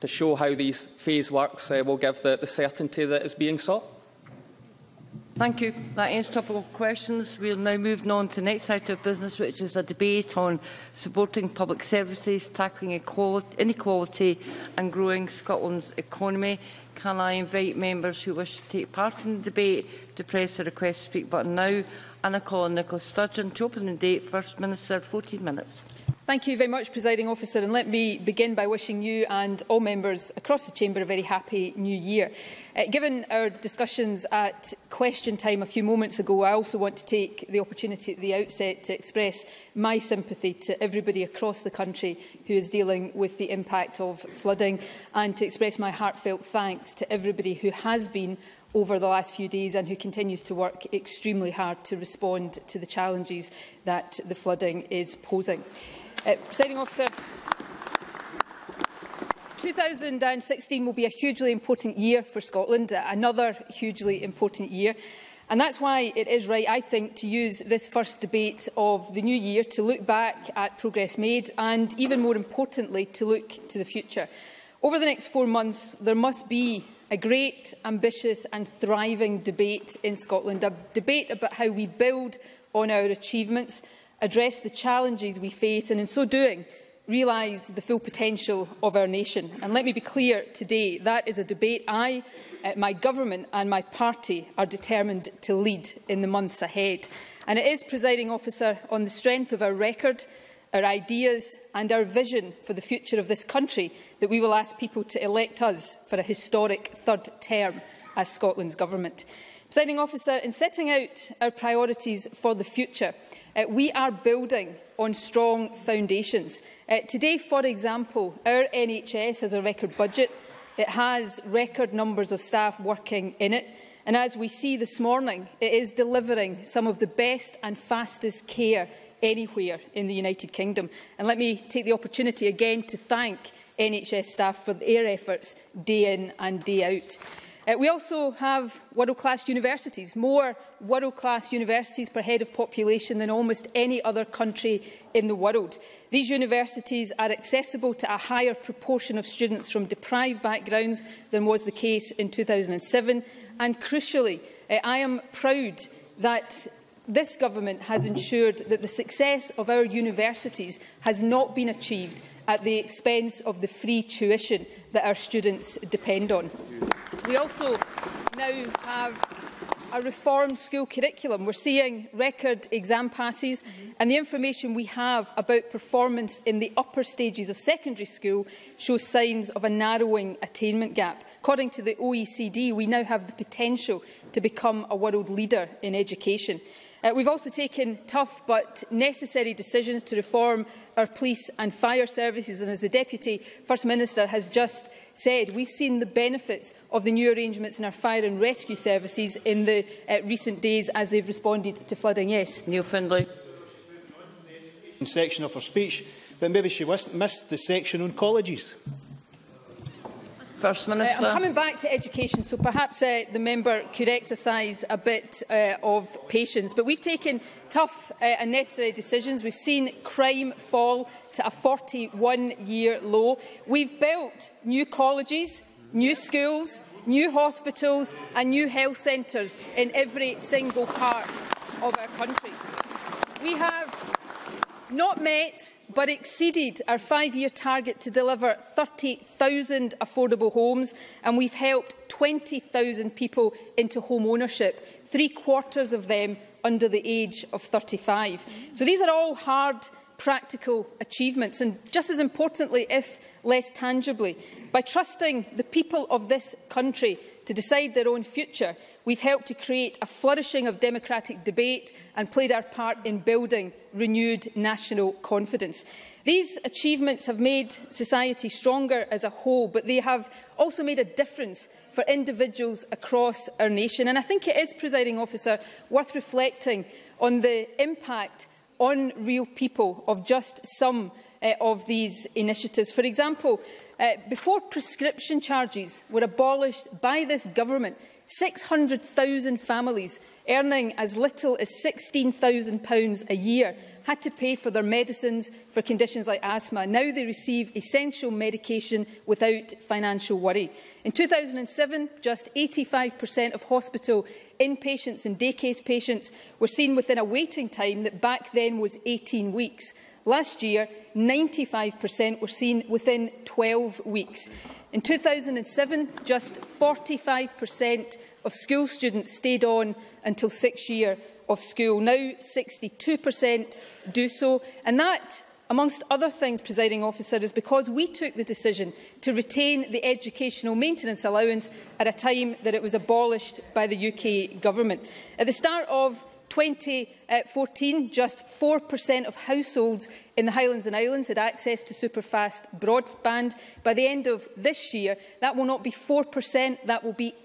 to show how these phase works will give the certainty that is being sought. Thank you. That ends topical questions. We will now move on to the next item of business, which is a debate on supporting public services, tackling inequality and growing Scotland's economy. Can I invite members who wish to take part in the debate to press the request to speak button now? And I call on Nicola Sturgeon to open the debate. First Minister, 14 minutes. Thank you very much, Presiding Officer, and let me begin by wishing you and all members across the Chamber a very happy New Year. Given our discussions at question time a few moments ago, I also want to take the opportunity at the outset to express my sympathy to everybody across the country who is dealing with the impact of flooding, and to express my heartfelt thanks to everybody who has been over the last few days and who continues to work extremely hard to respond to the challenges that the flooding is posing. Presiding Officer, 2016 will be a hugely important year for Scotland, another hugely important year. And that's why it is right, I think, to use this first debate of the new year to look back at progress made and, even more importantly, to look to the future. Over the next 4 months, there must be a great, ambitious and thriving debate in Scotland, a debate about how we build on our achievements, address the challenges we face and, in so doing, realise the full potential of our nation. And let me be clear today, that is a debate I, my government and my party are determined to lead in the months ahead. And it is, Presiding Officer, on the strength of our record, our ideas and our vision for the future of this country that we will ask people to elect us for a historic third term as Scotland's government. Presiding Officer, in setting out our priorities for the future, we are building on strong foundations. Today, for example, our NHS has a record budget. It has record numbers of staff working in it. And as we see this morning, it is delivering some of the best and fastest care anywhere in the United Kingdom. And let me take the opportunity again to thank NHS staff for their efforts day in and day out. We also have world-class universities, more world-class universities per head of population than almost any other country in the world. These universities are accessible to a higher proportion of students from deprived backgrounds than was the case in 2007. And crucially, I am proud that this government has ensured that the success of our universities has not been achieved at the expense of the free tuition that our students depend on. We also now have a reformed school curriculum. We're seeing record exam passes, and the information we have about performance in the upper stages of secondary school shows signs of a narrowing attainment gap. According to the OECD, we now have the potential to become a world leader in education. We've also taken tough but necessary decisions to reform our police and fire services, and as the Deputy First Minister has just said, we've seen the benefits of the new arrangements in our fire and rescue services in the recent days as they've responded to flooding. Yes. Neil Findlay. Section of her speech, but maybe she missed the section on colleges. First Minister. I'm coming back to education, so perhaps the member could exercise a bit of patience. But we've taken tough and necessary decisions. We've seen crime fall to a 41-year low. We've built new colleges, new schools, new hospitals and new health centres in every single part of our country. We have not met but exceeded our 5-year target to deliver 30,000 affordable homes, and we've helped 20,000 people into home ownership, 3/4 of them under the age of 35. So these are all hard, practical achievements, and just as importantly, if less tangibly, by trusting the people of this country to decide their own future, we've helped to create a flourishing of democratic debate and played our part in building renewed national confidence. These achievements have made society stronger as a whole, but they have also made a difference for individuals across our nation. And I think it is, Presiding Officer, worth reflecting on the impact on real people of just some of these initiatives. For example, before prescription charges were abolished by this government, 600,000 families earning as little as £16,000 a year had to pay for their medicines for conditions like asthma. Now they receive essential medication without financial worry. In 2007, just 85% of hospital inpatients and day case patients were seen within a waiting time that back then was 18 weeks. Last year, 95% were seen within 12 weeks. In 2007, just 45% of school students stayed on until 6th year of school. Now 62% do so, and that, amongst other things, Presiding Officer, is because we took the decision to retain the educational maintenance allowance at a time that it was abolished by the UK Government. At the start of 2014, just 4% of households in the Highlands and Islands had access to superfast broadband. By the end of this year, that will not be 4%, that will be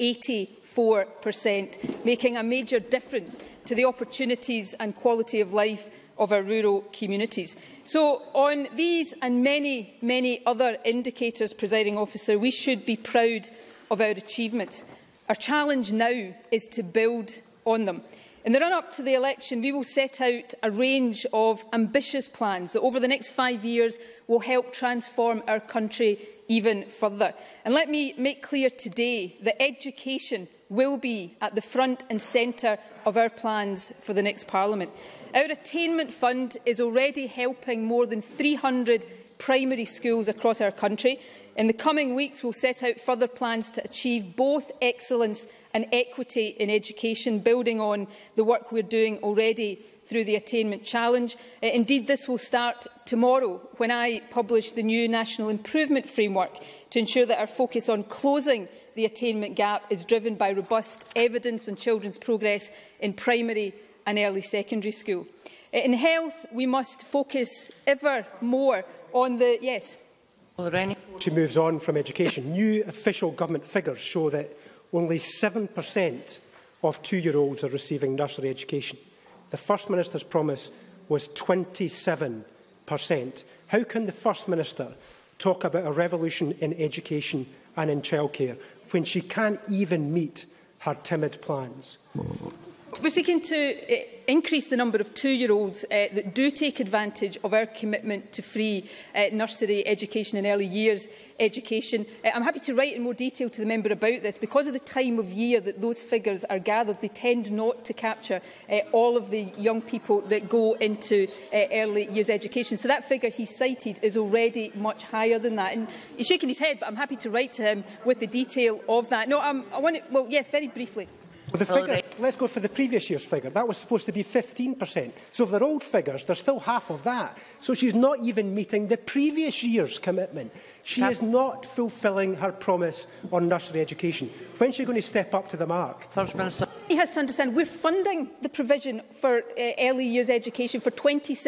84%, making a major difference to the opportunities and quality of life of our rural communities. So, on these and many, many other indicators, Presiding Officer, we should be proud of our achievements. Our challenge now is to build on them. In the run-up to the election, we will set out a range of ambitious plans that over the next 5 years will help transform our country even further. And let me make clear today that education will be at the front and centre of our plans for the next Parliament. Our attainment fund is already helping more than 300 primary schools across our country. In the coming weeks, we'll set out further plans to achieve both excellence and equity in education, building on the work we're doing already through the Attainment Challenge. Indeed, this will start tomorrow when I publish the new National Improvement Framework to ensure that our focus on closing the attainment gap is driven by robust evidence on children's progress in primary and early secondary school. In health, we must focus ever more on the... Yes. She moves on from education. New official government figures show that only 7% of 2-year-olds are receiving nursery education. The First Minister's promise was 27%. How can the First Minister talk about a revolution in education and in childcare when she can't even meet her timid plans? We're seeking to increase the number of 2-year-olds that do take advantage of our commitment to free nursery education and early years education. I'm happy to write in more detail to the member about this. Because of the time of year that those figures are gathered, they tend not to capture all of the young people that go into early years education. So that figure he cited is already much higher than that. And he's shaking his head, but I'm happy to write to him with the detail of that. No, I want to, well, yes, very briefly. Well, the figure, let's go for the previous year's figure. That was supposed to be 15%. So if they're old figures, they're still half of that. So she's not even meeting the previous year's commitment. She is not fulfilling her promise on nursery education. When is she going to step up to the mark? First Minister. He has to understand we're funding the provision for early years education for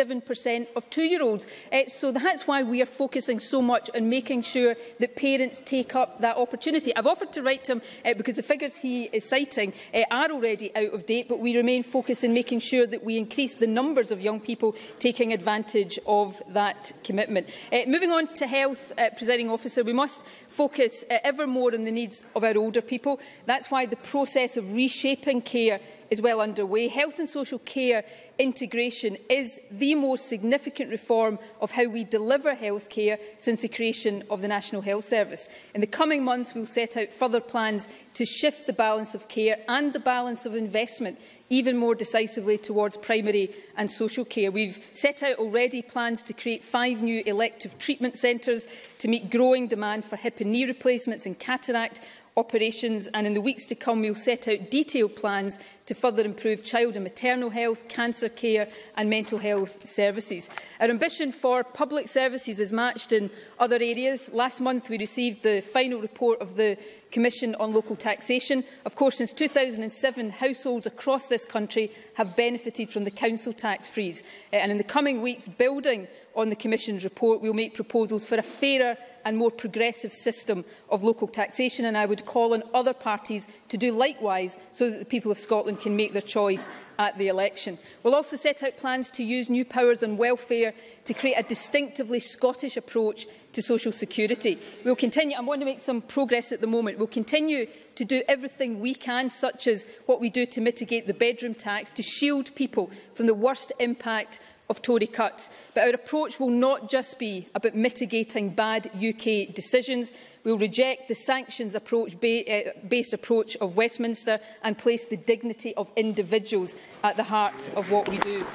27% of 2-year-olds. So that's why we are focusing so much on making sure that parents take up that opportunity. I've offered to write to him because the figures he is citing are already out of date, but we remain focused in making sure that we increase the numbers of young people taking advantage of that commitment. Moving on to health, Presiding Officer, we must focus ever more on the needs of our older people. That's why the process of reshaping care is well underway. Health and social care integration is the most significant reform of how we deliver health care since the creation of the National Health Service. In the coming months, we will set out further plans to shift the balance of care and the balance of investment even more decisively towards primary and social care. We've set out already plans to create 5 new elective treatment centres to meet growing demand for hip and knee replacements and cataract operations, and in the weeks to come we will set out detailed plans to further improve child and maternal health, cancer care and mental health services. Our ambition for public services is matched in other areas. Last month we received the final report of the Commission on Local Taxation. Of course, since 2007, households across this country have benefited from the council tax freeze. And in the coming weeks, building on the Commission's report, we will make proposals for a fairer and more progressive system of local taxation, and I would call on other parties to do likewise so that the people of Scotland can make their choice at the election. We'll also set out plans to use new powers on welfare to create a distinctively Scottish approach to social security. We will continue, I want to make some progress at the moment, we will continue to do everything we can, such as what we do to mitigate the bedroom tax, to shield people from the worst impact of Tory cuts. But our approach will not just be about mitigating bad UK decisions. We will reject the sanctions-based approach of Westminster and place the dignity of individuals at the heart of what we do.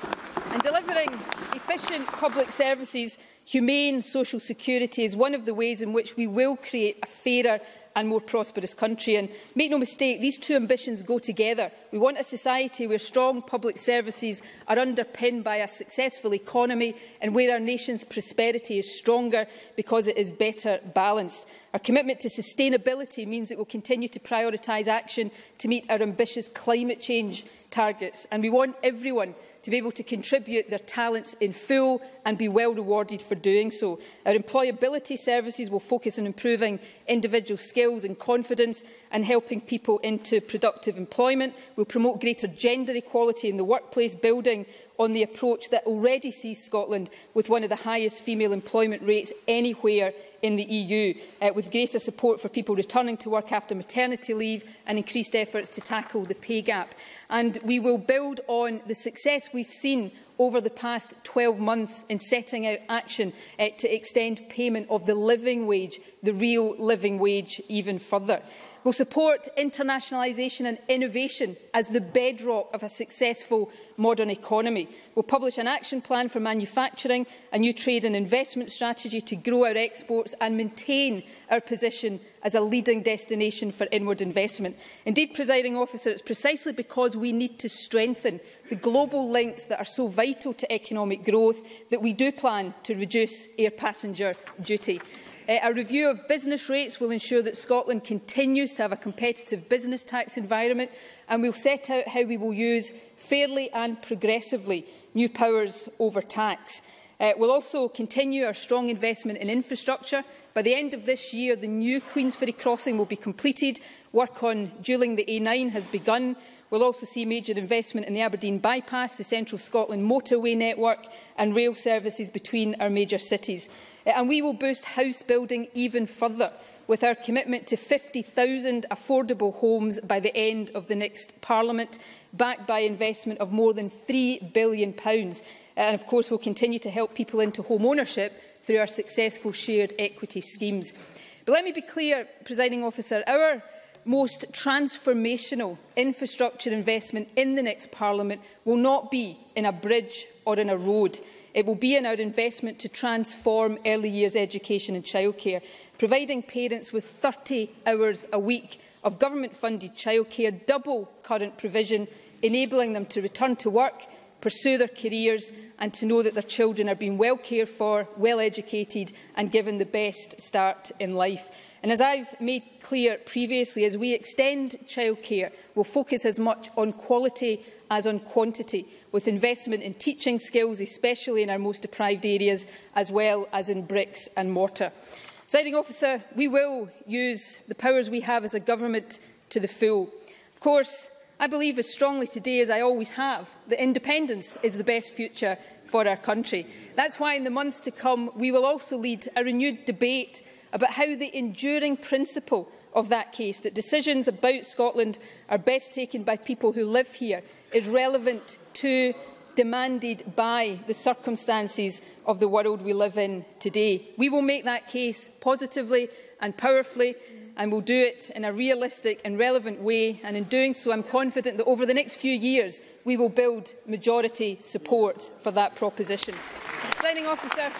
And delivering efficient public services, humane social security is one of the ways in which we will create a fairer and more prosperous country. And make no mistake, these two ambitions go together. We want a society where strong public services are underpinned by a successful economy and where our nation's prosperity is stronger because it is better balanced. Our commitment to sustainability means it will continue to prioritise action to meet our ambitious climate change targets. And we want everyone to be able to contribute their talents in full and be well rewarded for doing so. Our employability services will focus on improving individual skills and confidence and helping people into productive employment. We'll promote greater gender equality in the workplace, building on the approach that already sees Scotland with one of the highest female employment rates anywhere in the EU, with greater support for people returning to work after maternity leave and increased efforts to tackle the pay gap. And we will build on the success we've seen over the past 12 months in setting out action to extend payment of the living wage, the real living wage, even further. We'll support internationalisation and innovation as the bedrock of a successful modern economy. We'll publish an action plan for manufacturing, a new trade and investment strategy to grow our exports and maintain our position as a leading destination for inward investment. Indeed, Presiding Officer, it's precisely because we need to strengthen the global links that are so vital to economic growth that we do plan to reduce air passenger duty. A review of business rates will ensure that Scotland continues to have a competitive business tax environment, and we will set out how we will use fairly and progressively new powers over tax. We will also continue our strong investment in infrastructure. By the end of this year, the new Queensferry crossing will be completed. Work on dualling the A9 has begun. We will also see major investment in the Aberdeen bypass, the Central Scotland motorway network and rail services between our major cities. And we will boost house building even further, with our commitment to 50,000 affordable homes by the end of the next Parliament, backed by investment of more than £3 billion. And of course, we will continue to help people into home ownership through our successful shared equity schemes. But let me be clear, Presiding Officer, our most transformational infrastructure investment in the next Parliament will not be in a bridge or in a road. It will be in our investment to transform early years education and childcare, providing parents with 30 hours a week of government-funded childcare, double current provision, enabling them to return to work, pursue their careers and to know that their children are being well cared for, well educated and given the best start in life. And as I have made clear previously, as we extend childcare, we will focus as much on quality as on quantity, with investment in teaching skills, especially in our most deprived areas, as well as in bricks and mortar. Presiding Officer, we will use the powers we have as a government to the full. Of course, I believe as strongly today as I always have that independence is the best future for our country. That's why in the months to come we will also lead a renewed debate about how the enduring principle of that case, that decisions about Scotland are best taken by people who live here, is relevant to, demanded by the circumstances of the world we live in today. We will make that case positively and powerfully, and will do it in a realistic and relevant way. And in doing so, I am confident that over the next few years we will build majority support for that proposition. Presiding Officer,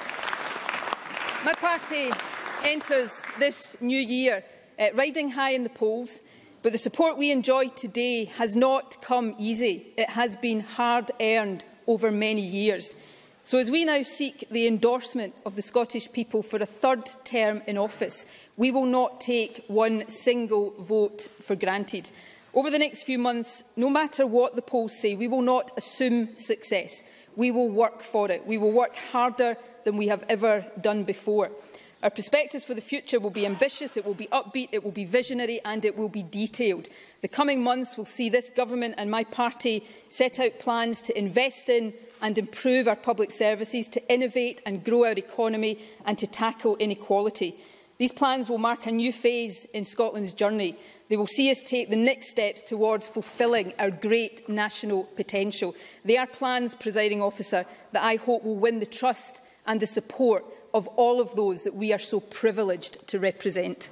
my party enters this new year riding high in the polls, but the support we enjoy today has not come easy. It has been hard-earned over many years. So as we now seek the endorsement of the Scottish people for a third term in office, we will not take one single vote for granted. Over the next few months, no matter what the polls say, we will not assume success. We will work for it. We will work harder than we have ever done before. Our perspectives for the future will be ambitious, it will be upbeat, it will be visionary and it will be detailed. The coming months will see this government and my party set out plans to invest in and improve our public services, to innovate and grow our economy and to tackle inequality. These plans will mark a new phase in Scotland's journey. They will see us take the next steps towards fulfilling our great national potential. They are plans, Presiding Officer, that I hope will win the trust and the support of all of those that we are so privileged to represent.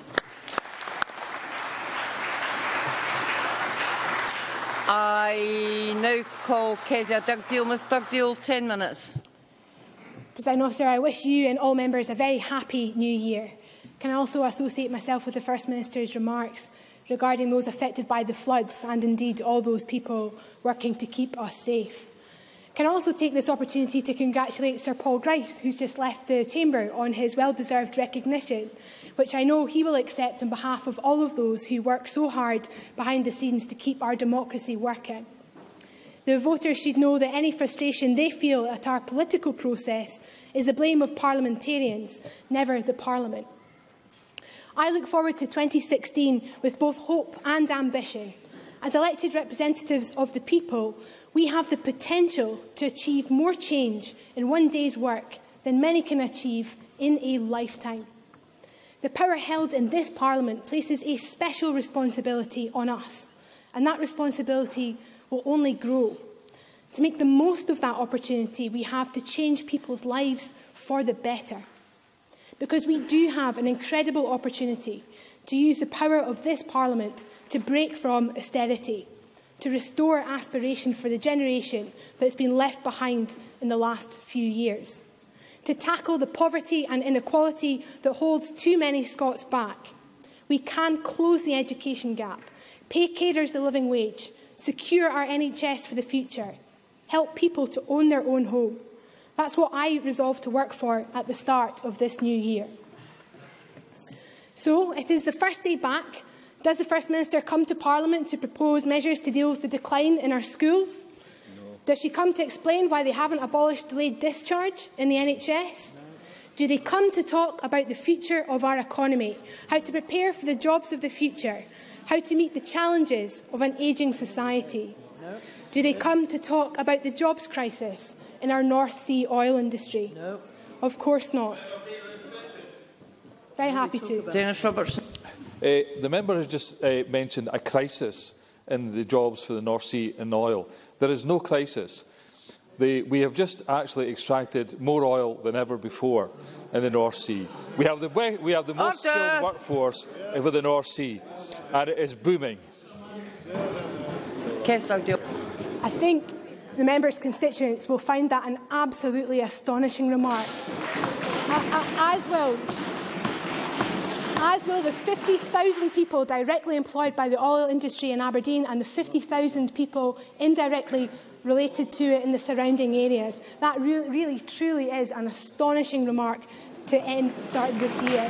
I now call Kezia Dugdale. Ms Dugdale, 10 minutes. Presiding Officer, I wish you and all members a very happy new year. Can I also associate myself with the First Minister's remarks regarding those affected by the floods and indeed all those people working to keep us safe? Can I also take this opportunity to congratulate Sir Paul Grice, who's just left the Chamber, on his well-deserved recognition, which I know he will accept on behalf of all of those who work so hard behind the scenes to keep our democracy working. The voters should know that any frustration they feel at our political process is the blame of parliamentarians, never the Parliament. I look forward to 2016 with both hope and ambition. As elected representatives of the people, we have the potential to achieve more change in one day's work than many can achieve in a lifetime. The power held in this Parliament places a special responsibility on us, and that responsibility will only grow. To make the most of that opportunity, we have to change people's lives for the better. Because we do have an incredible opportunity to use the power of this Parliament to break from austerity, to restore aspiration for the generation that's been left behind in the last few years, to tackle the poverty and inequality that holds too many Scots back. We can close the education gap, pay carers the living wage, secure our NHS for the future, help people to own their own home. That's what I resolved to work for at the start of this new year. So, it is the first day back. Does the First Minister come to Parliament to propose measures to deal with the decline in our schools? No. Does she come to explain why they haven't abolished delayed discharge in the NHS? No. Do they come to talk about the future of our economy, how to prepare for the jobs of the future, how to meet the challenges of an ageing society? No. Do they come to talk about the jobs crisis in our North Sea oil industry? No. Of course not. Very happy to. Dennis Robertson. The member has just mentioned a crisis in the jobs for the North Sea and oil. There is no crisis. We have just actually extracted more oil than ever before in the North Sea. We have the most skilled workforce for the North Sea, and it is booming. I think the member's constituents will find that an absolutely astonishing remark, as will the 50,000 people directly employed by the oil industry in Aberdeen and the 50,000 people indirectly related to it in the surrounding areas. That really, truly is an astonishing remark to start this year.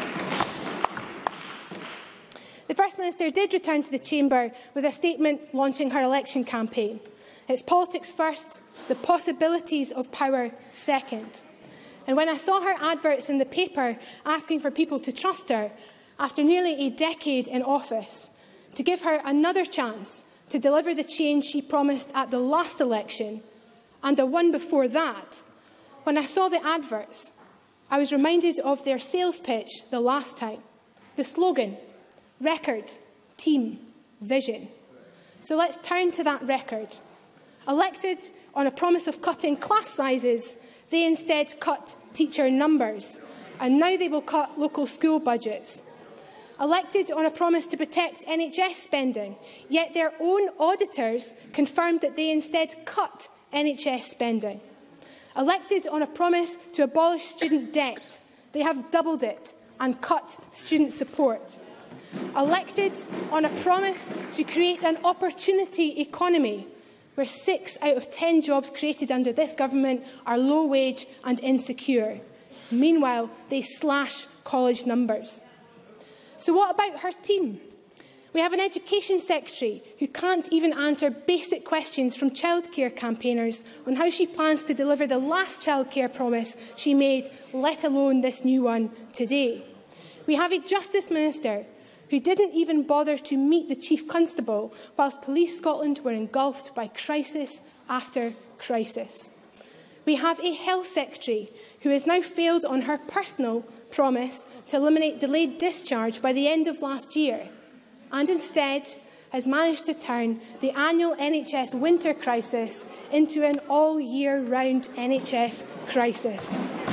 The First Minister did return to the Chamber with a statement launching her election campaign. It's politics first, the possibilities of power second. And when I saw her adverts in the paper asking for people to trust her, after nearly a decade in office, to give her another chance to deliver the change she promised at the last election and the one before that, when I saw the adverts, I was reminded of their sales pitch the last time. The slogan, record, team, vision. So let's turn to that record. Elected on a promise of cutting class sizes, they instead cut teacher numbers, and now they will cut local school budgets. Elected on a promise to protect NHS spending, yet their own auditors confirmed that they instead cut NHS spending. Elected on a promise to abolish student debt, they have doubled it and cut student support. Elected on a promise to create an opportunity economy, where 6 out of 10 jobs created under this government are low-wage and insecure. Meanwhile, they slash college numbers. So what about her team? We have an Education Secretary who can't even answer basic questions from childcare campaigners on how she plans to deliver the last childcare promise she made, let alone this new one today. We have a Justice Minister who didn't even bother to meet the Chief Constable whilst Police Scotland were engulfed by crisis after crisis. We have a Health Secretary who has now failed on her personal promise to eliminate delayed discharge by the end of last year, and instead has managed to turn the annual NHS winter crisis into an all-year-round NHS crisis.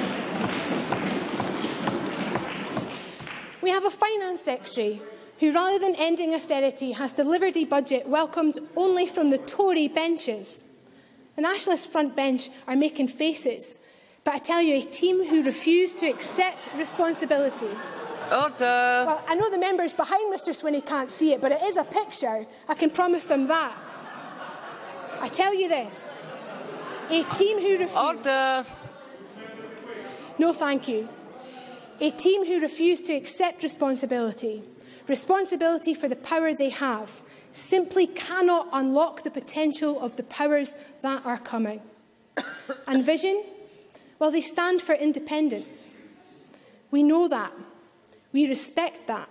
We have a Finance Secretary who, rather than ending austerity, has delivered a budget welcomed only from the Tory benches. The Nationalist front bench are making faces, but I tell you, a team who refuse to accept responsibility. Order. Well, I know the members behind Mr Swinney can't see it, but it is a picture. I can promise them that. I tell you this, a team who refuse... Order. No, thank you. A team who refuse to accept responsibility for the power they have, simply cannot unlock the potential of the powers that are coming. And vision? Well, they stand for independence. We know that. We respect that.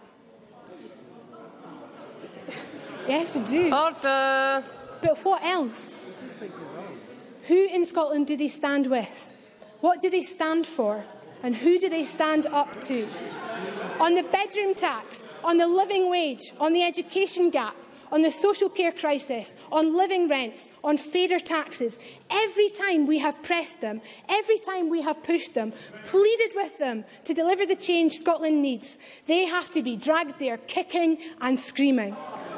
Yes, we do. Order. But what else? Who in Scotland do they stand with? What do they stand for? And who do they stand up to? On the bedroom tax, on the living wage, on the education gap, on the social care crisis, on living rents, on fairer taxes. Every time we have pressed them, every time we have pushed them, pleaded with them to deliver the change Scotland needs, they have to be dragged there kicking and screaming.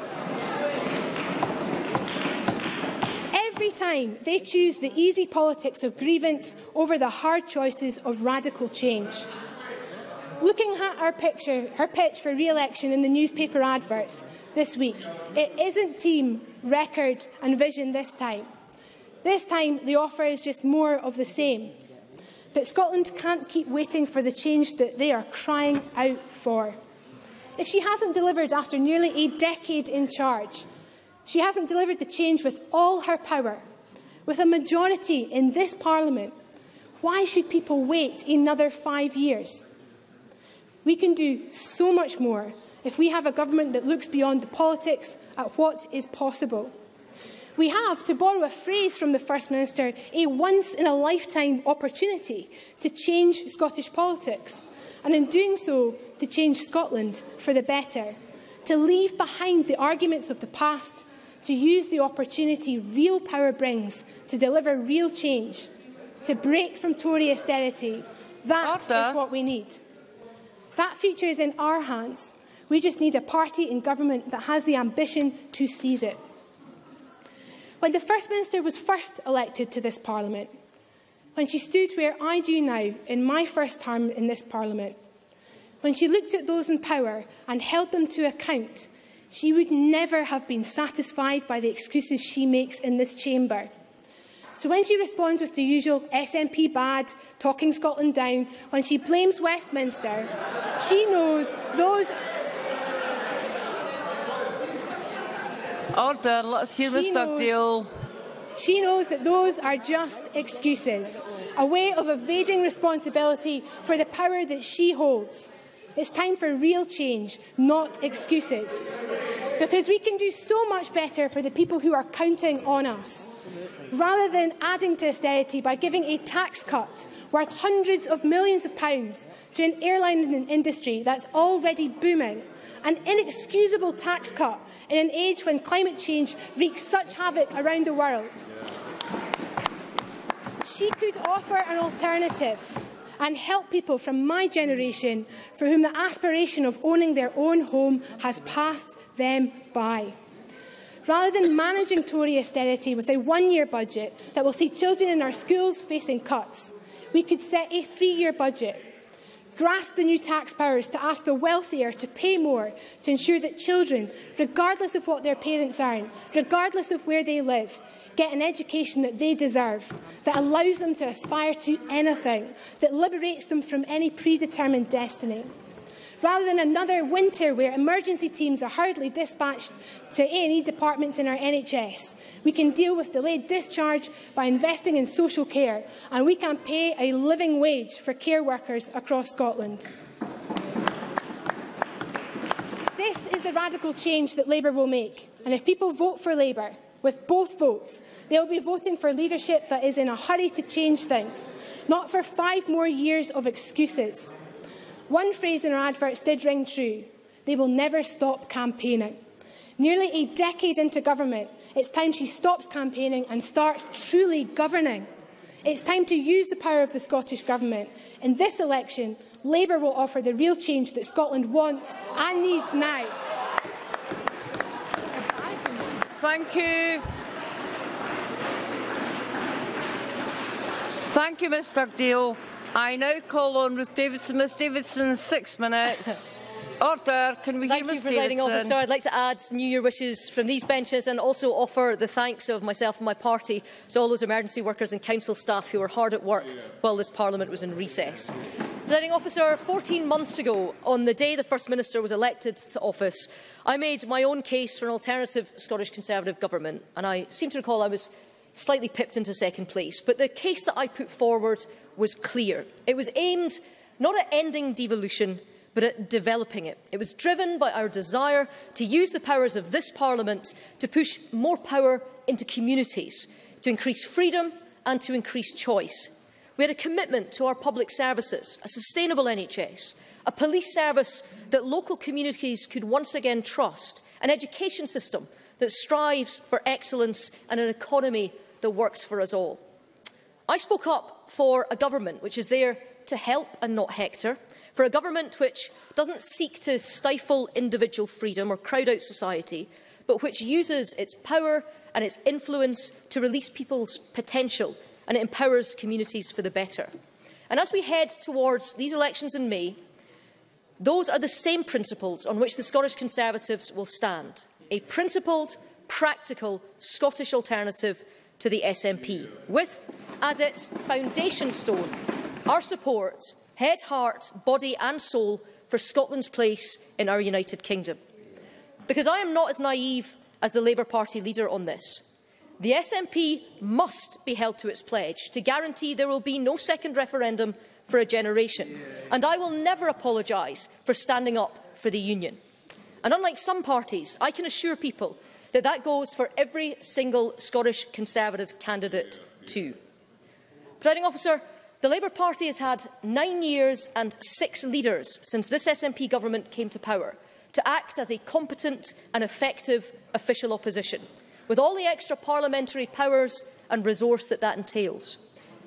Every time they choose the easy politics of grievance over the hard choices of radical change. Looking at her pitch for re-election in the newspaper adverts this week, it isn't team, record and vision this time. This time, the offer is just more of the same. But Scotland can't keep waiting for the change that they are crying out for. If she hasn't delivered after nearly a decade in charge, she hasn't delivered the change with all her power, with a majority in this Parliament, why should people wait another 5 years? We can do so much more if we have a government that looks beyond the politics at what is possible. We have, to borrow a phrase from the First Minister, a once-in-a-lifetime opportunity to change Scottish politics, and in doing so, to change Scotland for the better, to leave behind the arguments of the past, to use the opportunity real power brings to deliver real change, to break from Tory austerity. That is what we need. That future is in our hands. We just need a party in government that has the ambition to seize it. When the First Minister was first elected to this Parliament, when she stood where I do now in my first term in this Parliament, when she looked at those in power and held them to account, she would never have been satisfied by the excuses she makes in this chamber. So when she responds with the usual SNP bad, talking Scotland down, when she blames Westminster, she knows those... Order. Let's hear Mr. Dale. She knows that those are just excuses, a way of evading responsibility for the power that she holds. It's time for real change, not excuses. Because we can do so much better for the people who are counting on us. Rather than adding to austerity by giving a tax cut worth hundreds of millions of pounds to an airline industry that's already booming, an inexcusable tax cut in an age when climate change wreaks such havoc around the world. She could offer an alternative and help people from my generation for whom the aspiration of owning their own home has passed them by. Rather than managing Tory austerity with a one-year budget that will see children in our schools facing cuts, we could set a 3-year budget, grasp the new tax powers to ask the wealthier to pay more to ensure that children, regardless of what their parents earn, regardless of where they live, get an education that they deserve, that allows them to aspire to anything, that liberates them from any predetermined destiny. Rather than another winter where emergency teams are hurriedly dispatched to A&E departments in our NHS, we can deal with delayed discharge by investing in social care, and we can pay a living wage for care workers across Scotland. This is the radical change that Labour will make, and if people vote for Labour, with both votes, they will be voting for leadership that is in a hurry to change things, not for 5 more years of excuses. One phrase in our adverts did ring true: they will never stop campaigning. Nearly a decade into government, it's time she stops campaigning and starts truly governing. It's time to use the power of the Scottish Government. In this election, Labour will offer the real change that Scotland wants and needs now. Thank you. Thank you, Mr Deal. I now call on Ruth Davidson. Ms Davidson, 6 minutes. Order. Can we hear Ms Davidson? Presiding Officer. I'd like to add New Year wishes from these benches and also offer the thanks of myself and my party to all those emergency workers and council staff who were hard at work while this Parliament was in recess. Presiding Officer, 14 months ago, on the day the First Minister was elected to office, I made my own case for an alternative Scottish Conservative government, and I seem to recall I was slightly pipped into second place. But the case that I put forward was clear. It was aimed not at ending devolution, but at developing it. It was driven by our desire to use the powers of this Parliament to push more power into communities, to increase freedom and to increase choice. We had a commitment to our public services, a sustainable NHS, a police service that local communities could once again trust, an education system that strives for excellence, and an economy that works for us all. I spoke up for a government which is there to help and not hector, for a government which doesn't seek to stifle individual freedom or crowd out society, but which uses its power and its influence to release people's potential, and it empowers communities for the better. And as we head towards these elections in May, those are the same principles on which the Scottish Conservatives will stand: a principled, practical Scottish alternative to the SNP, with, as its foundation stone, our support, head, heart, body and soul, for Scotland's place in our United Kingdom. Because I am not as naive as the Labour Party leader on this. The SNP must be held to its pledge to guarantee there will be no second referendum for a generation, and I will never apologise for standing up for the Union. And unlike some parties, I can assure people that that goes for every single Scottish Conservative candidate too. Presiding Officer, the Labour Party has had 9 years and 6 leaders since this SNP government came to power to act as a competent and effective official opposition, with all the extra parliamentary powers and resource that entails.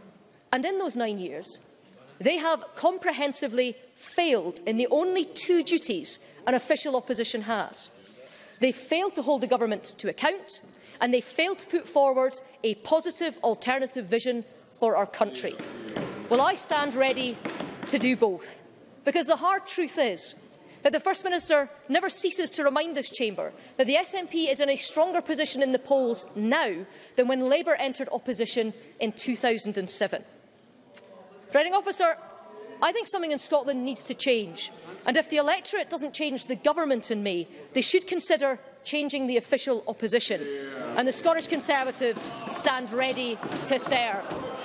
And in those 9 years, they have comprehensively failed in the only 2 duties an official opposition has. They failed to hold the government to account, and they failed to put forward a positive alternative vision for our country. Well, I stand ready to do both, because the hard truth is that the First Minister never ceases to remind this chamber that the SNP is in a stronger position in the polls now than when Labour entered opposition in 2007. Presiding Officer, I think something in Scotland needs to change, and if the electorate doesn't change the government in May, they should consider changing the official opposition, and the Scottish Conservatives stand ready to serve.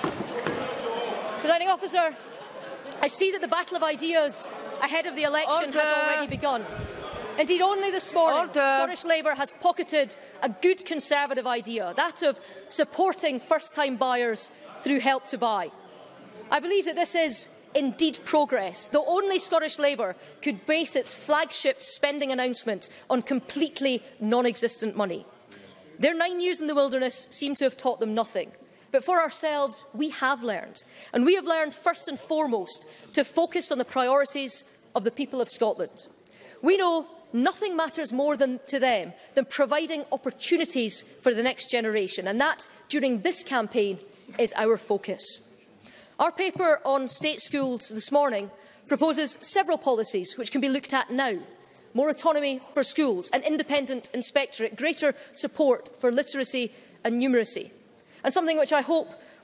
Presiding Officer, I see that the battle of ideas ahead of the election has already begun. Indeed, only this morning, Scottish Labour has pocketed a good Conservative idea, that of supporting first-time buyers through Help to Buy. I believe that this is indeed progress, though only Scottish Labour could base its flagship spending announcement on completely non-existent money. Their 9 years in the wilderness seem to have taught them nothing. But for ourselves, we have learned. And we have learned, first and foremost, to focus on the priorities of the people of Scotland. We know nothing matters more to them than providing opportunities for the next generation, and that, during this campaign, is our focus. Our paper on state schools this morning proposes several policies which can be looked at now: more autonomy for schools, an independent inspectorate, greater support for literacy and numeracy, and something which I hope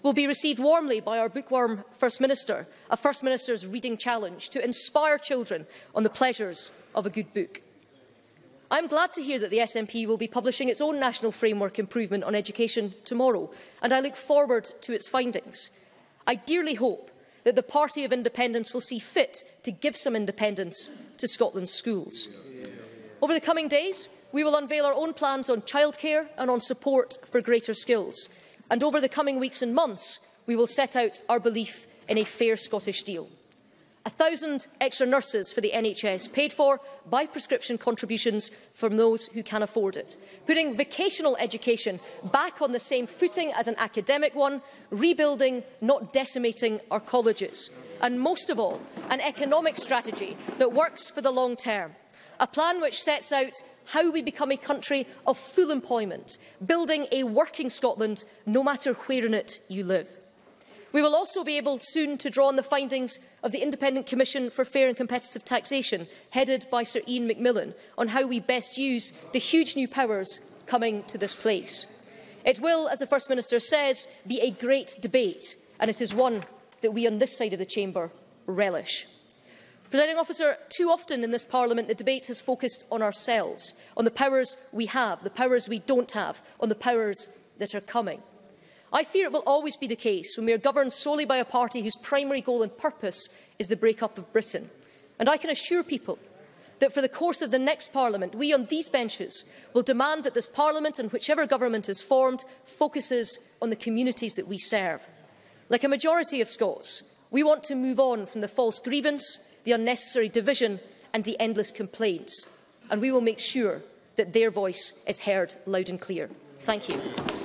will be received warmly by our bookworm First Minister, a First Minister's reading challenge to inspire children on the pleasures of a good book. I am glad to hear that the SNP will be publishing its own national framework improvement on education tomorrow, and I look forward to its findings. I dearly hope that the Party of Independence will see fit to give some independence to Scotland's schools. Over the coming days, we will unveil our own plans on childcare and on support for greater skills. And over the coming weeks and months, we will set out our belief in a fair Scottish deal. 1,000 extra nurses for the NHS, paid for by prescription contributions from those who can afford it. Putting vocational education back on the same footing as an academic one, rebuilding, not decimating our colleges. And most of all, an economic strategy that works for the long term. A plan which sets out how we become a country of full employment, building a working Scotland no matter where in it you live. We will also be able soon to draw on the findings of the Independent Commission for Fair and Competitive Taxation, headed by Sir Ian Macmillan, on how we best use the huge new powers coming to this place. It will, as the First Minister says, be a great debate, and it is one that we on this side of the chamber relish. Presiding Officer, too often in this Parliament the debate has focused on ourselves, on the powers we have, the powers we don't have, on the powers that are coming. I fear it will always be the case when we are governed solely by a party whose primary goal and purpose is the break-up of Britain. And I can assure people that for the course of the next Parliament, we on these benches will demand that this Parliament, and whichever government is formed, focuses on the communities that we serve. Like a majority of Scots, we want to move on from the false grievance, the unnecessary division and the endless complaints. And we will make sure that their voice is heard loud and clear. Thank you.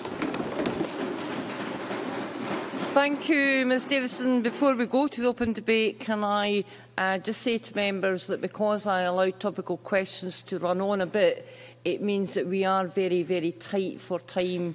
Thank you, Ms Davison. Before we go to the open debate, can I just say to members that because I allowed topical questions to run on a bit, it means that we are very, very tight for time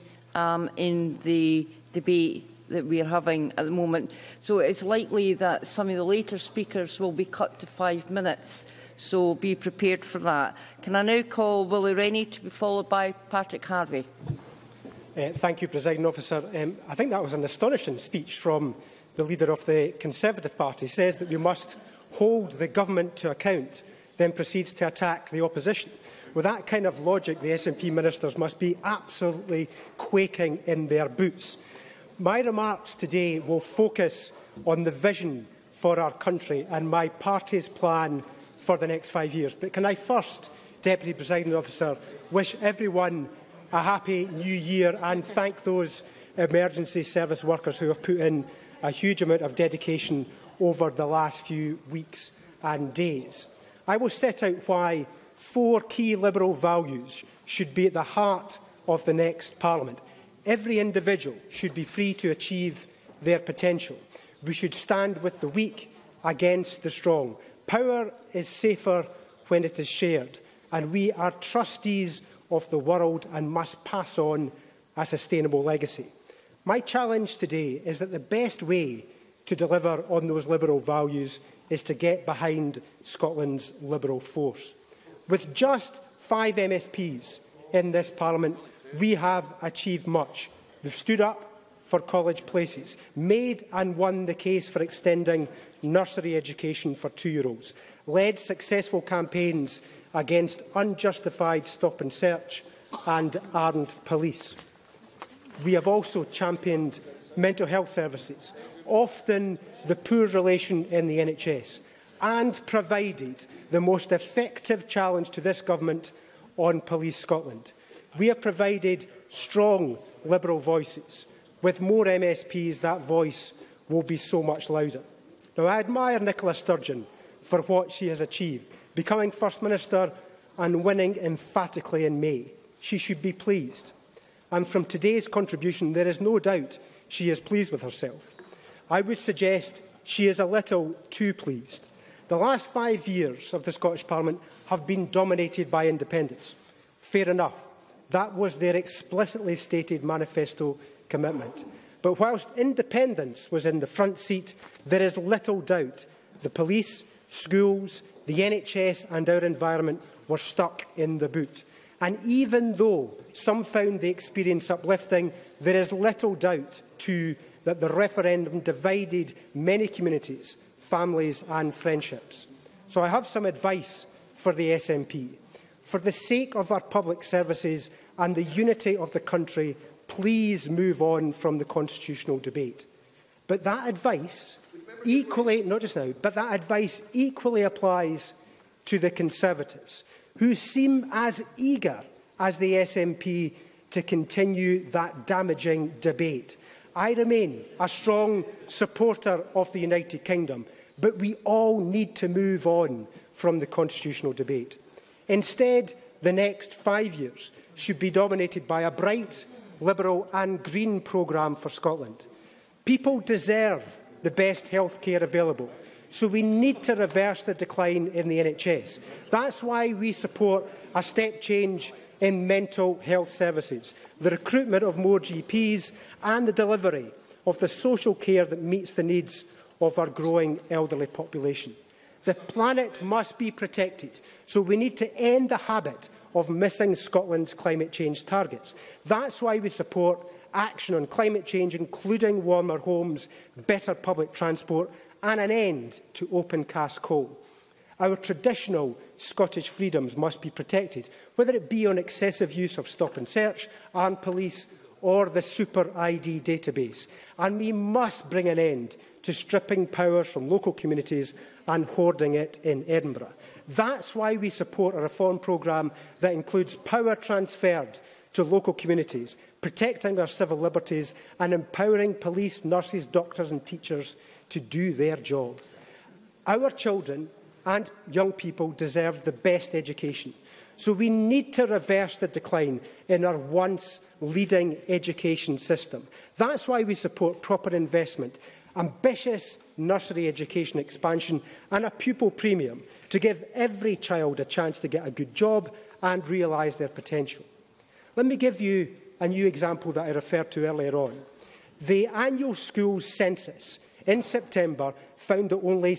in the debate that we are having at the moment. So it's likely that some of the later speakers will be cut to 5 minutes. So be prepared for that. Can I now call Willie Rennie to be followed by Patrick Harvey? Thank you, Presiding Officer. I think that was an astonishing speech from the leader of the Conservative Party. He says that we must hold the government to account, then proceeds to attack the opposition. With that kind of logic, the SNP ministers must be absolutely quaking in their boots. My remarks today will focus on the vision for our country and my party's plan for the next 5 years. But can I first, Deputy Presiding Officer, wish everyone a happy new year and thank those emergency service workers who have put in a huge amount of dedication over the last few weeks and days. I will set out why 4 key Liberal values should be at the heart of the next Parliament. Every individual should be free to achieve their potential. We should stand with the weak against the strong. Power is safer when it is shared, and we are trustees of the world and must pass on a sustainable legacy. My challenge today is that the best way to deliver on those Liberal values is to get behind Scotland's Liberal force. With just 5 MSPs in this Parliament, we have achieved much. We've stood up for college places, made and won the case for extending nursery education for 2-year-olds, led successful campaigns against unjustified stop and search and armed police. We have also championed mental health services, often the poor relation in the NHS, and provided the most effective challenge to this government on Police Scotland. We have provided strong Liberal voices. With more MSPs, that voice will be so much louder. Now, I admire Nicola Sturgeon for what she has achieved, becoming First Minister and winning emphatically in May. She should be pleased. And from today's contribution, there is no doubt she is pleased with herself. I would suggest she is a little too pleased. The last 5 years of the Scottish Parliament have been dominated by independents. Fair enough. That was their explicitly stated manifesto commitment. But whilst independence was in the front seat, there is little doubt the police, schools, the NHS and our environment were stuck in the boot. And even though some found the experience uplifting, there is little doubt, too, that the referendum divided many communities, families and friendships. So I have some advice for the SNP. For the sake of our public services and the unity of the country, please move on from the constitutional debate. But that advice equally, not just now, but that advice equally applies to the Conservatives, who seem as eager as the SNP to continue that damaging debate. I remain a strong supporter of the United Kingdom, but we all need to move on from the constitutional debate. Instead, the next 5 years should be dominated by a bright, Liberal and Green programme for Scotland. People deserve the best health care available, so we need to reverse the decline in the NHS. That's why we support a step change in mental health services, the recruitment of more GPs and the delivery of the social care that meets the needs of our growing elderly population. The planet must be protected, so we need to end the habit of missing Scotland's climate change targets. That's why we support action on climate change, including warmer homes, better public transport and an end to open-cast coal. Our traditional Scottish freedoms must be protected, whether it be on excessive use of stop and search, armed police or the Super ID database. And we must bring an end to stripping powers from local communities and hoarding it in Edinburgh. That's why we support a reform programme that includes power transferred to local communities, protecting our civil liberties and empowering police, nurses, doctors and teachers to do their job. Our children and young people deserve the best education, so we need to reverse the decline in our once leading education system. That's why we support proper investment, ambitious nursery education expansion and a pupil premium to give every child a chance to get a good job and realise their potential. Let me give you a new example that I referred to earlier on. The annual schools census in September found that only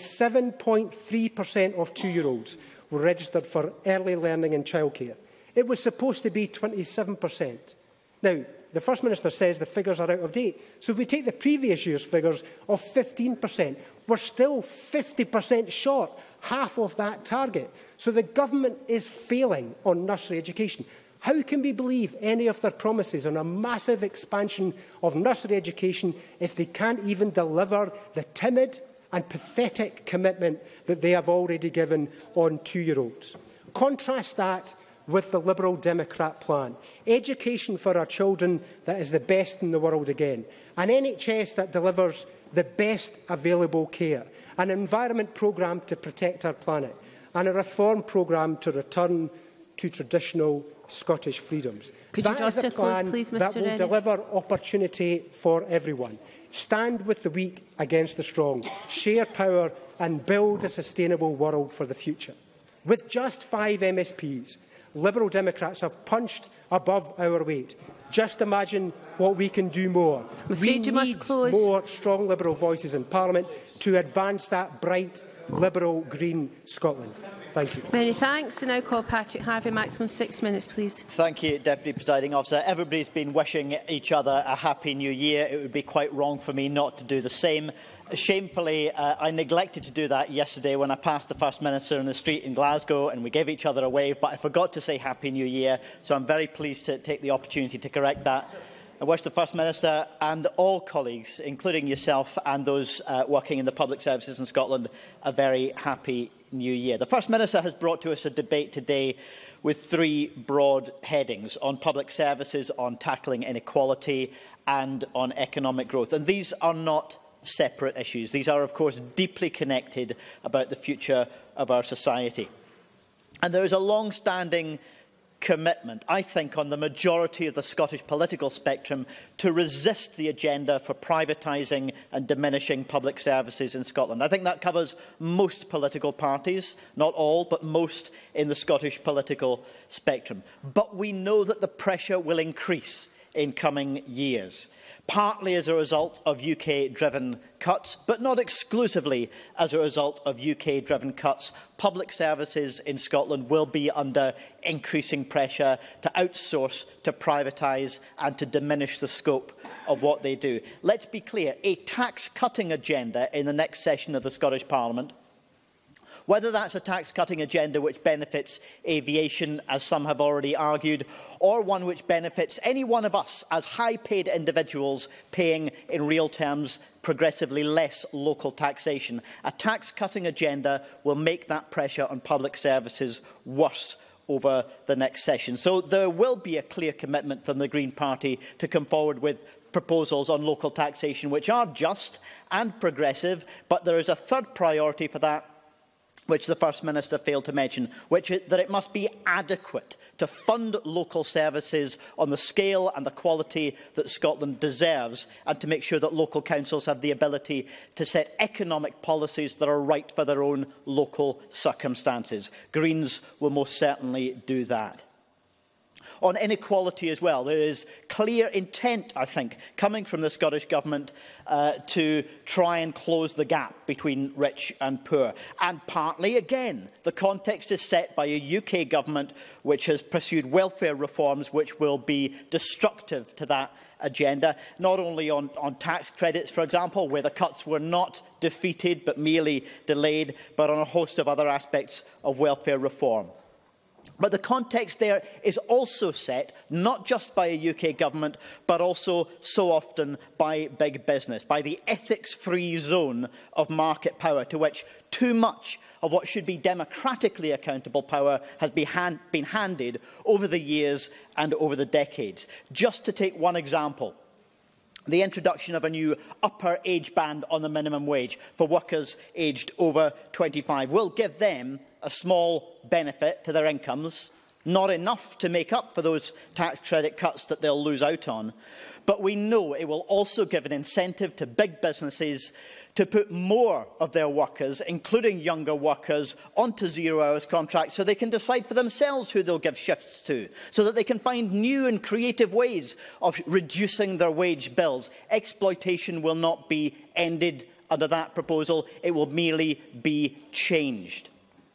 7.3% of 2-year-olds were registered for early learning and childcare. It was supposed to be 27%. Now, the First Minister says the figures are out of date. So if we take the previous year's figures of 15%, we're still 50% short, half of that target. So the government is failing on nursery education. How can we believe any of their promises on a massive expansion of nursery education if they can't even deliver the timid and pathetic commitment that they have already given on 2-year-olds? Contrast that with the Liberal Democrat plan. Education for our children that is the best in the world again. An NHS that delivers the best available care. An environment programme to protect our planet. And a reform programme to return to traditional Scottish freedoms. Could you draw to a close, please, Mr. That will deliver opportunity for everyone. Stand with the weak against the strong. Share power and build a sustainable world for the future. With just 5 MSPs, Liberal Democrats have punched above our weight. Just imagine what we can do more. We need more strong Liberal voices in Parliament to advance that bright Liberal Green Scotland. Thank you. Many thanks. I now call Patrick Harvey. Maximum 6 minutes, please. Thank you, Deputy Presiding Officer. Everybody's been wishing each other a happy new year. It would be quite wrong for me not to do the same. Shamefully, I neglected to do that yesterday when I passed the First Minister in the street in Glasgow and we gave each other a wave, but I forgot to say Happy New Year, so I'm very pleased to take the opportunity to correct that. I wish the First Minister and all colleagues, including yourself and those working in the public services in Scotland, a very happy New Year. The First Minister has brought to us a debate today with 3 broad headings: on public services, on tackling inequality and on economic growth. And these are not separate issues. These are, of course, deeply connected about the future of our society. And there is a long-standing commitment, I think, on the majority of the Scottish political spectrum to resist the agenda for privatising and diminishing public services in Scotland. I think that covers most political parties, not all, but most in the Scottish political spectrum. But we know that the pressure will increase in coming years, partly as a result of UK-driven cuts, but not exclusively as a result of UK-driven cuts. Public services in Scotland will be under increasing pressure to outsource, to privatise and to diminish the scope of what they do. Let's be clear, a tax-cutting agenda in the next session of the Scottish Parliament, whether that's a tax-cutting agenda which benefits aviation, as some have already argued, or one which benefits any one of us as high-paid individuals paying, in real terms, progressively less local taxation. A tax-cutting agenda will make that pressure on public services worse over the next session. So there will be a clear commitment from the Green Party to come forward with proposals on local taxation which are just and progressive, but there is a third priority for that, which the First Minister failed to mention, which is that it must be adequate to fund local services on the scale and the quality that Scotland deserves, and to make sure that local councils have the ability to set economic policies that are right for their own local circumstances. Greens will most certainly do that. On inequality as well, there is clear intent, I think, coming from the Scottish Government to try and close the gap between rich and poor. And partly, again, the context is set by a UK Government which has pursued welfare reforms which will be destructive to that agenda, not only on tax credits, for example, where the cuts were not defeated but merely delayed, but on a host of other aspects of welfare reform. But the context there is also set not just by a UK Government, but also so often by big business, by the ethics-free zone of market power, to which too much of what should be democratically accountable power has been handed over the years and over the decades. Just to take one example, the introduction of a new upper age band on the minimum wage for workers aged over 25 will give them a small benefit to their incomes, not enough to make up for those tax credit cuts that they'll lose out on. But we know it will also give an incentive to big businesses to put more of their workers, including younger workers, onto zero-hours contracts so they can decide for themselves who they'll give shifts to, so that they can find new and creative ways of reducing their wage bills. Exploitation will not be ended under that proposal. It will merely be changed.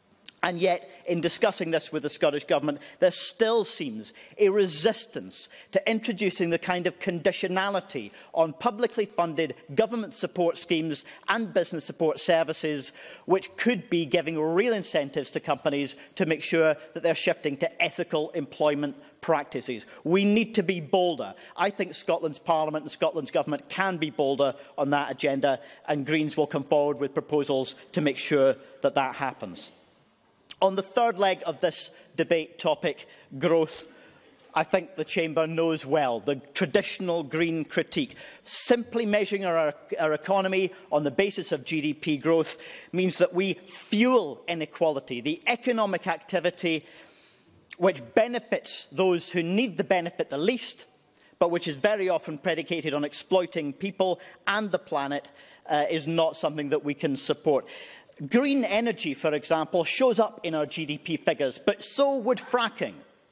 And yet, in discussing this with the Scottish Government, there still seems a resistance to introducing the kind of conditionality on publicly funded government support schemes and business support services which could be giving real incentives to companies to make sure that they're shifting to ethical employment practices. We need to be bolder. I think Scotland's Parliament and Scotland's Government can be bolder on that agenda, and Greens will come forward with proposals to make sure that that happens. On the third leg of this debate topic, growth, I think the Chamber knows well the traditional Green critique. Simply measuring our economy on the basis of GDP growth means that we fuel inequality, the economic activity which benefits those who need the benefit the least, but which is very often predicated on exploiting people and the planet, is not something that we can support. Green energy, for example, shows up in our GDP figures, but so would fracking.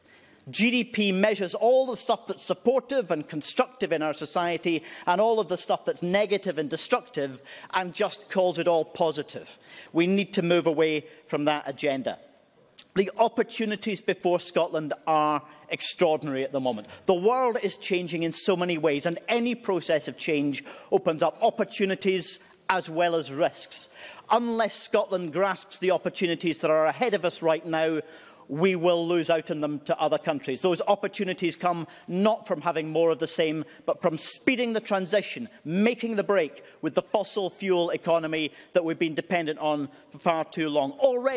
GDP measures all the stuff that's supportive and constructive in our society and all of the stuff that's negative and destructive, and just calls it all positive. We need to move away from that agenda. The opportunities before Scotland are extraordinary at the moment. The world is changing in so many ways, and any process of change opens up opportunities as well as risks. Unless Scotland grasps the opportunities that are ahead of us right now, we will lose out on them to other countries. Those opportunities come not from having more of the same, but from speeding the transition, making the break with the fossil fuel economy that we've been dependent on for far too long.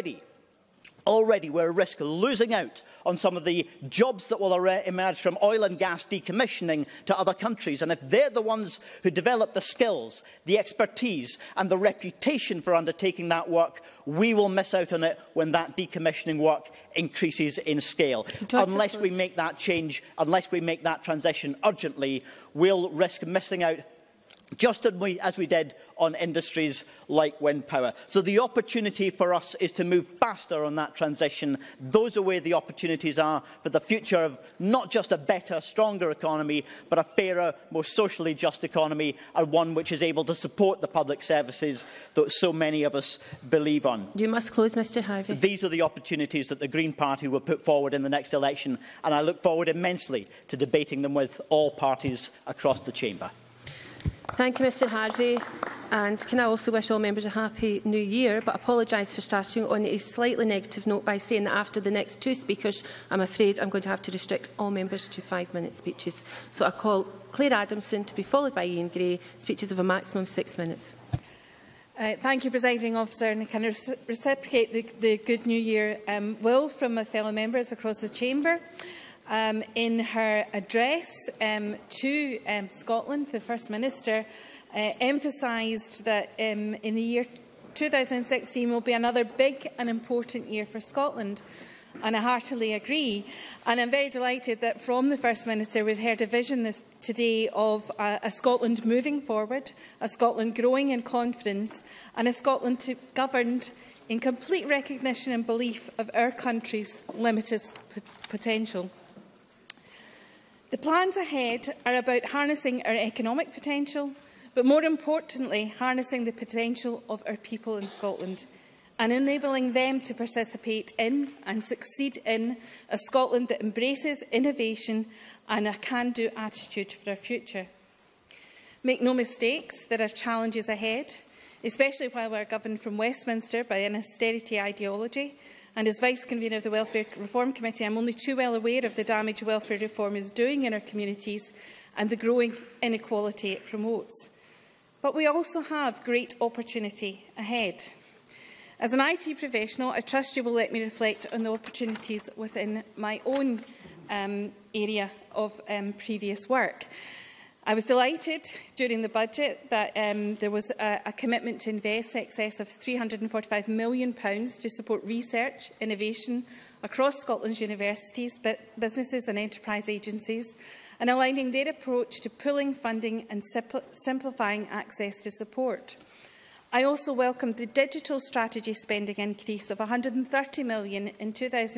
Already we're at risk of losing out on some of the jobs that will emerge from oil and gas decommissioning to other countries. And if they're the ones who develop the skills, the expertise and the reputation for undertaking that work, we will miss out on it when that decommissioning work increases in scale. Unless we make that change, unless we make that transition urgently, we'll risk missing out just as we did on industries like wind power. So the opportunity for us is to move faster on that transition. Those are where the opportunities are for the future of not just a better, stronger economy, but a fairer, more socially just economy, and one which is able to support the public services that so many of us believe on. You must close, Mr Harvey. These are the opportunities that the Green Party will put forward in the next election, and I look forward immensely to debating them with all parties across the chamber. Thank you, Mr Harvey. And can I also wish all members a happy new year, but apologise for starting on a slightly negative note by saying that after the next two speakers, I'm afraid I'm going to have to restrict all members to 5-minute speeches. So I call Claire Adamson to be followed by Ian Gray, speeches of a maximum 6 minutes. Thank you, Presiding Officer, and I can reciprocate the Good New Year will from my fellow members across the chamber. In her address to Scotland, the First Minister emphasised that in the year 2016 will be another big and important year for Scotland, and I heartily agree. And I'm very delighted that from the First Minister we've heard a vision today of a Scotland moving forward, a Scotland growing in confidence, and a Scotland governed in complete recognition and belief of our country's limited potential. The plans ahead are about harnessing our economic potential, but more importantly, harnessing the potential of our people in Scotland and enabling them to participate in and succeed in a Scotland that embraces innovation and a can-do attitude for our future. Make no mistakes, there are challenges ahead, especially while we are governed from Westminster by an austerity ideology. And as Vice-Convener of the Welfare Reform Committee, I am only too well aware of the damage welfare reform is doing in our communities and the growing inequality it promotes. But we also have great opportunity ahead. As an IT professional, I trust you will let me reflect on the opportunities within my own area of previous work. I was delighted during the budget that there was a commitment to invest in excess of £345 million to support research, innovation across Scotland's universities, businesses and enterprise agencies, and aligning their approach to pooling funding and simplifying access to support. I also welcomed the digital strategy spending increase of £130 million in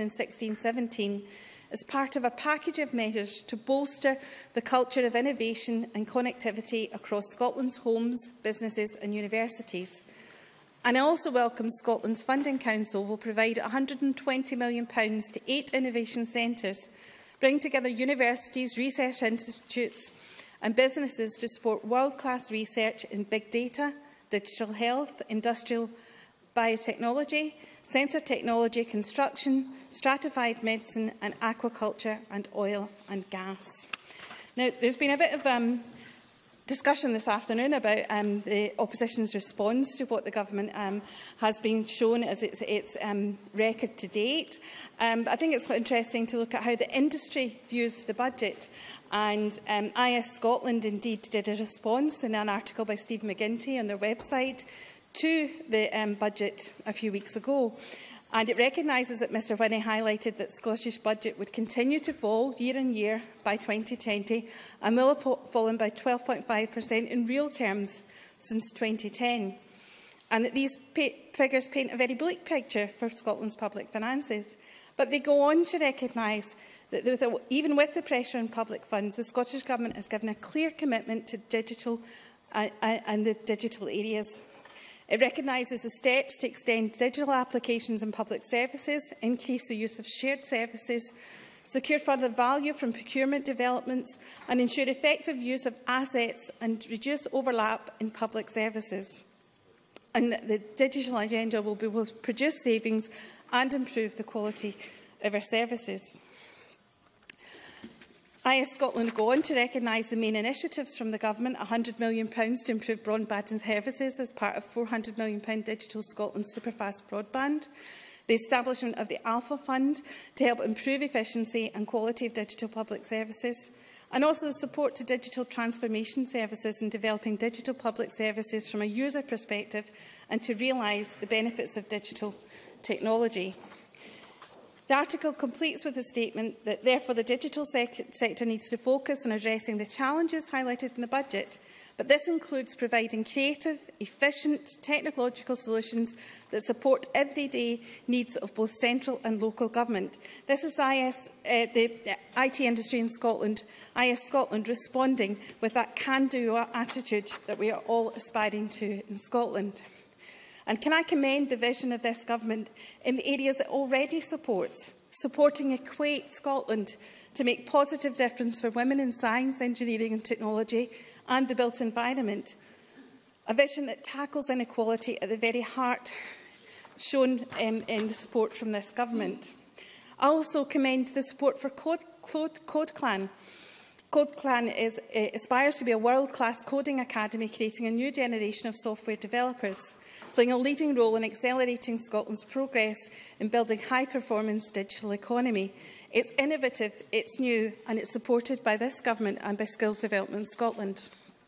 2016-17 as part of a package of measures to bolster the culture of innovation and connectivity across Scotland's homes, businesses and universities. And I also welcome Scotland's Funding Council will provide £120 million to 8 innovation centres, bringing together universities, research institutes and businesses to support world-class research in big data, digital health, industrial biotechnology, sensor technology, construction, stratified medicine and aquaculture and oil and gas. Now, there's been a bit of discussion this afternoon about the opposition's response to what the government has been shown as its record to date. I think it's quite interesting to look at how the industry views the budget. And IS Scotland indeed did a response in an article by Steve McGinty on their website to the budget a few weeks ago. And it recognises that Mr Whinney highlighted that Scottish budget would continue to fall year on year by 2020 and will have fallen by 12.5% in real terms since 2010. And that these figures paint a very bleak picture for Scotland's public finances. But they go on to recognise that even with the pressure on public funds, the Scottish Government has given a clear commitment to digital and the digital areas. It recognises the steps to extend digital applications in public services, increase the use of shared services, secure further value from procurement developments and ensure effective use of assets and reduce overlap in public services. And the digital agenda will produce savings and improve the quality of our services. IS Scotland go on to recognise the main initiatives from the Government, £100 million to improve broadband services as part of £400 million Digital Scotland Superfast Broadband, the establishment of the Alpha Fund to help improve efficiency and quality of digital public services, and also the support to digital transformation services and developing digital public services from a user perspective and to realise the benefits of digital technology. The article completes with a statement that, therefore, the digital sector needs to focus on addressing the challenges highlighted in the budget, But this includes providing creative, efficient technological solutions that support everyday needs of both central and local government. This is the IT industry in Scotland, IS Scotland, responding with that can-do attitude that we are all aspiring to in Scotland. And can I commend the vision of this government in the areas it already supports, supporting Equate Scotland to make positive difference for women in science, engineering and technology and the built environment, a vision that tackles inequality at the very heart shown in the support from this government. I also commend the support for Code Clan. Code Clan aspires to be a world-class coding academy, creating a new generation of software developers, playing a leading role in accelerating Scotland's progress in building a high-performance digital economy. It's innovative, it's new, and it's supported by this government and by Skills Development Scotland.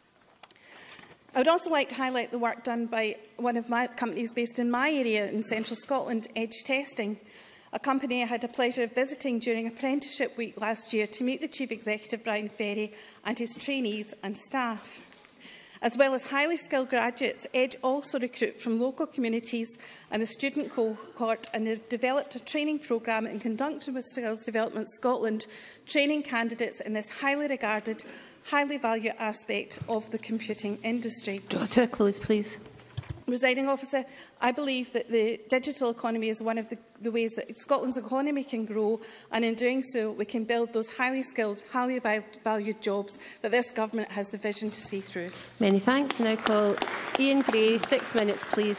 I would also like to highlight the work done by one of my companies based in my area in central Scotland, Edge Testing, a company I had the pleasure of visiting during Apprenticeship Week last year to meet the Chief Executive, Brian Ferry, and his trainees and staff. As well as highly skilled graduates, Edge also recruit from local communities and the student cohort, and have developed a training programme in conjunction with Skills Development Scotland, training candidates in this highly regarded, highly valued aspect of the computing industry. Draw to a close, please. Presiding Officer, I believe that the digital economy is one of the ways that Scotland's economy can grow, and in doing so we can build those highly skilled, highly valued jobs that this government has the vision to see through. Many thanks. I now call Ian Gray. 6 minutes, please.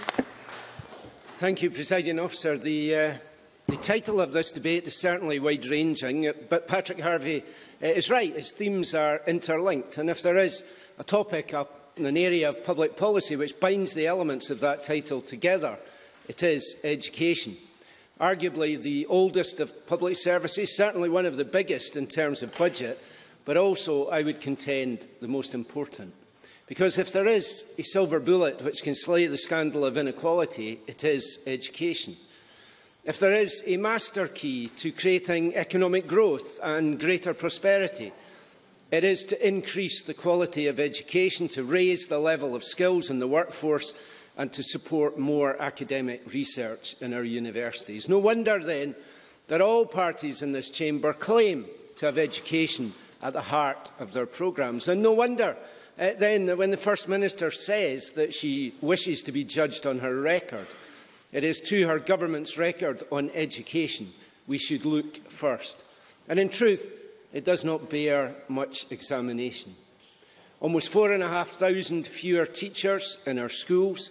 Thank you, Presiding Officer. The title of this debate is certainly wide-ranging, but Patrick Harvey is right. His themes are interlinked, and if there is a topic in an area of public policy which binds the elements of that title together, it is education. Arguably the oldest of public services, certainly one of the biggest in terms of budget, but also, I would contend, the most important. Because if there is a silver bullet which can slay the scandal of inequality, it is education. If there is a master key to creating economic growth and greater prosperity, it is to increase the quality of education, to raise the level of skills in the workforce, and to support more academic research in our universities. No wonder, then, that all parties in this chamber claim to have education at the heart of their programmes. And no wonder, then, that when the First Minister says that she wishes to be judged on her record, it is to her government's record on education we should look first. And in truth, it does not bear much examination. Almost 4,500 fewer teachers in our schools,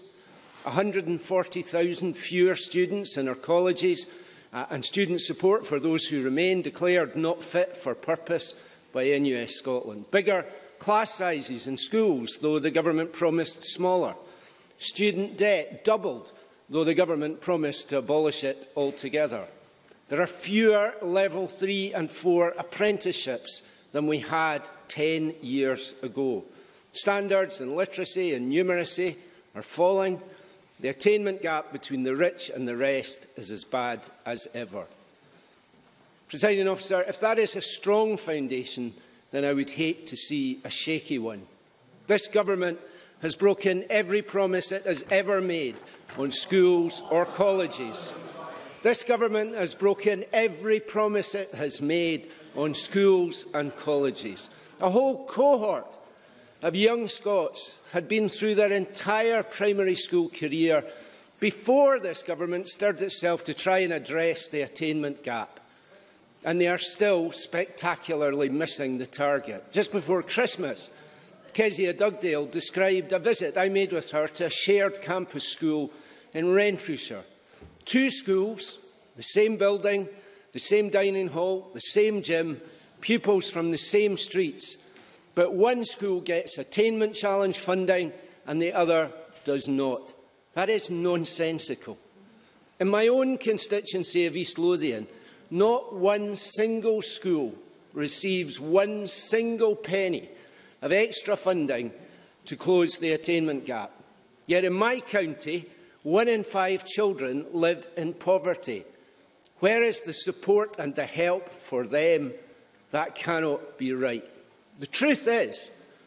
140,000 fewer students in our colleges, and student support for those who remain declared not fit for purpose by NUS Scotland. Bigger class sizes in schools, though the government promised smaller. Student debt doubled, though the government promised to abolish it altogether. There are fewer Level 3 and 4 apprenticeships than we had 10 years ago. Standards in literacy and numeracy are falling. The attainment gap between the rich and the rest is as bad as ever. Presiding Officer, if that is a strong foundation, then I would hate to see a shaky one. This government has broken every promise it has ever made on schools or colleges. This government has broken every promise it has made on schools and colleges. A whole cohort of young Scots had been through their entire primary school career before this government stirred itself to try and address the attainment gap. And they are still spectacularly missing the target. Just before Christmas, Kezia Dugdale described a visit I made with her to a shared campus school in Renfrewshire. Two schools, the same building, the same dining hall, the same gym, pupils from the same streets. But one school gets attainment challenge funding and the other does not. That is nonsensical. In my own constituency of East Lothian, not one single school receives one single penny of extra funding to close the attainment gap. Yet in my county, 1 in 5 children live in poverty. Where is the support and the help for them? That cannot be right. The truth is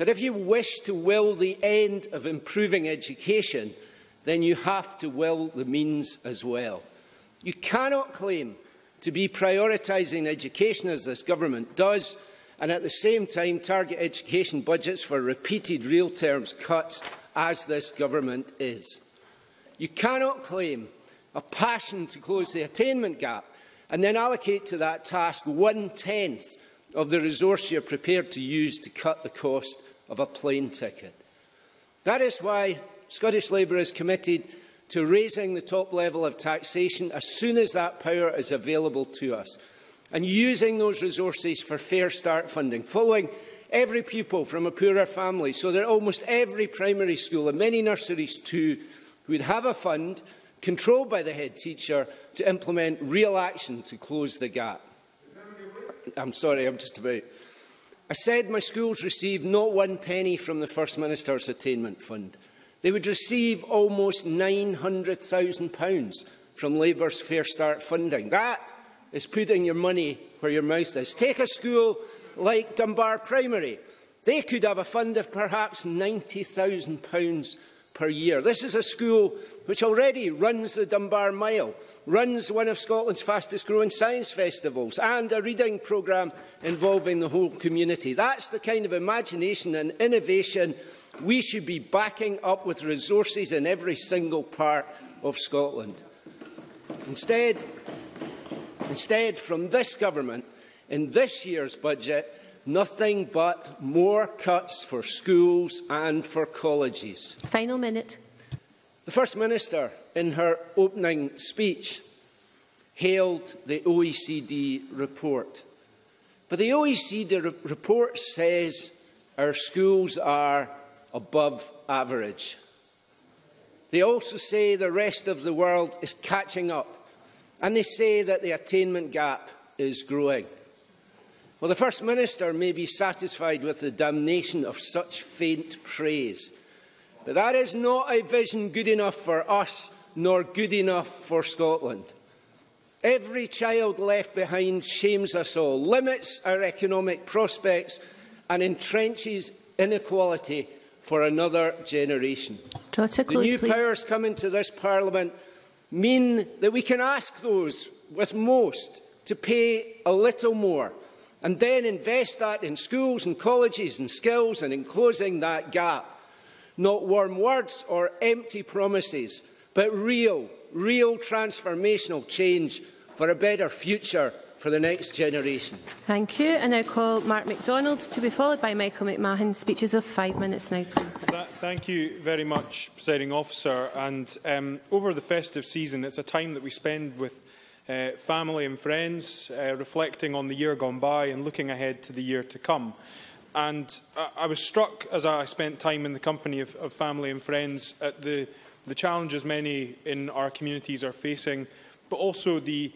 that if you wish to will the end of improving education, then you have to will the means as well. You cannot claim to be prioritising education, as this government does, and at the same time target education budgets for repeated real terms cuts, as this government is. You cannot claim a passion to close the attainment gap and then allocate to that task 1/10 of the resource you are prepared to use to cut the cost of a plane ticket. That is why Scottish Labour is committed to raising the top level of taxation as soon as that power is available to us, and using those resources for Fair Start funding, following every pupil from a poorer family, so that almost every primary school, and many nurseries too, would have a fund controlled by the head teacher to implement real action to close the gap. I'm sorry, I'm just about. I said my schools receive not one penny from the First Minister's Attainment Fund. They would receive almost £900,000 from Labour's Fair Start funding. That is putting your money where your mouth is. Take a school like Dunbar Primary. They could have a fund of perhaps £90,000 per year. This is a school which already runs the Dunbar Mile, runs one of Scotland's fastest growing science festivals, and a reading programme involving the whole community. That's the kind of imagination and innovation we should be backing up with resources in every single part of Scotland. Instead, from this government, in this year's budget, nothing but more cuts for schools and for colleges. Final minute. The First Minister, in her opening speech, hailed the OECD report. But the OECD report says our schools are above average. They also say the rest of the world is catching up, and they say that the attainment gap is growing. Well, the First Minister may be satisfied with the damnation of such faint praise, but that is not a vision good enough for us, nor good enough for Scotland. Every child left behind shames us all, limits our economic prospects, and entrenches inequality for another generation. The new powers coming to this Parliament mean that we can ask those with most to pay a little more, and then invest that in schools and colleges and skills, and in closing that gap. Not warm words or empty promises, but real transformational change for a better future for the next generation. Thank you. I now call Mark MacDonald to be followed by Michael McMahon. Speeches of 5 minutes now, please. Thank you very much, Presiding Officer. And over the festive season, it's a time that we spend with family and friends, reflecting on the year gone by and looking ahead to the year to come. And I was struck, as I spent time in the company of family and friends, at the challenges many in our communities are facing, but also the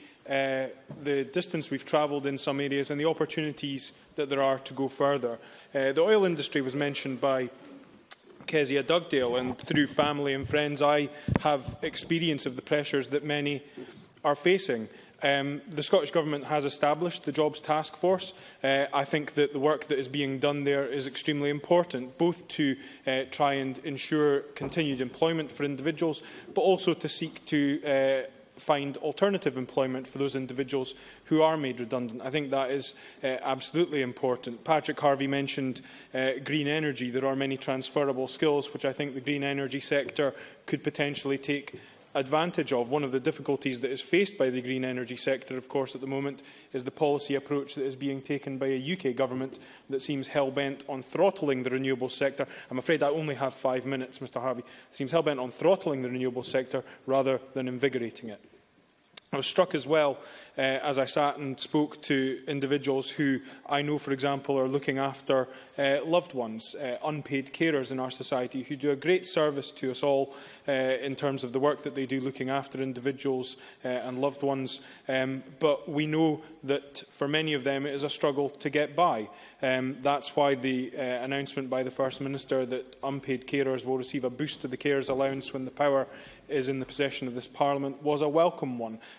distance we've travelled in some areas and the opportunities that there are to go further. The oil industry was mentioned by Kezia Dugdale, and through family and friends I have experience of the pressures that many are facing. The Scottish Government has established the Jobs Task Force. I think that the work that is being done there is extremely important, both to try and ensure continued employment for individuals, but also to seek to find alternative employment for those individuals who are made redundant. I think that is absolutely important. Patrick Harvey mentioned green energy. There are many transferable skills which I think the green energy sector could potentially take advantage of. One of the difficulties that is faced by the green energy sector, of course, at the moment is the policy approach that is being taken by a UK government that seems hell-bent on throttling the renewable sector. I'm afraid I only have 5 minutes, Mr Harvey. It seems hell-bent on throttling the renewable sector rather than invigorating it. I was struck as well as I sat and spoke to individuals who I know, for example, are looking after loved ones, unpaid carers in our society, who do a great service to us all in terms of the work that they do looking after individuals and loved ones. But we know that for many of them it is a struggle to get by. That's why the announcement by the First Minister that unpaid carers will receive a boost to the carers allowance when the power is in the possession of this Parliament was a welcome one.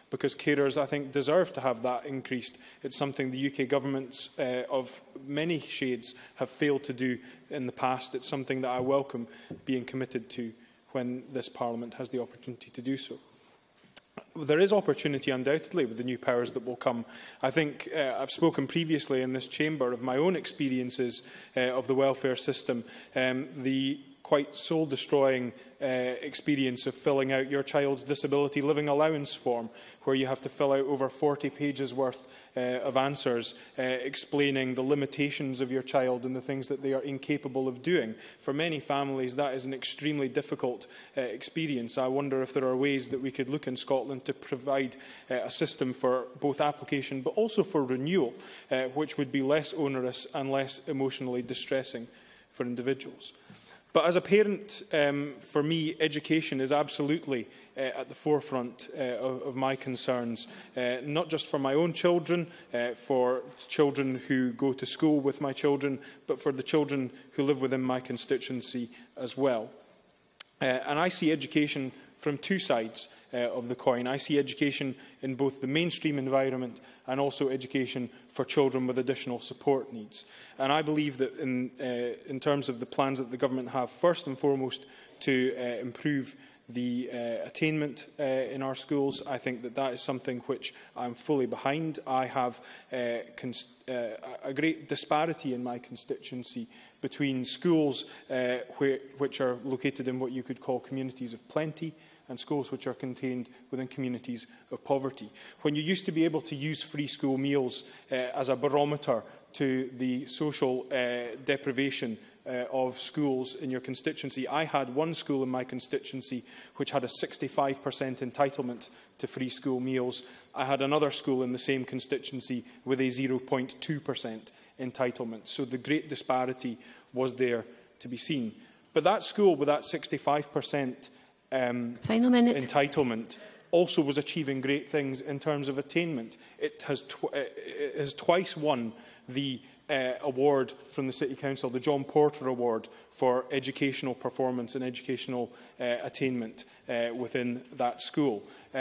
because carers, I think, deserve to have that increased. It's something the UK governments of many shades have failed to do in the past. It's something that I welcome being committed to when this Parliament has the opportunity to do so. There is opportunity, undoubtedly, with the new powers that will come. I think I've spoken previously in this chamber of my own experiences of the welfare system. The quite soul-destroying experience of filling out your child's disability living allowance form, where you have to fill out over 40 pages worth of answers explaining the limitations of your child and the things that they are incapable of doing. For many families, that is an extremely difficult experience. I wonder if there are ways that we could look in Scotland to provide a system for both application but also for renewal, which would be less onerous and less emotionally distressing for individuals. But as a parent, for me, education is absolutely at the forefront of my concerns, not just for my own children, for children who go to school with my children, but for the children who live within my constituency as well. And I see education from two sides of the coin. I see education in both the mainstream environment and also education for children with additional support needs. And I believe that in terms of the plans that the government have, first and foremost, to improve the attainment in our schools, I think that that is something which I'm fully behind. I have a great disparity in my constituency between schools which are located in what you could call communities of plenty and schools which are contained within communities of poverty. When you used to be able to use free school meals as a barometer to the social deprivation of schools in your constituency, I had one school in my constituency which had a 65% entitlement to free school meals. I had another school in the same constituency with a 0.2% entitlement. So the great disparity was there to be seen. But that school with that 65% entitlement also was achieving great things in terms of attainment. It has twice won the award from the City Council, the John Porter Award for educational performance and educational attainment within that school.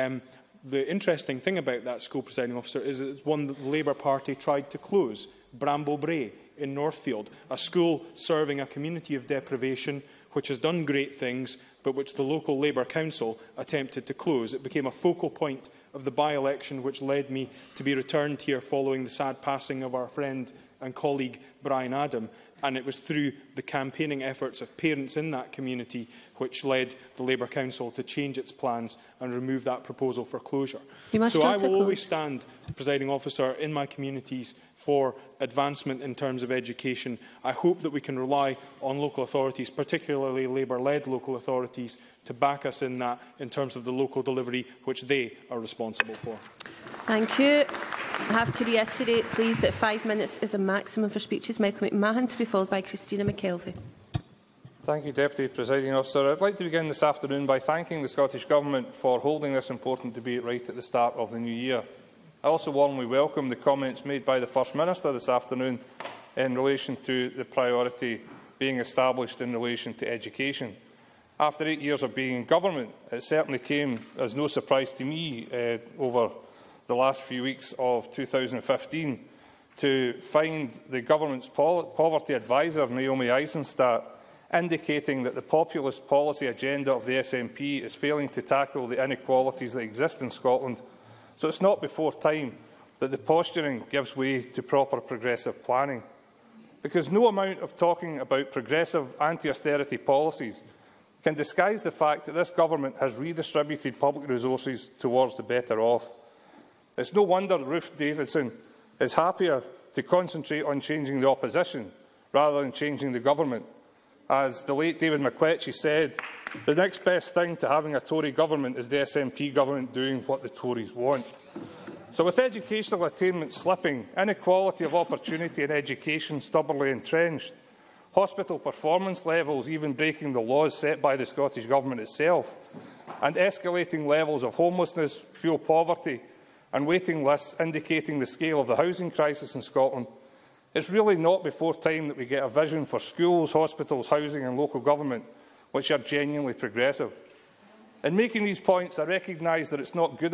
The interesting thing about that school, Presiding Officer, is it's one that the Labour Party tried to close, Bramble Brae in Northfield, a school serving a community of deprivation which has done great things, but which the local Labour Council attempted to close. It became a focal point of the by-election which led me to be returned here following the sad passing of our friend and colleague Brian Adam, and it was through the campaigning efforts of parents in that community which led the Labour Council to change its plans and remove that proposal for closure. So I will always stand, Presiding Officer, in my communities for advancement in terms of education. I hope that we can rely on local authorities, particularly Labour-led local authorities, to back us in that in terms of the local delivery which they are responsible for. Thank you. I have to reiterate, please, that 5 minutes is a maximum for speeches. Michael McMahon, to be followed by Christina McKelvey. Thank you, Deputy Presiding Officer. I'd like to begin this afternoon by thanking the Scottish Government for holding this important debate right at the start of the new year. I also warmly welcome the comments made by the First Minister this afternoon in relation to the priority being established in relation to education. After 8 years of being in government, it certainly came as no surprise to me over the last few weeks of 2015 to find the government's poverty advisor, Naomi Eisenstadt, indicating that the populist policy agenda of the SNP is failing to tackle the inequalities that exist in Scotland. So it's not before time that the posturing gives way to proper progressive planning. Because no amount of talking about progressive anti-austerity policies can disguise the fact that this government has redistributed public resources towards the better off. It's no wonder Ruth Davidson is happier to concentrate on changing the opposition rather than changing the government. As the late David McCletchy said, the next best thing to having a Tory government is the SNP government doing what the Tories want. So with educational attainment slipping, inequality of opportunity in education stubbornly entrenched, hospital performance levels even breaking the laws set by the Scottish Government itself, and escalating levels of homelessness, fuel poverty and waiting lists indicating the scale of the housing crisis in Scotland, it's really not before time that we get a vision for schools, hospitals, housing and local government which are genuinely progressive. In making these points, I recognise that it's not good enough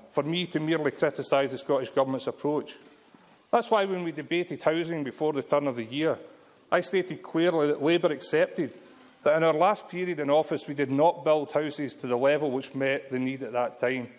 for me to merely criticise the Scottish Government's approach. That's why when we debated housing before the turn of the year, I stated clearly that Labour accepted that in our last period in office we did not build houses to the level which met the need at that time.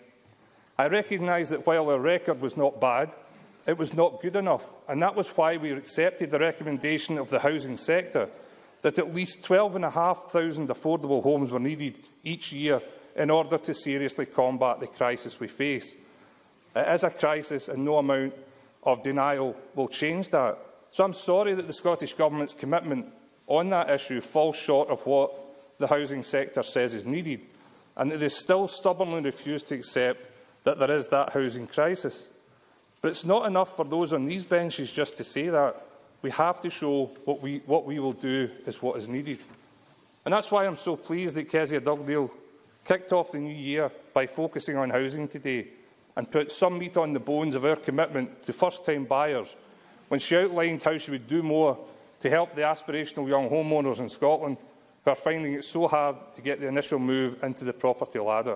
I recognise that while our record was not bad, it was not good enough, and that was why we accepted the recommendation of the housing sector that at least 12,500 affordable homes were needed each year in order to seriously combat the crisis we face. It is a crisis, and no amount of denial will change that. So I'm sorry that the Scottish Government's commitment on that issue falls short of what the housing sector says is needed, and that they still stubbornly refuse to accept that there is that housing crisis. But it's not enough for those on these benches just to say that. We have to show what we will do is what is needed. And that's why I'm so pleased that Kezia Dugdale kicked off the new year by focusing on housing today and put some meat on the bones of our commitment to first-time buyers when she outlined how she would do more to help the aspirational young homeowners in Scotland who are finding it so hard to get the initial move into the property ladder.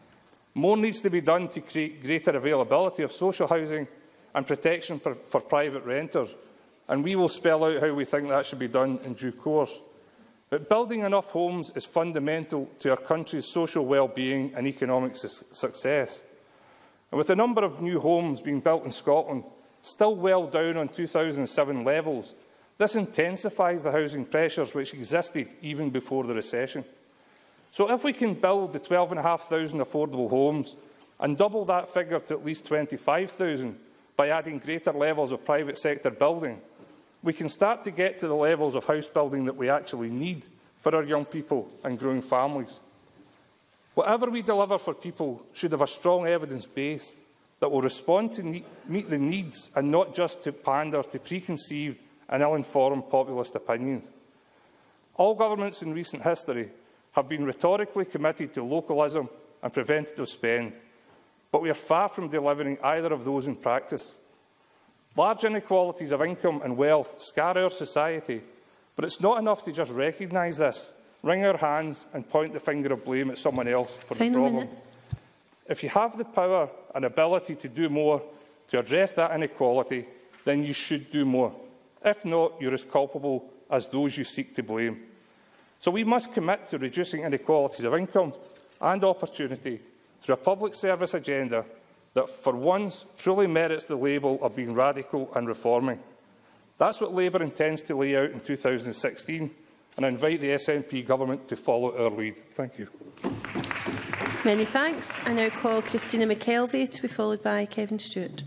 More needs to be done to create greater availability of social housing and protection for private renters, and we will spell out how we think that should be done in due course. But building enough homes is fundamental to our country's social well-being and economic success. And with the number of new homes being built in Scotland still well down on 2007 levels, this intensifies the housing pressures which existed even before the recession. So if we can build the 12,500 affordable homes and double that figure to at least 25,000 by adding greater levels of private sector building, we can start to get to the levels of house building that we actually need for our young people and growing families. Whatever we deliver for people should have a strong evidence base that will respond to meet the needs and not just to pander to preconceived and ill-informed populist opinions. All governments in recent history have been rhetorically committed to localism and preventative spend, but we are far from delivering either of those in practice. Large inequalities of income and wealth scar our society, but it's not enough to just recognise this, wring our hands and point the finger of blame at someone else for the problem. If you have the power and ability to do more to address that inequality, then you should do more. If not, you're as culpable as those you seek to blame. So we must commit to reducing inequalities of income and opportunity through a public service agenda that for once truly merits the label of being radical and reforming. That's what Labour intends to lay out in 2016, and I invite the SNP government to follow our lead. Thank you. Many thanks. I now call Christina McKelvey to be followed by Kevin Stewart.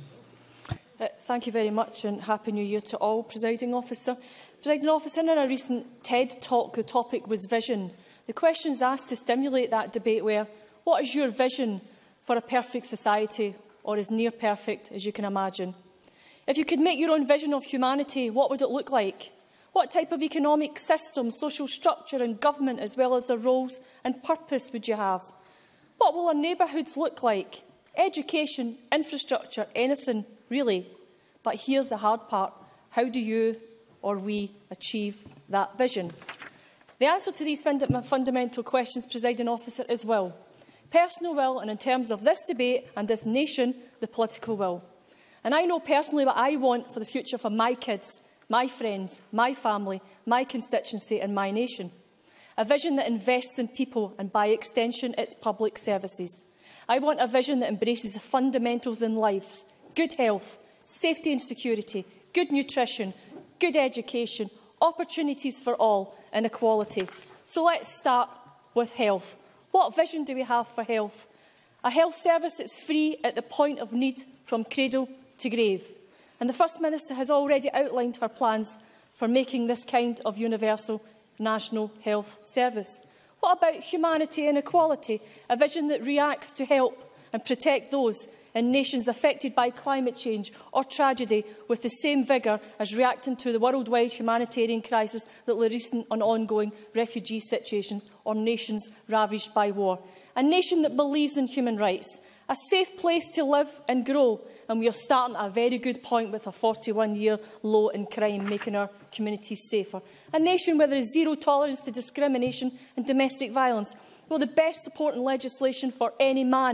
Thank you very much, and Happy New Year to all, Presiding Officer. Presiding Officer, in a recent TED Talk, the topic was vision. The questions asked to stimulate that debate were, what is your vision for a perfect society, or as near perfect as you can imagine? If you could make your own vision of humanity, what would it look like? What type of economic system, social structure and government, as well as their roles and purpose, would you have? What will our neighbourhoods look like? Education, infrastructure, anything, really. But here's the hard part. How do you or we achieve that vision? The answer to these fundamental questions, Presiding Officer, is will. Personal will, and in terms of this debate and this nation, the political will. And I know personally what I want for the future for my kids, my friends, my family, my constituency and my nation. A vision that invests in people and, by extension, its public services. I want a vision that embraces the fundamentals in life: good health, safety and security, good nutrition, good education, opportunities for all and equality. So let's start with health. What vision do we have for health? A health service that's free at the point of need from cradle to grave. And the First Minister has already outlined her plans for making this kind of universal national health service. What about humanity and equality? A vision that reacts to help and protect those in nations affected by climate change or tragedy with the same vigour as reacting to the worldwide humanitarian crisis that the recent and ongoing refugee situations or nations ravaged by war. A nation that believes in human rights, a safe place to live and grow, and we are starting at a very good point with a 41-year low in crime, making our communities safer. A nation where there is zero tolerance to discrimination and domestic violence, well, the best supporting legislation for any man,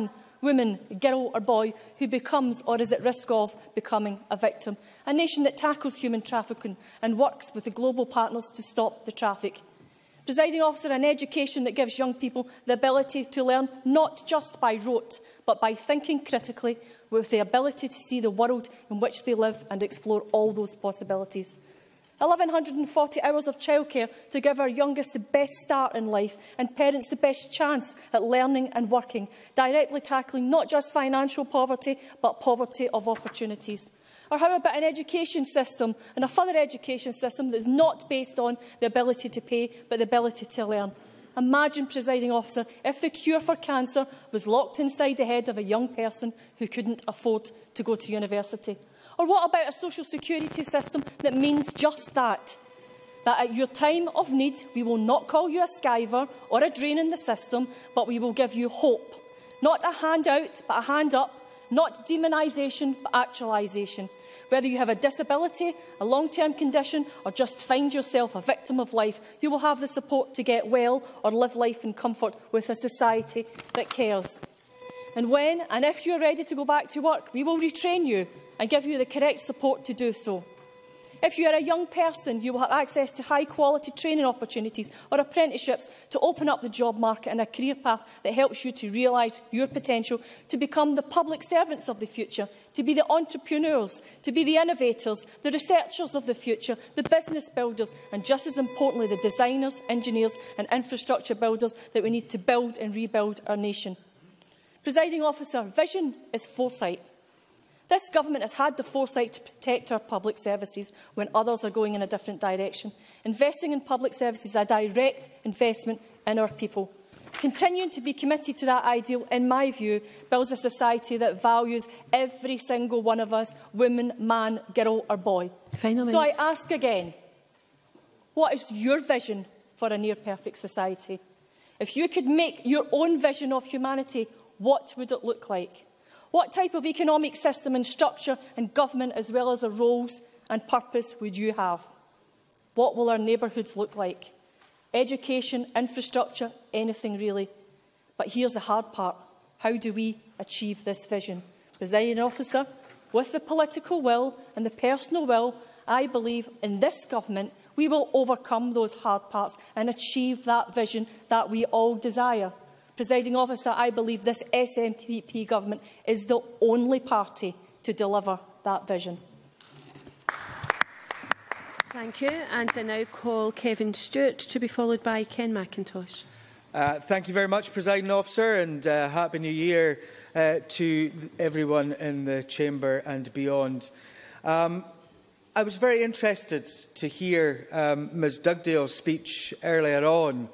woman, girl or boy who becomes or is at risk of becoming a victim. A nation that tackles human trafficking and works with the global partners to stop the traffic. Presiding Officer, an education that gives young people the ability to learn not just by rote, but by thinking critically, with the ability to see the world in which they live and explore all those possibilities. 1,140 hours of childcare to give our youngest the best start in life and parents the best chance at learning and working, directly tackling not just financial poverty, but poverty of opportunities. Or how about an education system and a further education system that is not based on the ability to pay, but the ability to learn? Imagine, Presiding Officer, if the cure for cancer was locked inside the head of a young person who couldn't afford to go to university. Or what about a social security system that means just that? That at your time of need, we will not call you a skiver or a drain in the system, but we will give you hope. Not a handout, but a hand up. Not demonisation, but actualisation. Whether you have a disability, a long-term condition, or just find yourself a victim of life, you will have the support to get well or live life in comfort with a society that cares. And when and if you are ready to go back to work, we will retrain you and give you the correct support to do so. If you are a young person, you will have access to high-quality training opportunities or apprenticeships to open up the job market and a career path that helps you to realise your potential, to become the public servants of the future, to be the entrepreneurs, to be the innovators, the researchers of the future, the business builders, and just as importantly, the designers, engineers and infrastructure builders that we need to build and rebuild our nation. Presiding Officer, vision is foresight. This government has had the foresight to protect our public services when others are going in a different direction. Investing in public services is a direct investment in our people. Continuing to be committed to that ideal, in my view, builds a society that values every single one of us, woman, man, girl or boy. So I ask again, what is your vision for a near-perfect society? If you could make your own vision of humanity, what would it look like? What type of economic system and structure and government, as well as our roles and purpose, would you have? What will our neighbourhoods look like? Education, infrastructure, anything really. But here's the hard part. How do we achieve this vision? Presiding Officer, with the political will and the personal will, I believe in this government we will overcome those hard parts and achieve that vision that we all desire. Presiding Officer, I believe this SNP government is the only party to deliver that vision. Thank you. And I now call Kevin Stewart to be followed by Ken McIntosh. Thank you very much, Presiding Officer, and Happy New Year to everyone in the Chamber and beyond. I was very interested to hear Ms Dugdale's speech earlier on.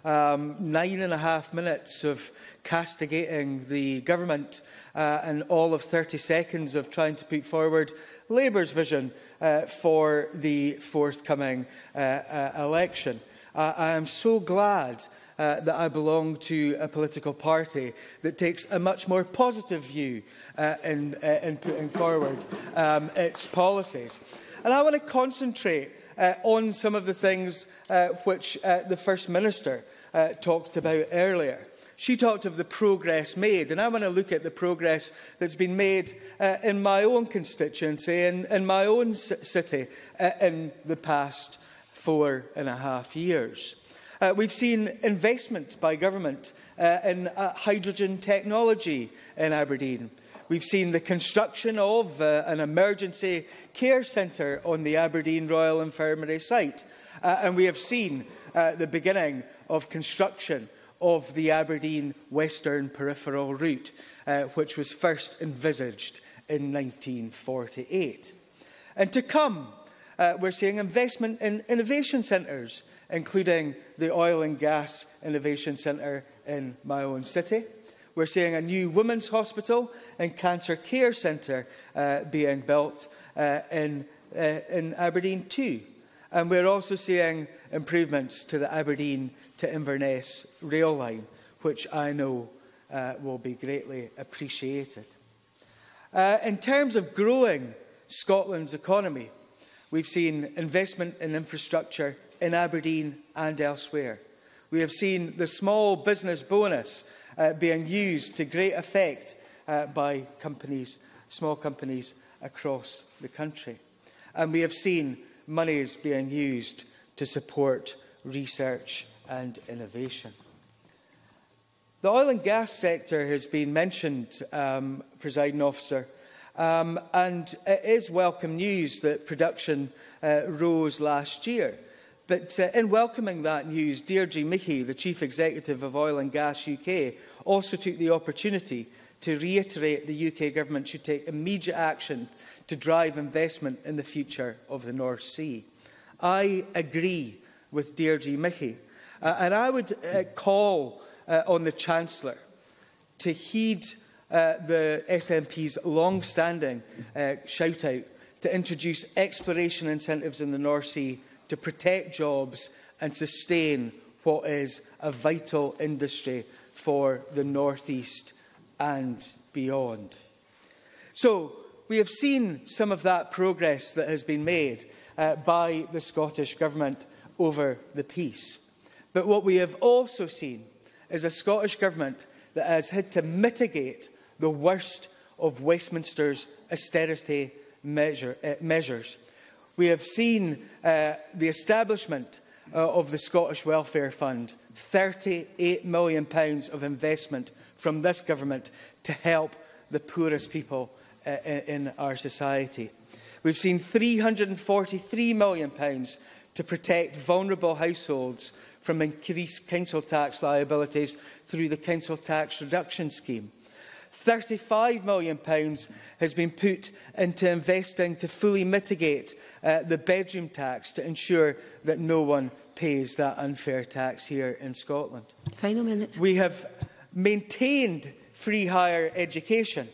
9.5 minutes of castigating the government and all of 30 seconds of trying to put forward Labour's vision for the forthcoming election. I am so glad that I belong to a political party that takes a much more positive view in putting forward its policies. And I want to concentrate on some of the things which the First Minister talked about earlier. She talked of the progress made, and I want to look at the progress that's been made in my own constituency and in my own city in the past 4.5 years. We've seen investment by government in hydrogen technology in Aberdeen. We've seen the construction of an emergency care centre on the Aberdeen Royal Infirmary site. And we have seen the beginning of construction of the Aberdeen Western Peripheral Route, which was first envisaged in 1948. And to come, we're seeing investment in innovation centres, including the Oil and Gas Innovation Centre in my own city. We're seeing a new women's hospital and cancer care centre being built in Aberdeen too. And we're also seeing improvements to the Aberdeen to Inverness rail line, which I know will be greatly appreciated. In terms of growing Scotland's economy, we've seen investment in infrastructure in Aberdeen and elsewhere. We have seen the small business bonus being used to great effect by companies, small companies across the country. And we have seen monies being used to support research and innovation. The oil and gas sector has been mentioned, Presiding Officer, and it is welcome news that production rose last year. But in welcoming that news, Deirdre Michie, the Chief Executive of Oil and Gas UK, also took the opportunity to reiterate the UK Government should take immediate action to drive investment in the future of the North Sea. I agree with Deirdre Michie, and I would call on the Chancellor to heed the SNP's long-standing shout-out to introduce exploration incentives in the North Sea to protect jobs and sustain what is a vital industry for the North East and beyond. So, we have seen some of that progress that has been made by the Scottish Government over the peace. But what we have also seen is a Scottish Government that has had to mitigate the worst of Westminster's austerity measures. We have seen the establishment of the Scottish Welfare Fund, £38 million of investment from this government to help the poorest people in our society. We've seen £343 million to protect vulnerable households from increased council tax liabilities through the Council Tax Reduction Scheme. £35 million has been put into investing to fully mitigate the bedroom tax to ensure that no one pays that unfair tax here in Scotland. Final minute. We have maintained free higher education.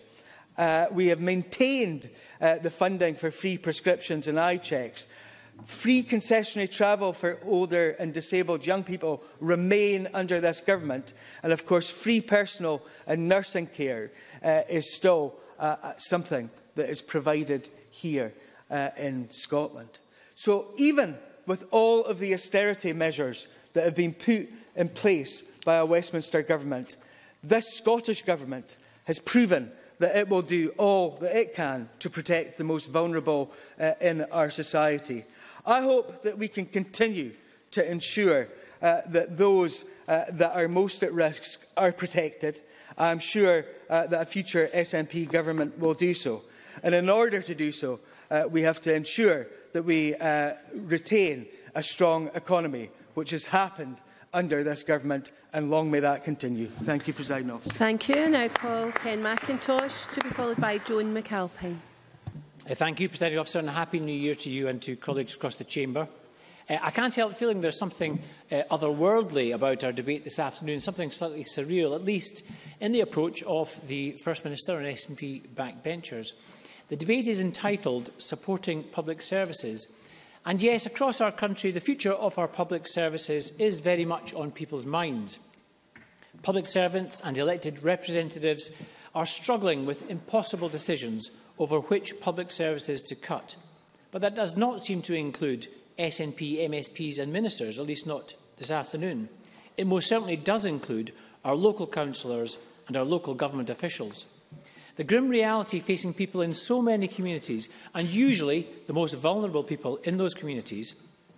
We have maintained the funding for free prescriptions and eye checks. Free concessionary travel for older and disabled young people remain under this government. And of course, free personal and nursing care is still something that is provided here in Scotland. So even with all of the austerity measures that have been put in place by a Westminster government, this Scottish Government has proven that it will do all that it can to protect the most vulnerable in our society. I hope that we can continue to ensure that those that are most at risk are protected. I'm sure that a future SNP government will do so. And in order to do so, we have to ensure that we retain a strong economy, which has happened under this government, and long may that continue. Thank you, Presiding Officer. Thank you. Now call Ken Macintosh to be followed by Joan McAlpine. Thank you, Presiding Officer, and a Happy New Year to you and to colleagues across the Chamber. I can't help feeling there's something otherworldly about our debate this afternoon, something slightly surreal, at least in the approach of the First Minister and SNP backbenchers. The debate is entitled Supporting Public Services. And yes, across our country, the future of our public services is very much on people's minds. Public servants and elected representatives are struggling with impossible decisions over which public services to cut. But that does not seem to include SNP, MSPs and ministers, at least not this afternoon. It most certainly does include our local councillors and our local government officials. The grim reality facing people in so many communities, and usually the most vulnerable people in those communities,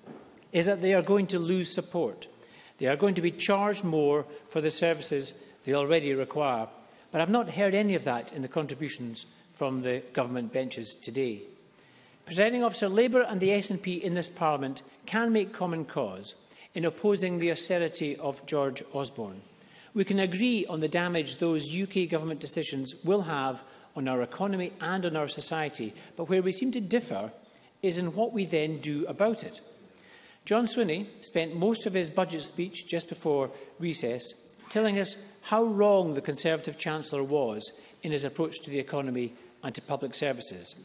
is that they are going to lose support. They are going to be charged more for the services they already require. But I've not heard any of that in the contributions from the government benches today. Presiding Officer, Labour and the SNP in this Parliament can make common cause in opposing the austerity of George Osborne. We can agree on the damage those UK government decisions will have on our economy and on our society, but where we seem to differ is in what we then do about it. John Swinney spent most of his budget speech just before recess telling us how wrong the Conservative Chancellor was in his approach to the economy and to public services.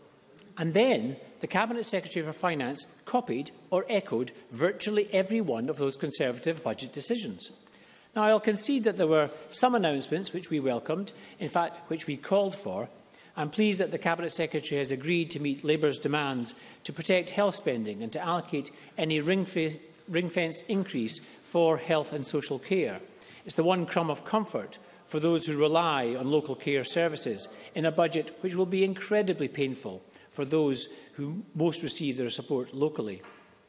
And then the Cabinet Secretary for Finance copied or echoed virtually every one of those Conservative budget decisions. Now, I'll concede that there were some announcements which we welcomed, in fact, which we called for. I'm pleased that the Cabinet Secretary has agreed to meet Labour's demands to protect health spending and to allocate any ring-fenced increase for health and social care. It's the one crumb of comfort for those who rely on local care services in a budget which will be incredibly painful for those who most receive their support locally.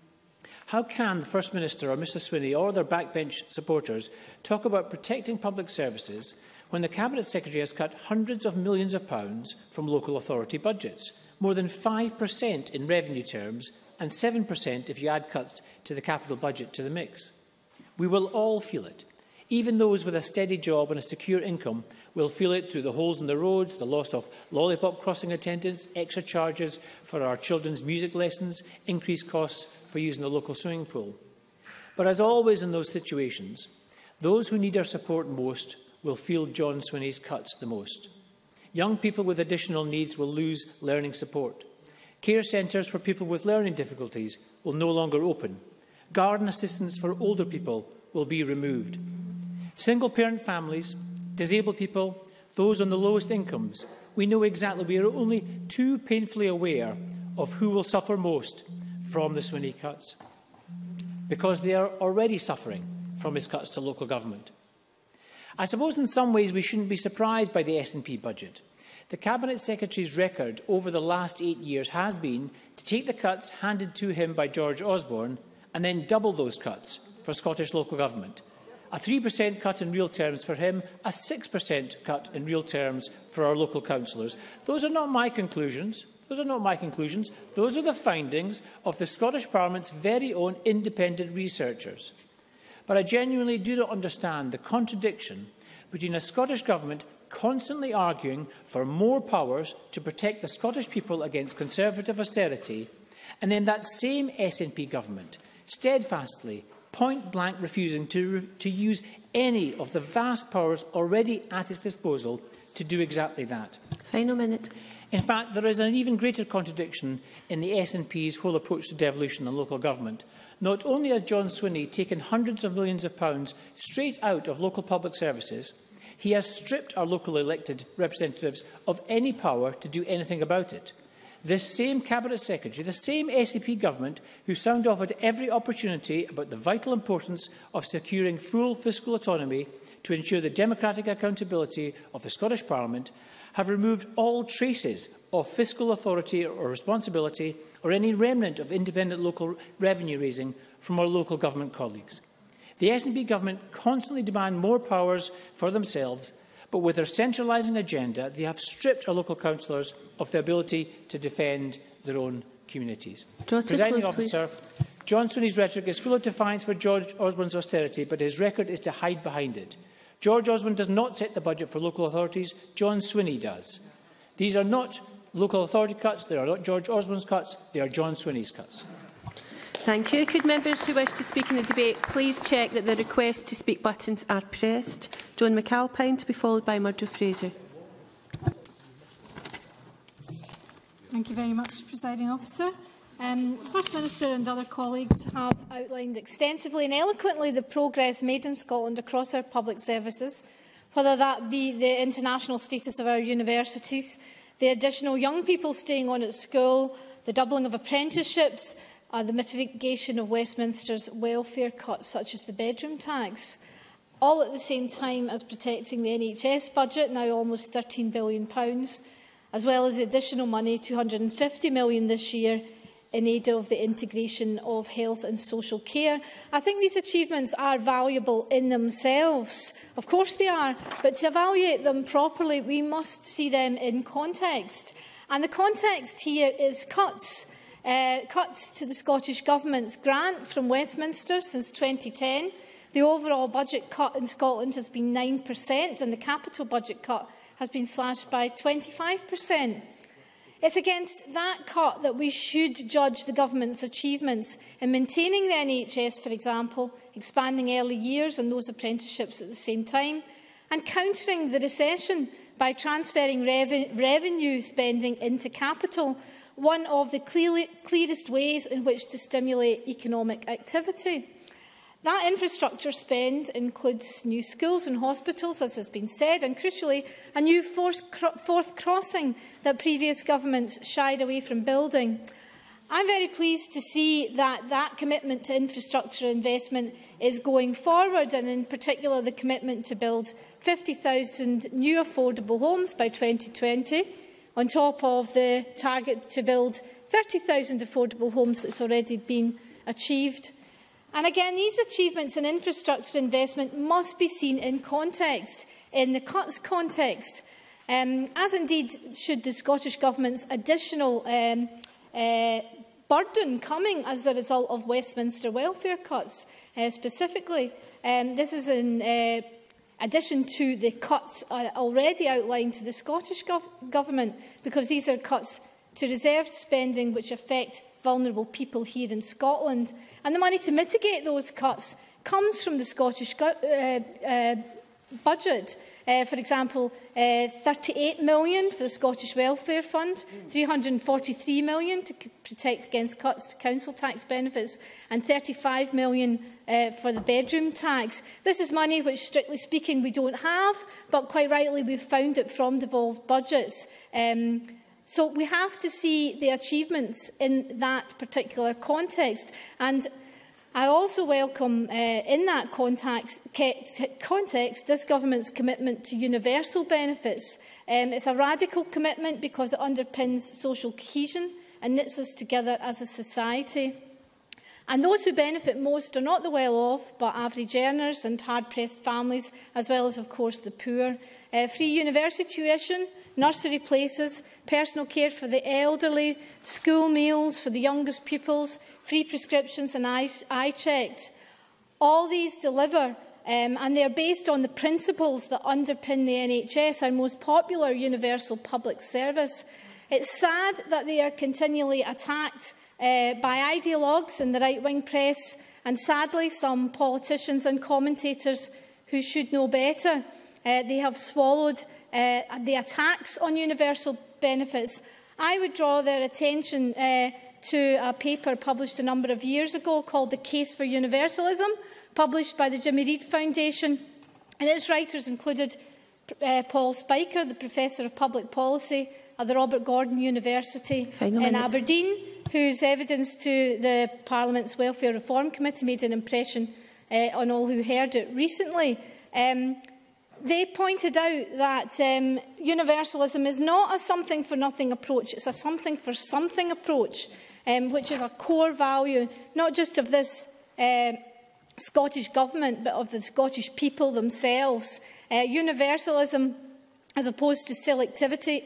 How can the First Minister or Mr Swinney or their backbench supporters talk about protecting public services when the Cabinet Secretary has cut hundreds of millions of pounds from local authority budgets, more than 5% in revenue terms and 7% if you add cuts to the capital budget to the mix? We will all feel it. Even those with a steady job and a secure income will feel it through the holes in the roads, the loss of lollipop crossing attendance, extra charges for our children's music lessons, increased costs for using the local swimming pool. But as always in those situations, those who need our support most will feel John Swinney's cuts the most. Young people with additional needs will lose learning support. Care centres for people with learning difficulties will no longer open. Garden assistance for older people will be removed. Single-parent families, disabled people, those on the lowest incomes, we know exactly, we are only too painfully aware of who will suffer most from the Swinney cuts, because they are already suffering from his cuts to local government. I suppose in some ways we shouldn't be surprised by the SNP budget. The Cabinet Secretary's record over the last 8 years has been to take the cuts handed to him by George Osborne and then double those cuts for Scottish local government. A 3% cut in real terms for him, a 6% cut in real terms for our local councillors. Those are not my conclusions. Those are not my conclusions. Those are the findings of the Scottish Parliament's very own independent researchers. But I genuinely do not understand the contradiction between a Scottish Government constantly arguing for more powers to protect the Scottish people against Conservative austerity, and then that same SNP Government steadfastly, point-blank refusing to use any of the vast powers already at its disposal to do exactly that. Final minute. In fact, there is an even greater contradiction in the SNP's whole approach to devolution and local government. Not only has John Swinney taken hundreds of millions of pounds straight out of local public services, he has stripped our local elected representatives of any power to do anything about it. This same Cabinet Secretary, the same SNP government who sound off at every opportunity about the vital importance of securing full fiscal autonomy to ensure the democratic accountability of the Scottish Parliament, have removed all traces of fiscal authority or responsibility or any remnant of independent local revenue raising from our local government colleagues. The SNP government constantly demand more powers for themselves, but with their centralising agenda, they have stripped our local councillors of the ability to defend their own communities. Presiding Officer, John Swinney's rhetoric is full of defiance for George Osborne's austerity, but his record is to hide behind it. George Osborne does not set the budget for local authorities. John Swinney does. These are not local authority cuts. They are not George Osborne's cuts. They are John Swinney's cuts. Thank you. Could members who wish to speak in the debate please check that the request to speak buttons are pressed. Joan McAlpine to be followed by Murdo Fraser. Thank you very much, Presiding Officer. First Minister and other colleagues have outlined extensively and eloquently the progress made in Scotland across our public services, whether that be the international status of our universities, the additional young people staying on at school, the doubling of apprenticeships, the mitigation of Westminster's welfare cuts, such as the bedroom tax, all at the same time as protecting the NHS budget, now almost £13 billion, as well as the additional money, £250 million this year, in aid of the integration of health and social care. I think these achievements are valuable in themselves. Of course they are, but to evaluate them properly, we must see them in context. And the context here is cuts. Cuts to the Scottish Government's grant from Westminster since 2010. The overall budget cut in Scotland has been 9%, and the capital budget cut has been slashed by 25%. It's against that cut that we should judge the Government's achievements in maintaining the NHS, for example, expanding early years and those apprenticeships at the same time, and countering the recession by transferring revenue spending into capital, one of the clearest ways in which to stimulate economic activity. That infrastructure spend includes new schools and hospitals, as has been said, and crucially, a new fourth crossing that previous governments shied away from building. I'm very pleased to see that that commitment to infrastructure investment is going forward, and in particular the commitment to build 50,000 new affordable homes by 2020, on top of the target to build 30,000 affordable homes that's already been achieved. And again, these achievements in infrastructure investment must be seen in context, in the cuts context, as indeed should the Scottish Government's additional burden coming as a result of Westminster welfare cuts specifically. This is in addition to the cuts already outlined to the Scottish Government, because these are cuts to reserved spending which affect vulnerable people here in Scotland. And the money to mitigate those cuts comes from the Scottish budget. For example, £38 million for the Scottish Welfare Fund, £343 million to protect against cuts to council tax benefits, and £35 million for the bedroom tax. This is money which, strictly speaking, we don't have, but quite rightly we've found it from devolved budgets. So we have to see the achievements in that particular context. And I also welcome, in that context, this Government's commitment to universal benefits. It's a radical commitment because it underpins social cohesion and knits us together as a society. And those who benefit most are not the well-off, but average earners and hard-pressed families, as well as, of course, the poor. Free university tuition, nursery places, personal care for the elderly, school meals for the youngest pupils, free prescriptions and eye checks. All these deliver, and they are based on the principles that underpin the NHS, our most popular universal public service. It's sad that they are continually attacked by ideologues in the right-wing press, and sadly some politicians and commentators who should know better. They have swallowed the attacks on universal benefits. I would draw their attention to a paper published a number of years ago called The Case for Universalism, published by the Jimmy Reid Foundation. And its writers included Paul Spiker, the Professor of Public Policy at the Robert Gordon University in Aberdeen, whose evidence to the Parliament's Welfare Reform Committee made an impression on all who heard it recently. They pointed out that universalism is not a something-for-nothing approach, it's a something-for-something approach, which is a core value, not just of this Scottish Government, but of the Scottish people themselves. Universalism, as opposed to selectivity,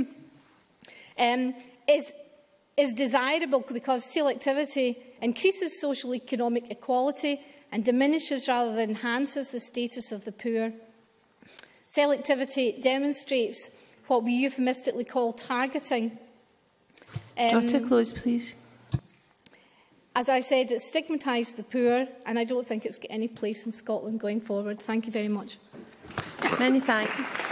is desirable because selectivity increases social economic equality and diminishes rather than enhances the status of the poor. Selectivity demonstrates what we euphemistically call targeting. To close, please. As I said, it stigmatised the poor, and I don't think it's got any place in Scotland going forward. Thank you very much. Many thanks.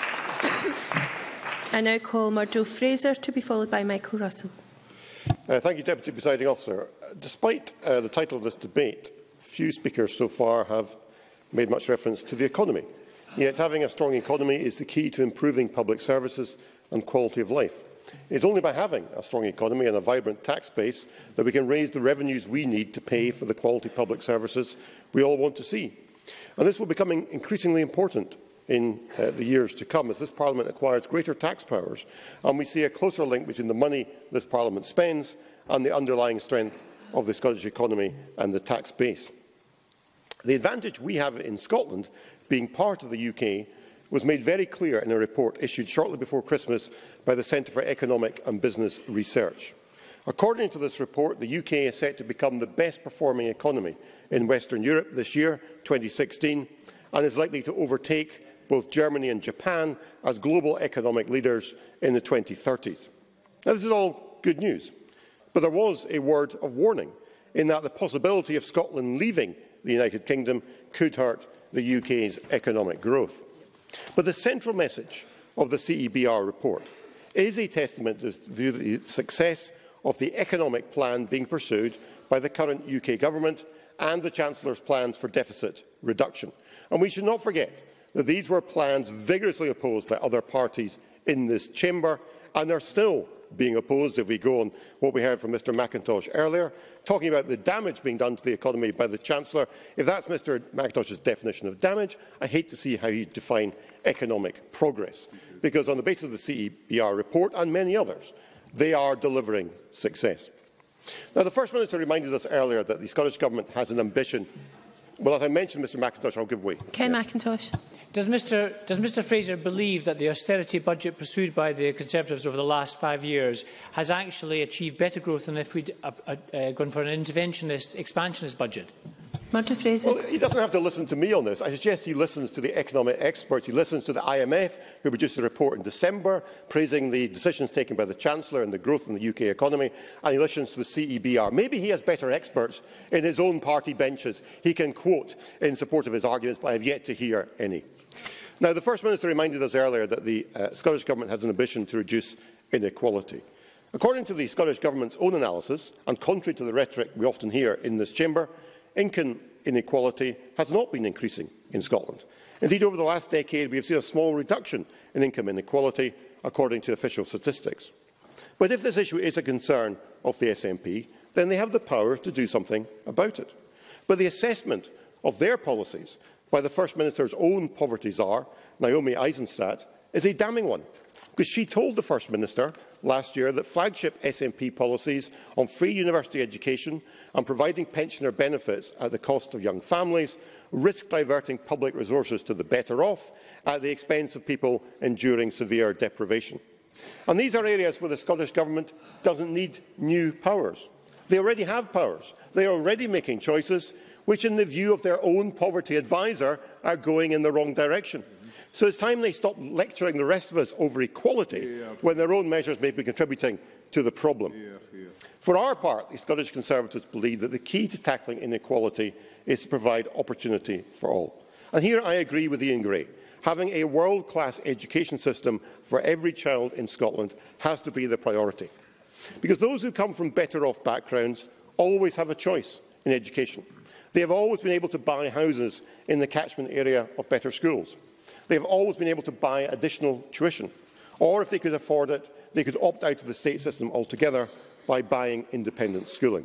I now call Murdo Fraser to be followed by Michael Russell. Thank you, Deputy Presiding Officer. Despite the title of this debate, few speakers so far have made much reference to the economy. Yet having a strong economy is the key to improving public services and quality of life. It is only by having a strong economy and a vibrant tax base that we can raise the revenues we need to pay for the quality public services we all want to see. And this will become increasingly important in the years to come as this Parliament acquires greater tax powers and we see a closer link between the money this Parliament spends and the underlying strength of the Scottish economy and the tax base. The advantage we have in Scotland, being part of the UK, was made very clear in a report issued shortly before Christmas by the Centre for Economic and Business Research. According to this report, the UK is set to become the best performing economy in Western Europe this year, 2016, and is likely to overtake both Germany and Japan as global economic leaders in the 2030s. Now, this is all good news, but there was a word of warning in that the possibility of Scotland leaving the United Kingdom could hurt the UK's economic growth. But the central message of the CEBR report is a testament to the success of the economic plan being pursued by the current UK Government and the Chancellor's plans for deficit reduction. And we should not forget that these were plans vigorously opposed by other parties in this chamber and are still being opposed, if we go on what we heard from Mr Macintosh earlier, talking about the damage being done to the economy by the Chancellor. If that's Mr Macintosh's definition of damage, I hate to see how you define economic progress, because on the basis of the CEBR report and many others, they are delivering success. Now, the First Minister reminded us earlier that the Scottish Government has an ambition. Well, as I mentioned, Mr Macintosh, I'll give way. Ken Macintosh. Does Mr Fraser believe that the austerity budget pursued by the Conservatives over the last 5 years has actually achieved better growth than if we'd gone for an interventionist, expansionist budget? Murdo Fraser. Well, he doesn't have to listen to me on this. I suggest he listens to the economic experts. He listens to the IMF, who produced a report in December praising the decisions taken by the Chancellor and the growth in the UK economy, and he listens to the CEBR. Maybe he has better experts in his own party benches he can quote in support of his arguments, but I have yet to hear any. Now, the First Minister reminded us earlier that the Scottish Government has an ambition to reduce inequality. According to the Scottish Government's own analysis, and contrary to the rhetoric we often hear in this chamber, income inequality has not been increasing in Scotland. Indeed, over the last decade, we have seen a small reduction in income inequality, according to official statistics. But if this issue is a concern of the SNP, then they have the powers to do something about it. But the assessment of their policies by the First Minister's own poverty czar, Naomi Eisenstadt, is a damning one, because she told the First Minister last year that flagship SNP policies on free university education and providing pensioner benefits at the cost of young families risk diverting public resources to the better off at the expense of people enduring severe deprivation. And these are areas where the Scottish Government doesn't need new powers. They already have powers. They are already making choices which, in the view of their own poverty adviser, are going in the wrong direction. So it's time they stop lecturing the rest of us over equality when their own measures may be contributing to the problem. For our part, the Scottish Conservatives believe that the key to tackling inequality is to provide opportunity for all. And here I agree with Ian Gray. Having a world-class education system for every child in Scotland has to be the priority. Because those who come from better-off backgrounds always have a choice in education. They have always been able to buy houses in the catchment area of better schools. They have always been able to buy additional tuition. Or, if they could afford it, they could opt out of the state system altogether by buying independent schooling.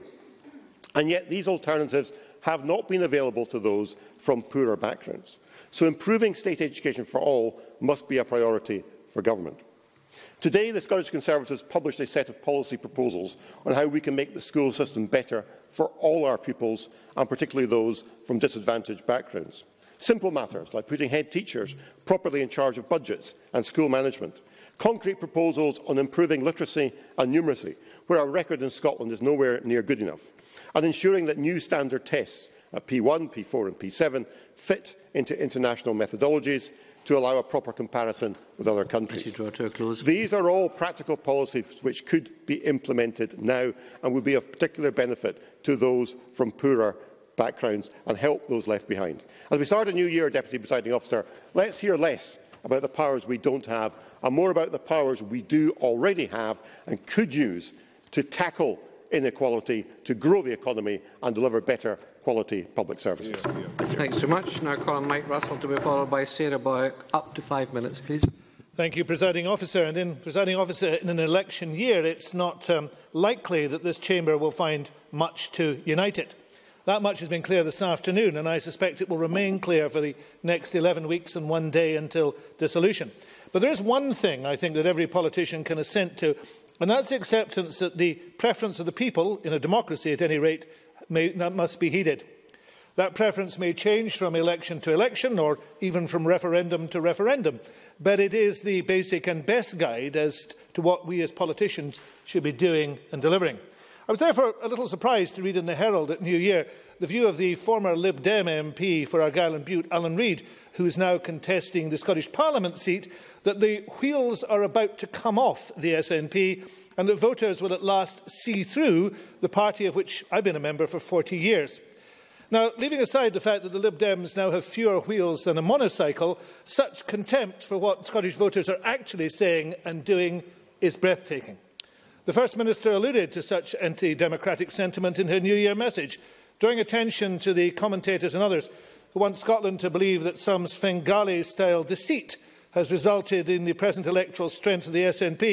And yet these alternatives have not been available to those from poorer backgrounds. So improving state education for all must be a priority for government. Today, the Scottish Conservatives published a set of policy proposals on how we can make the school system better for all our pupils, and particularly those from disadvantaged backgrounds. Simple matters like putting head teachers properly in charge of budgets and school management. Concrete proposals on improving literacy and numeracy, where our record in Scotland is nowhere near good enough. And ensuring that new standard tests at P1, P4 and P7 fit into international methodologies to allow a proper comparison with other countries. These are all practical policies which could be implemented now and would be of particular benefit to those from poorer backgrounds and help those left behind. As we start a new year, Deputy Presiding Officer, let's hear less about the powers we don't have and more about the powers we do already have and could use to tackle inequality, to grow the economy and deliver better quality public services. Thanks so much. Now call on Mike Russell to be followed by Sarah Boyack. Up to 5 minutes, please. Thank you, Presiding Officer. And in an election year, it's not likely that this chamber will find much to unite it. That much has been clear this afternoon, and I suspect it will remain clear for the next 11 weeks and one day until dissolution. But there is one thing I think that every politician can assent to, and that's the acceptance that the preference of the people, in a democracy at any rate, must be heeded. That preference may change from election to election, or even from referendum to referendum, but it is the basic and best guide as to what we as politicians should be doing and delivering. I was therefore a little surprised to read in the Herald at New Year the view of the former Lib Dem MP for Argyll and Bute, Alan Reid, who is now contesting the Scottish Parliament seat, that the wheels are about to come off the SNP and that voters will at last see through the party of which I've been a member for 40 years. Now, leaving aside the fact that the Lib Dems now have fewer wheels than a monocycle, such contempt for what Scottish voters are actually saying and doing is breathtaking. The First Minister alluded to such anti-democratic sentiment in her New Year message, drawing attention to the commentators and others who want Scotland to believe that some Svengali-style deceit has resulted in the present electoral strength of the SNP,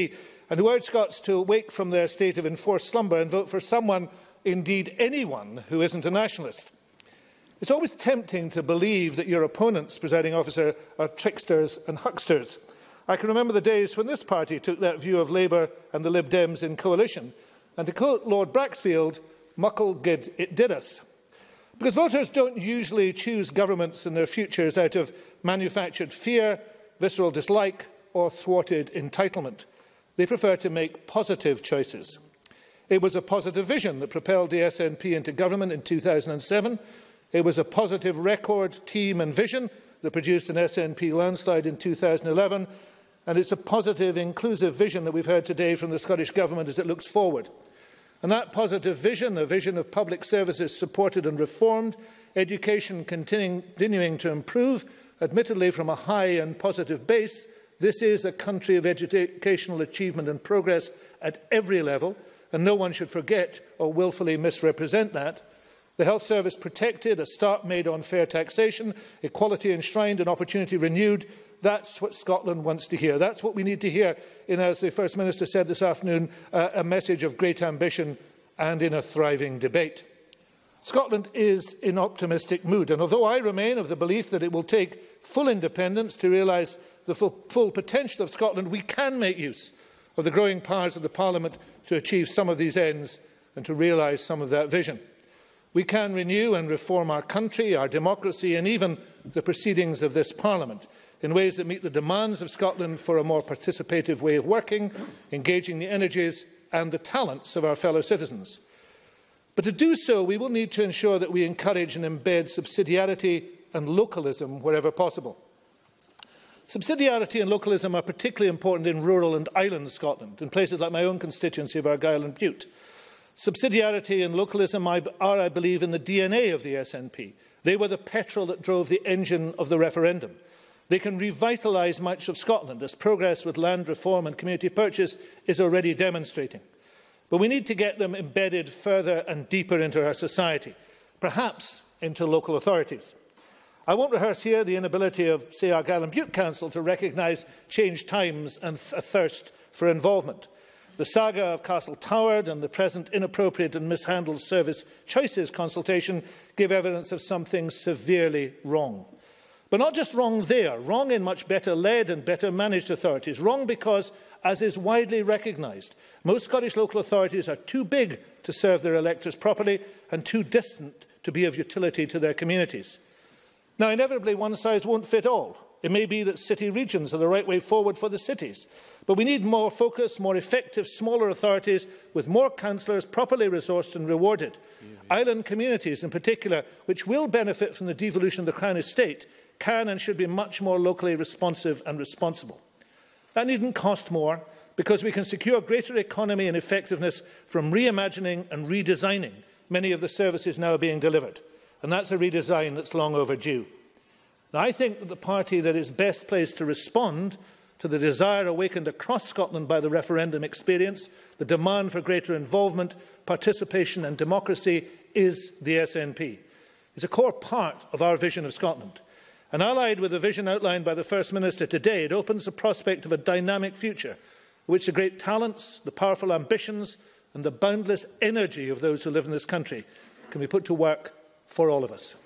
and who urge Scots to wake from their state of enforced slumber and vote for someone, indeed anyone, who isn't a nationalist. It's always tempting to believe that your opponents, Presiding Officer, are tricksters and hucksters. I can remember the days when this party took that view of Labour and the Lib Dems in coalition, and to quote Lord Braxfield, "Muckle gid it did us." Because voters don't usually choose governments and their futures out of manufactured fear, visceral dislike or thwarted entitlement. They prefer to make positive choices. It was a positive vision that propelled the SNP into government in 2007. It was a positive record, team and vision that produced an SNP landslide in 2011. And it's a positive, inclusive vision that we've heard today from the Scottish Government as it looks forward. And that positive vision, a vision of public services supported and reformed, education continuing to improve, admittedly from a high and positive base, this is a country of educational achievement and progress at every level, and no one should forget or willfully misrepresent that. The health service protected, a start made on fair taxation, equality enshrined and opportunity renewed. That's what Scotland wants to hear. That's what we need to hear in, as the First Minister said this afternoon, a message of great ambition and in a thriving debate. Scotland is in optimistic mood, and although I remain of the belief that it will take full independence to realise the full potential of Scotland, we can make use of the growing powers of the Parliament to achieve some of these ends and to realise some of that vision. We can renew and reform our country, our democracy and even the proceedings of this Parliament in ways that meet the demands of Scotland for a more participative way of working, engaging the energies and the talents of our fellow citizens. But to do so, we will need to ensure that we encourage and embed subsidiarity and localism wherever possible. Subsidiarity and localism are particularly important in rural and island Scotland, in places like my own constituency of Argyll and Bute. Subsidiarity and localism are, I believe, in the DNA of the SNP. They were the petrol that drove the engine of the referendum. They can revitalise much of Scotland, as progress with land reform and community purchase is already demonstrating. But we need to get them embedded further and deeper into our society, perhaps into local authorities. I won't rehearse here the inability of, say, Argyll and Bute Council to recognise changed times and a thirst for involvement. The saga of Castle Toward and the present inappropriate and mishandled service choices consultation give evidence of something severely wrong. But not just wrong there, wrong in much better led and better managed authorities. Wrong because, as is widely recognised, most Scottish local authorities are too big to serve their electors properly and too distant to be of utility to their communities. Now, inevitably, one size won't fit all. It may be that city regions are the right way forward for the cities. But we need more focused, more effective, smaller authorities with more councillors properly resourced and rewarded. Island communities in particular, which will benefit from the devolution of the Crown Estate, can and should be much more locally responsive and responsible. That needn't cost more, because we can secure greater economy and effectiveness from reimagining and redesigning many of the services now being delivered. And that's a redesign that's long overdue. Now, I think that the party that is best placed to respond to the desire awakened across Scotland by the referendum experience, the demand for greater involvement, participation and democracy, is the SNP. It's a core part of our vision of Scotland. And allied with the vision outlined by the First Minister today, it opens the prospect of a dynamic future in which the great talents, the powerful ambitions and the boundless energy of those who live in this country can be put to work for all of us.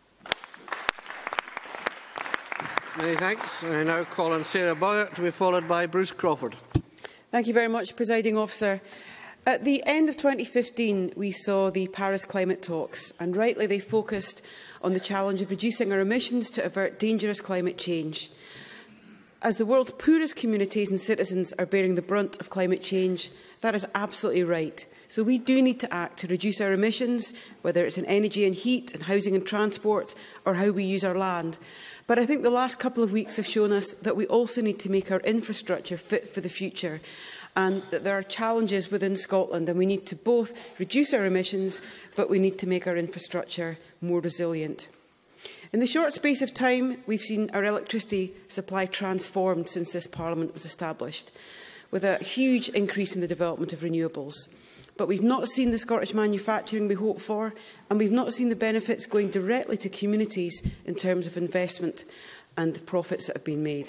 Many thanks. I now call on Sarah Boyatt to be followed by Bruce Crawford. Thank you very much, Presiding Officer. At the end of 2015, we saw the Paris climate talks, and rightly they focused on the challenge of reducing our emissions to avert dangerous climate change. As the world's poorest communities and citizens are bearing the brunt of climate change, that is absolutely right. So we do need to act to reduce our emissions, whether it's in energy and heat, and housing and transport, or how we use our land. But I think the last couple of weeks have shown us that we also need to make our infrastructure fit for the future, and that there are challenges within Scotland, and we need to both reduce our emissions, but we need to make our infrastructure more resilient. In the short space of time, we've seen our electricity supply transformed since this Parliament was established, with a huge increase in the development of renewables. But we've not seen the Scottish manufacturing we hoped for, and we've not seen the benefits going directly to communities in terms of investment and the profits that have been made.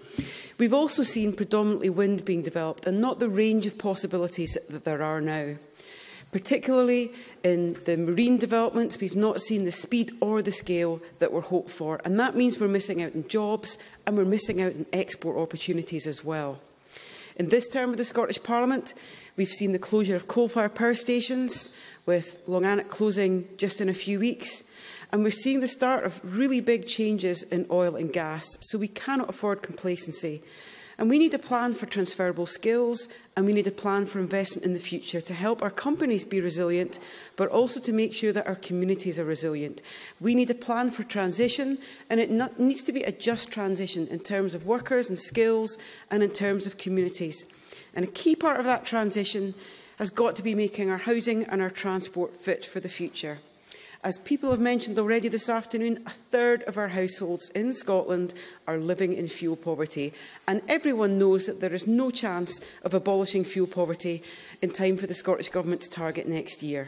We've also seen predominantly wind being developed and not the range of possibilities that there are now. Particularly in the marine developments, we've not seen the speed or the scale that we're hoped for, and that means we're missing out on jobs and we're missing out on export opportunities as well. In this term of the Scottish Parliament, we've seen the closure of coal-fired power stations, with Longannet closing just in a few weeks, and we're seeing the start of really big changes in oil and gas, so we cannot afford complacency. And we need a plan for transferable skills, and we need a plan for investment in the future to help our companies be resilient, but also to make sure that our communities are resilient. We need a plan for transition, and it needs to be a just transition in terms of workers and skills and in terms of communities. And a key part of that transition has got to be making our housing and our transport fit for the future. As people have mentioned already this afternoon, a third of our households in Scotland are living in fuel poverty, and everyone knows that there is no chance of abolishing fuel poverty in time for the Scottish Government's target next year.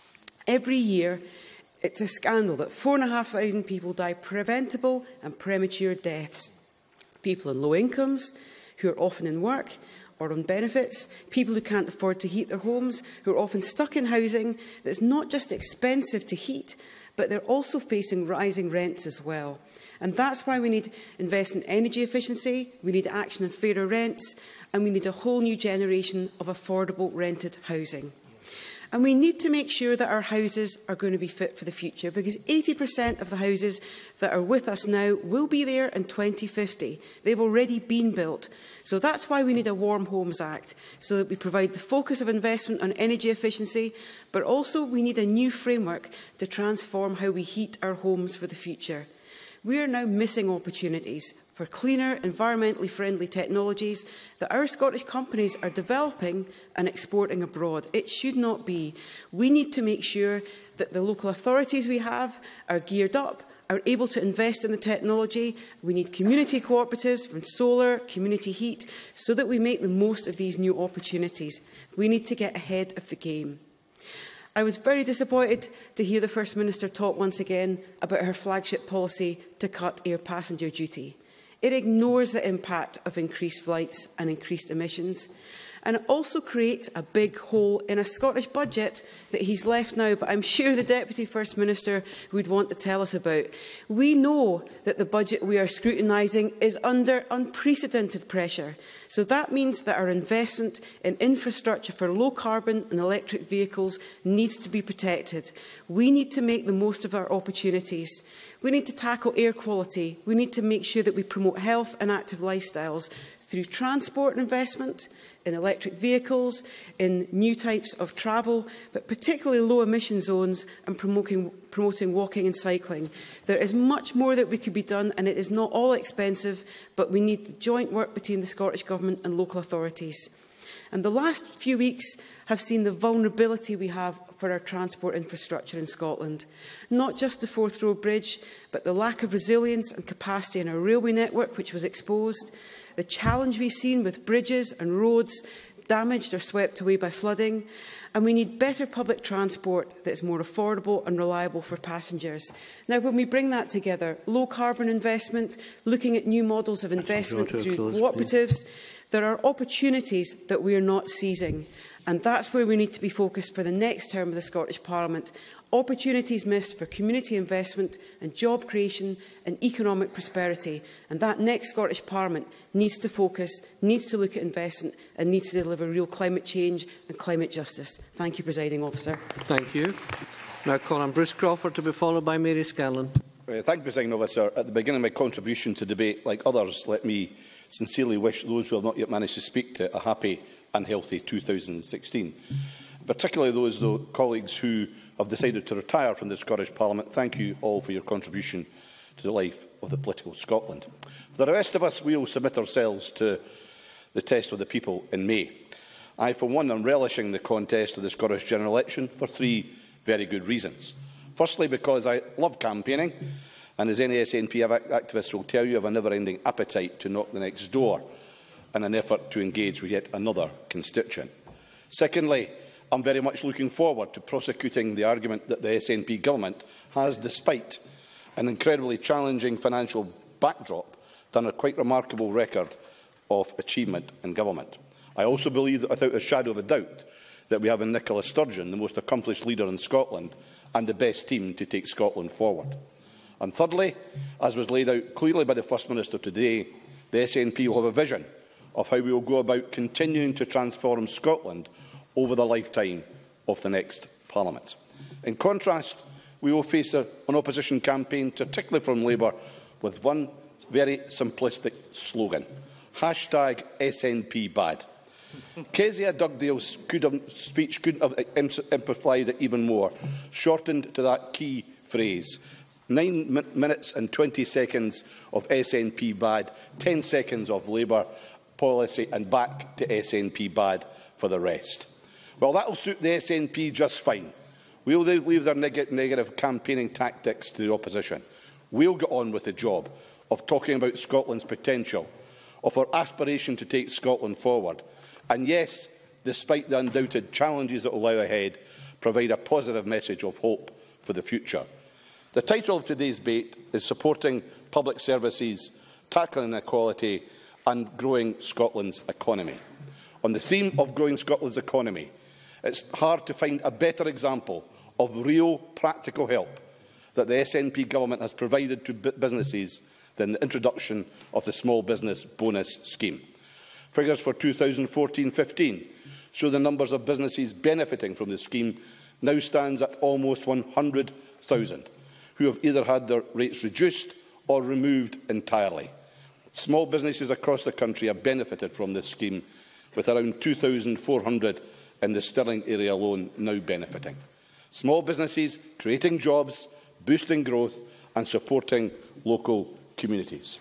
Every year, it's a scandal that 4,500 people die preventable and premature deaths. People on low incomes, who are often in work or on benefits, people who can't afford to heat their homes, who are often stuck in housing that's not just expensive to heat, but they're also facing rising rents as well. And that's why we need investment in energy efficiency, we need action on fairer rents, and we need a whole new generation of affordable rented housing. And we need to make sure that our houses are going to be fit for the future, because 80% of the houses that are with us now will be there in 2050. They've already been built. So that's why we need a Warm Homes Act, so that we provide the focus of investment on energy efficiency, but also we need a new framework to transform how we heat our homes for the future. We are now missing opportunities for cleaner, environmentally friendly technologies that our Scottish companies are developing and exporting abroad. It should not be. We need to make sure that the local authorities we have are geared up, are able to invest in the technology. We need community cooperatives from solar, community heat, so that we make the most of these new opportunities. We need to get ahead of the game. I was very disappointed to hear the First Minister talk once again about her flagship policy to cut air passenger duty. It ignores the impact of increased flights and increased emissions. And it also creates a big hole in a Scottish budget that he's left now, but I'm sure the Deputy First Minister would want to tell us about. We know that the budget we are scrutinising is under unprecedented pressure. So that means that our investment in infrastructure for low carbon and electric vehicles needs to be protected. We need to make the most of our opportunities. We need to tackle air quality. We need to make sure that we promote health and active lifestyles through transport investment, in electric vehicles, in new types of travel, but particularly low-emission zones, and promoting walking and cycling. There is much more that we could be done, and it is not all expensive, but we need the joint work between the Scottish Government and local authorities. And the last few weeks have seen the vulnerability we have for our transport infrastructure in Scotland. Not just the Forth Road Bridge, but the lack of resilience and capacity in our railway network, which was exposed, the challenge we've seen with bridges and roads damaged or swept away by flooding, and we need better public transport that is more affordable and reliable for passengers. Now, when we bring that together, low-carbon investment, looking at new models of investment through cooperatives, there are opportunities that we are not seizing, and that's where we need to be focused for the next term of the Scottish Parliament. Opportunities missed for community investment and job creation and economic prosperity. And that next Scottish Parliament needs to focus, needs to look at investment and needs to deliver real climate change and climate justice. Thank you, Presiding Officer. Thank you. Now call on Bruce Crawford to be followed by Mary Scanlon. Thank you, Presiding Officer. At the beginning of my contribution to debate, like others, let me sincerely wish those who have not yet managed to speak to a happy and healthy 2016. Particularly those colleagues who have decided to retire from the Scottish Parliament. Thank you all for your contribution to the life of the political Scotland. For the rest of us, we will submit ourselves to the test of the people in May. I, for one, am relishing the contest of the Scottish general election for three very good reasons. Firstly, because I love campaigning, and as any SNP activists will tell you, I have a never-ending appetite to knock the next door in an effort to engage with yet another constituent. Secondly, I am very much looking forward to prosecuting the argument that the SNP government has, despite an incredibly challenging financial backdrop, done a quite remarkable record of achievement in government. I also believe that, without a shadow of a doubt, that we have in Nicola Sturgeon the most accomplished leader in Scotland and the best team to take Scotland forward. And thirdly, as was laid out clearly by the First Minister today, the SNP will have a vision of how we will go about continuing to transform Scotland over the lifetime of the next Parliament. In contrast, we will face an opposition campaign, particularly from Labour, with one very simplistic slogan: #SNP bad. Kezia Dugdale's speech couldn't have amplified it even more, shortened to that key phrase. 9 minutes and 20 seconds of SNP bad, 10 seconds of Labour policy, and back to SNP bad for the rest. Well, that will suit the SNP just fine. We'll leave their negative campaigning tactics to the opposition. We'll get on with the job of talking about Scotland's potential, of our aspiration to take Scotland forward, and yes, despite the undoubted challenges that will lie ahead, provide a positive message of hope for the future. The title of today's debate is Supporting Public Services, Tackling Inequality and Growing Scotland's Economy. On the theme of growing Scotland's economy, it's hard to find a better example of real practical help that the SNP government has provided to businesses than the introduction of the Small Business Bonus Scheme. Figures for 2014-15 show the numbers of businesses benefiting from the scheme now stands at almost 100,000, who have either had their rates reduced or removed entirely. Small businesses across the country have benefited from this scheme, with around 2,400 in the Stirling area alone now benefiting. Small businesses creating jobs, boosting growth and supporting local communities.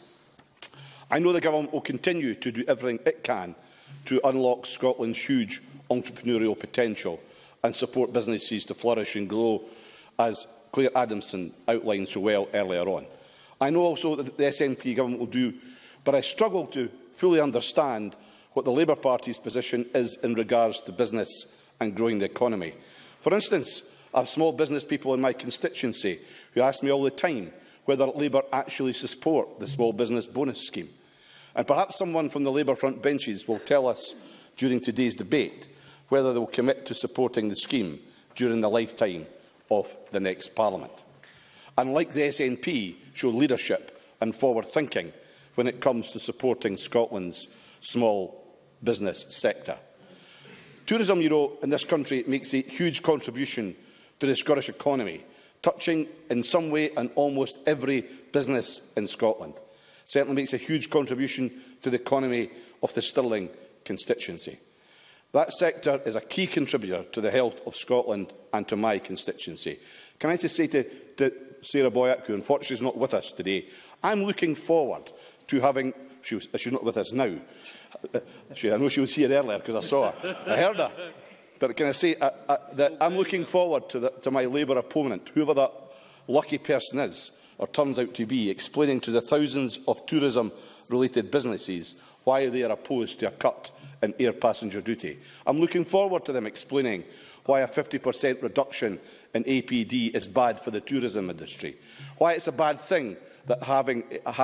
I know the Government will continue to do everything it can to unlock Scotland's huge entrepreneurial potential and support businesses to flourish and grow, as Claire Adamson outlined so well earlier on. I know also that the SNP Government will do, but I struggle to fully understand what the Labour Party's position is in regards to business and growing the economy. For instance, I have small business people in my constituency who ask me all the time whether Labour actually support the Small Business Bonus Scheme. And perhaps someone from the Labour front benches will tell us during today's debate whether they will commit to supporting the scheme during the lifetime of the next Parliament. And like the SNP, show leadership and forward thinking when it comes to supporting Scotland's small business sector. Tourism, in this country makes a huge contribution to the Scottish economy, touching in some way on almost every business in Scotland. Certainly makes a huge contribution to the economy of the Stirling constituency. That sector is a key contributor to the health of Scotland and to my constituency. Can I just say to Sarah Boyack, who unfortunately is not with us today, I'm looking forward to having... She's not with us now. I know she was here earlier because I saw her. I heard her. But can I say that I'm looking forward to my Labour opponent, whoever that lucky person is or turns out to be, explaining to the thousands of tourism-related businesses why they are opposed to a cut in air passenger duty. I'm looking forward to them explaining why a 50% reduction in APD is bad for the tourism industry, why it's a bad thing that having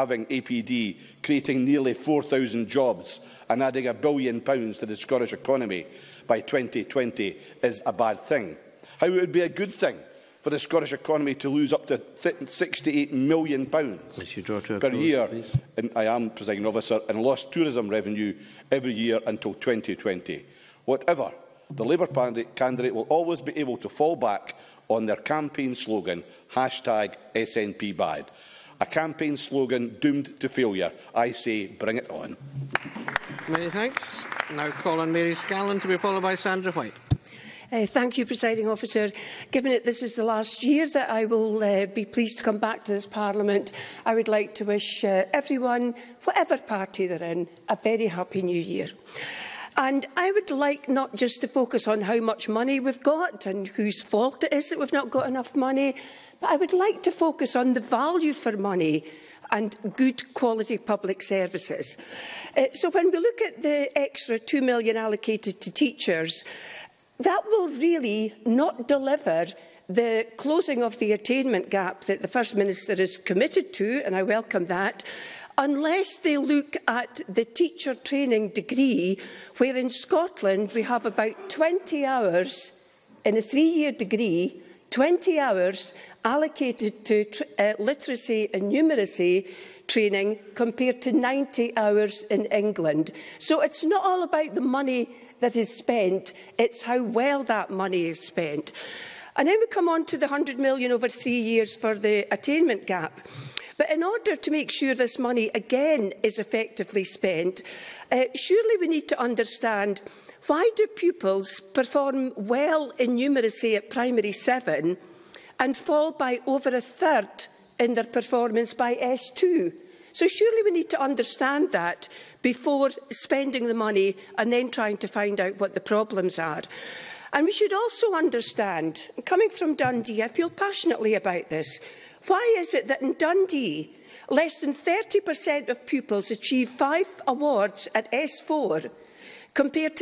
APD creating nearly 4,000 jobs and adding £1 billion to the Scottish economy by 2020 is a bad thing, how it would be a good thing for the Scottish economy to lose up to £68 million per year, and I am, Presiding Officer, in lost tourism revenue every year until 2020. Whatever, the Labour candidate will always be able to fall back on their campaign slogan, #SNP bad. A campaign slogan doomed to failure. I say, bring it on. Many thanks. Now call on Mary Scallon to be followed by Sandra White. Thank you, Presiding Officer. Given that this is the last year that I will be pleased to come back to this Parliament, I would like to wish everyone, whatever party they're in, a very happy new year. And I would like not just to focus on how much money we've got and whose fault it is that we've not got enough money, but I would like to focus on the value for money and good quality public services. So when we look at the extra £2 million allocated to teachers, that will really not deliver the closing of the attainment gap that the First Minister is committed to, and I welcome that, unless they look at the teacher training degree, where in Scotland we have about 20 hours in a 3-year degree, 20 hours allocated to literacy and numeracy training compared to 90 hours in England. So it's not all about the money that is spent, it's how well that money is spent. And then we come on to the £100 million over 3 years for the attainment gap. But in order to make sure this money again is effectively spent, surely we need to understand, why do pupils perform well in numeracy at primary 7 and fall by over a third in their performance by S2? So surely we need to understand that before spending the money and then trying to find out what the problems are. And we should also understand, coming from Dundee, I feel passionately about this, why is it that in Dundee, less than 30% of pupils achieve 5 awards at S4, compared to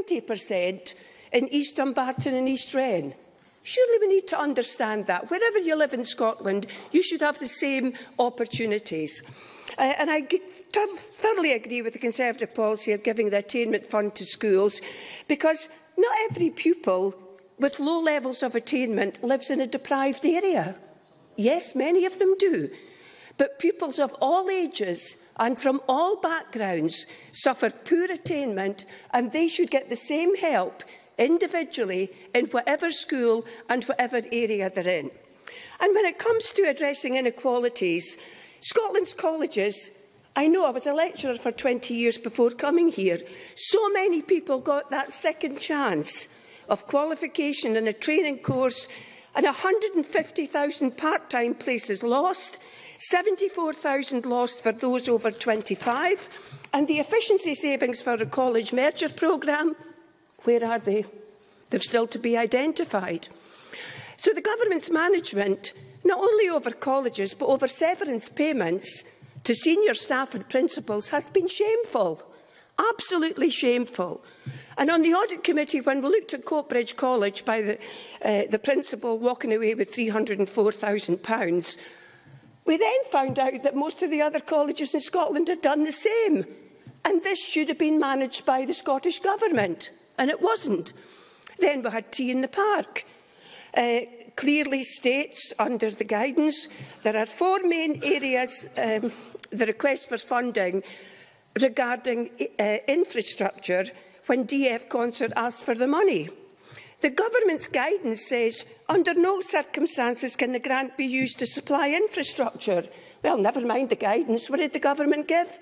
70% in East Dumbarton and East Wren? Surely we need to understand that. Wherever you live in Scotland, you should have the same opportunities. And I thoroughly agree with the Conservative policy of giving the attainment fund to schools, because not every pupil with low levels of attainment lives in a deprived area. Yes, many of them do. But pupils of all ages and from all backgrounds suffer poor attainment, and they should get the same help individually in whatever school and whatever area they're in. And when it comes to addressing inequalities, Scotland's colleges, I know I was a lecturer for 20 years before coming here, so many people got that second chance of qualification in a training course, and 150,000 part-time places lost, 74,000 lost for those over 25, and the efficiency savings for the college merger programme, where are they? They're still to be identified. So the government's management, not only over colleges but over severance payments to senior staff and principals, has been shameful, absolutely shameful. And on the Audit Committee, when we looked at Coatbridge College by the principal walking away with £304,000, we then found out that most of the other colleges in Scotland had done the same. And this should have been managed by the Scottish Government, and it wasn't. Then we had Tea in the Park. Clearly states under the guidance there are 4 main areas, the request for funding regarding infrastructure when DF Concert asked for the money. The government's guidance says under no circumstances can the grant be used to supply infrastructure. Well, never mind the guidance. What did the government give?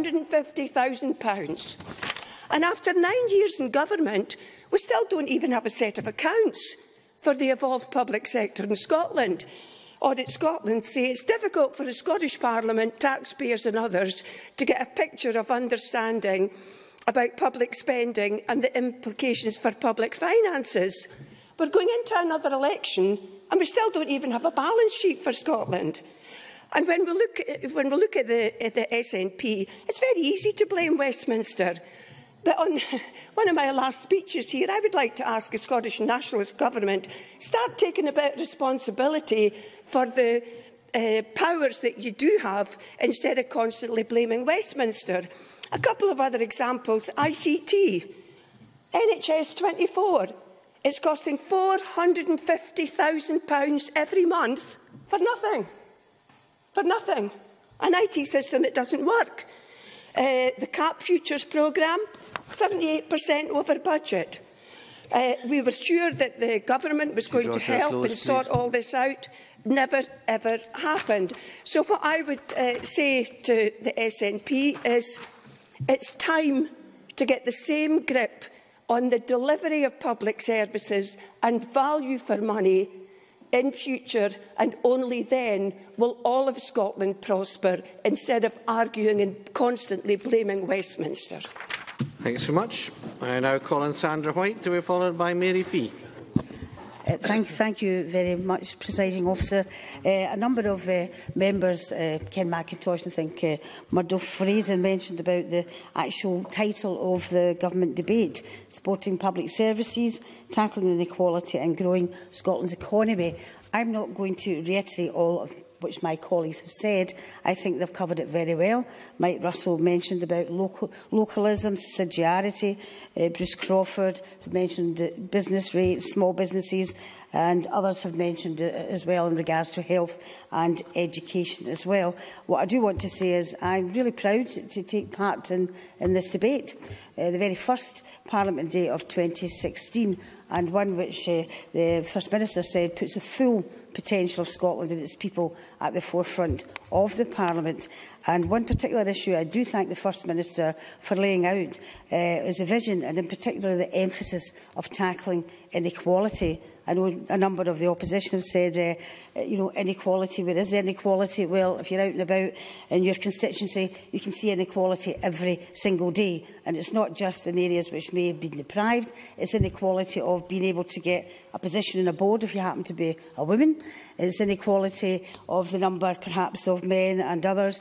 £150,000. And after 9 years in government, we still don't even have a set of accounts for the evolved public sector in Scotland. Audit Scotland say it's difficult for the Scottish Parliament, taxpayers and others to get a picture of understanding about public spending and the implications for public finances. We're going into another election and we still don't even have a balance sheet for Scotland. And when we look at the SNP, it's very easy to blame Westminster. But on one of my last speeches here, I would like to ask the Scottish Nationalist Government, start taking a bit of responsibility for the powers that you do have, instead of constantly blaming Westminster. A couple of other examples. ICT, NHS 24, it's costing £450,000 every month for nothing. For nothing. An IT system that doesn't work. The CAP Futures programme, 78% over budget. We were sure that the government was going to help and sort all this out. Never, ever happened. So what I would say to the SNP is it's time to get the same grip on the delivery of public services and value for money in future, and only then will all of Scotland prosper, instead of arguing and constantly blaming Westminster. Thanks so much. I now call on Sandra White, to be followed by Mary Fee. Thank you very much, Presiding Officer. A number of members, Ken McIntosh and I think Murdo Fraser, mentioned about the actual title of the government debate, Supporting Public Services, Tackling Inequality and Growing Scotland's Economy. I'm not going to reiterate all of which my colleagues have said. I think they've covered it very well. Mike Russell mentioned about localism, subsidiarity. Bruce Crawford mentioned business rates, small businesses, and others have mentioned it as well in regards to health and education as well. What I do want to say is I'm really proud to take part in this debate. The very first Parliament Day of 2016, and one which the First Minister said puts the full potential of Scotland and its people at the forefront of the Parliament. And one particular issue I do thank the First Minister for laying out is the vision, and in particular the emphasis of tackling inequality. I know a number of the opposition have said, inequality, where is inequality? Well, if you're out and about in your constituency, you can see inequality every single day. And it's not just in areas which may have been deprived, it's inequality of being able to get a position in a board if you happen to be a woman. It's inequality of the number, perhaps, of men and others,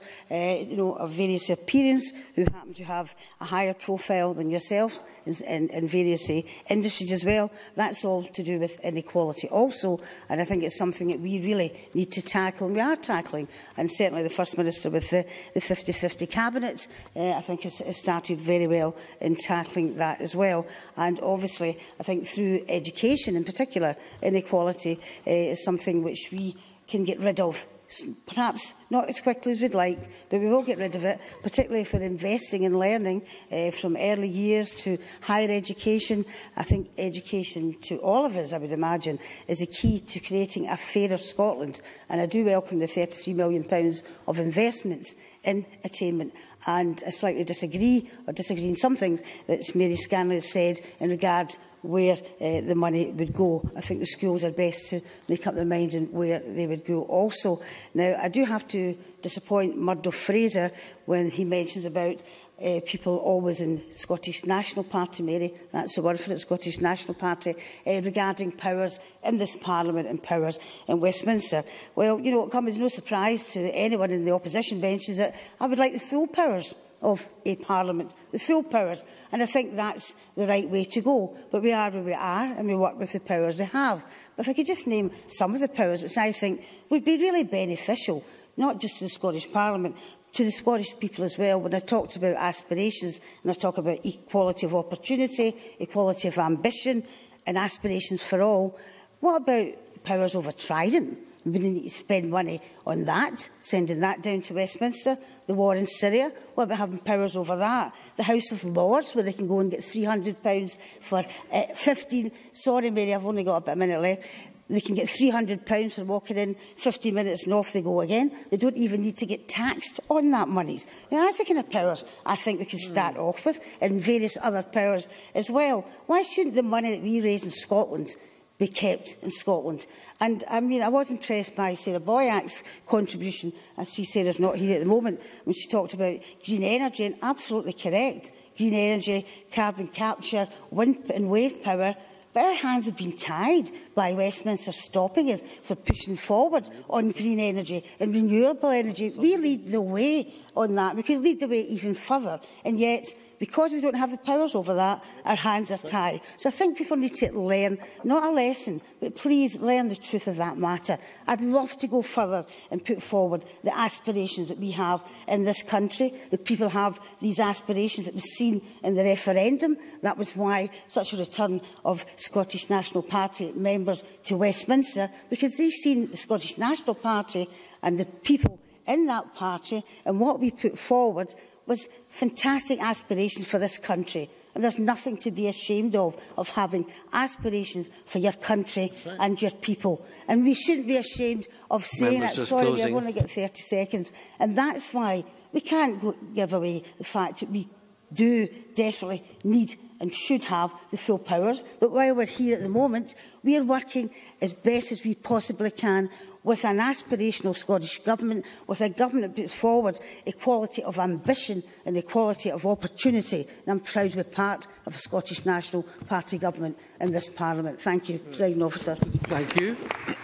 of various appearance who happen to have a higher profile than yourselves in various industries as well. That's all to do with inequality also, and I think it's something that we really need to tackle, and we are tackling. And certainly the First Minister with the 50-50 Cabinet, I think has started very well in tackling that as well. And obviously, I think through education in particular, inequality is something which we can get rid of. Perhaps not as quickly as we'd like, but we will get rid of it, particularly if we're investing in learning from early years to higher education. I think education to all of us, I would imagine, is a key to creating a fairer Scotland. And I do welcome the £33 million of investment in attainment. And I slightly disagree in some things that Mary Scanlon has said in regard where the money would go. I think the schools are best to make up their mind on where they would go also. Now, I do have to disappoint Murdo Fraser when he mentions about people always in Scottish National Party, Mary, that's the word for it, Scottish National Party, regarding powers in this Parliament and powers in Westminster. Well, it comes as no surprise to anyone in the opposition benches that I would like the full powers of a Parliament, the full powers, and I think that's the right way to go. But we are where we are, and we work with the powers we have. But if I could just name some of the powers which I think would be really beneficial, not just to the Scottish Parliament, to the Scottish people as well. When I talked about aspirations, and I talk about equality of opportunity, equality of ambition and aspirations for all, what about powers over Trident? We need to spend money on that, sending that down to Westminster. The war in Syria, what about having powers over that? The House of Lords, where they can go and get £300 for 15... Sorry, Mary, I've only got about a minute left. They can get £300 for walking in 50 minutes and off they go again. They don't even need to get taxed on that money. Now, that's the kind of powers I think we could start off with, and various other powers as well. Why shouldn't the money that we raise in Scotland be kept in Scotland? And I was impressed by Sarah Boyack's contribution, as she said is not here at the moment, when she talked about green energy, and absolutely correct. Green energy, carbon capture, wind and wave power. But our hands have been tied by Westminster stopping us for pushing forward on green energy and renewable energy. We lead the way on that. We could lead the way even further. And yet, because we don't have the powers over that, our hands are tied. So I think people need to learn, not a lesson, but please learn the truth of that matter. I'd love to go further and put forward the aspirations that we have in this country. The people have these aspirations that was seen in the referendum. That was why such a return of Scottish National Party members to Westminster, because they've seen the Scottish National Party and the people in that party, and what we put forward was fantastic aspirations for this country. And there's nothing to be ashamed of having aspirations for your country and your people. And we shouldn't be ashamed of saying that. Sorry, I've only got 30 seconds. And that's why we can't give away the fact that we do desperately need and should have the full powers. But while we're here at the moment, we are working as best as we possibly can with an aspirational Scottish Government, with a Government that puts forward equality of ambition and equality of opportunity. And I'm proud to be part of a Scottish National Party Government in this Parliament. Thank you, Presiding Officer. Thank you.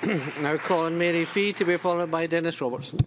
Now call on Mary Fee, to be followed by Dennis Robertson.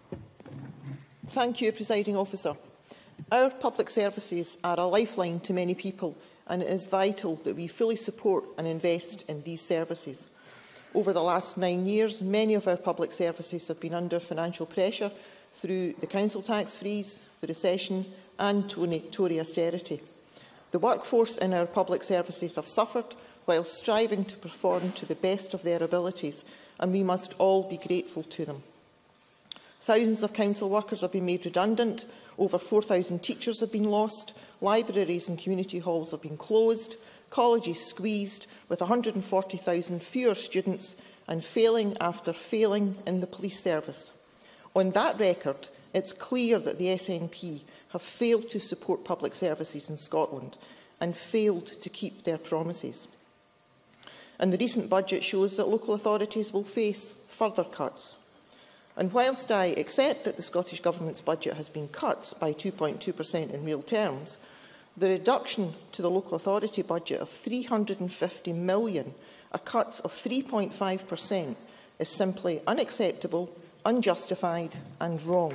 Thank you, Presiding Officer. Our public services are a lifeline to many people, and it is vital that we fully support and invest in these services. Over the last 9 years, many of our public services have been under financial pressure through the council tax freeze, the recession and Tory austerity. The workforce in our public services have suffered while striving to perform to the best of their abilities, and we must all be grateful to them. Thousands of council workers have been made redundant, over 4,000 teachers have been lost, libraries and community halls have been closed, colleges squeezed, with 140,000 fewer students, and failing after failing in the police service. On that record, it's clear that the SNP have failed to support public services in Scotland and failed to keep their promises. And the recent budget shows that local authorities will face further cuts. And whilst I accept that the Scottish Government's budget has been cut by 2.2% in real terms, the reduction to the local authority budget of £350 million, a cut of 3.5%, is simply unacceptable, unjustified and wrong.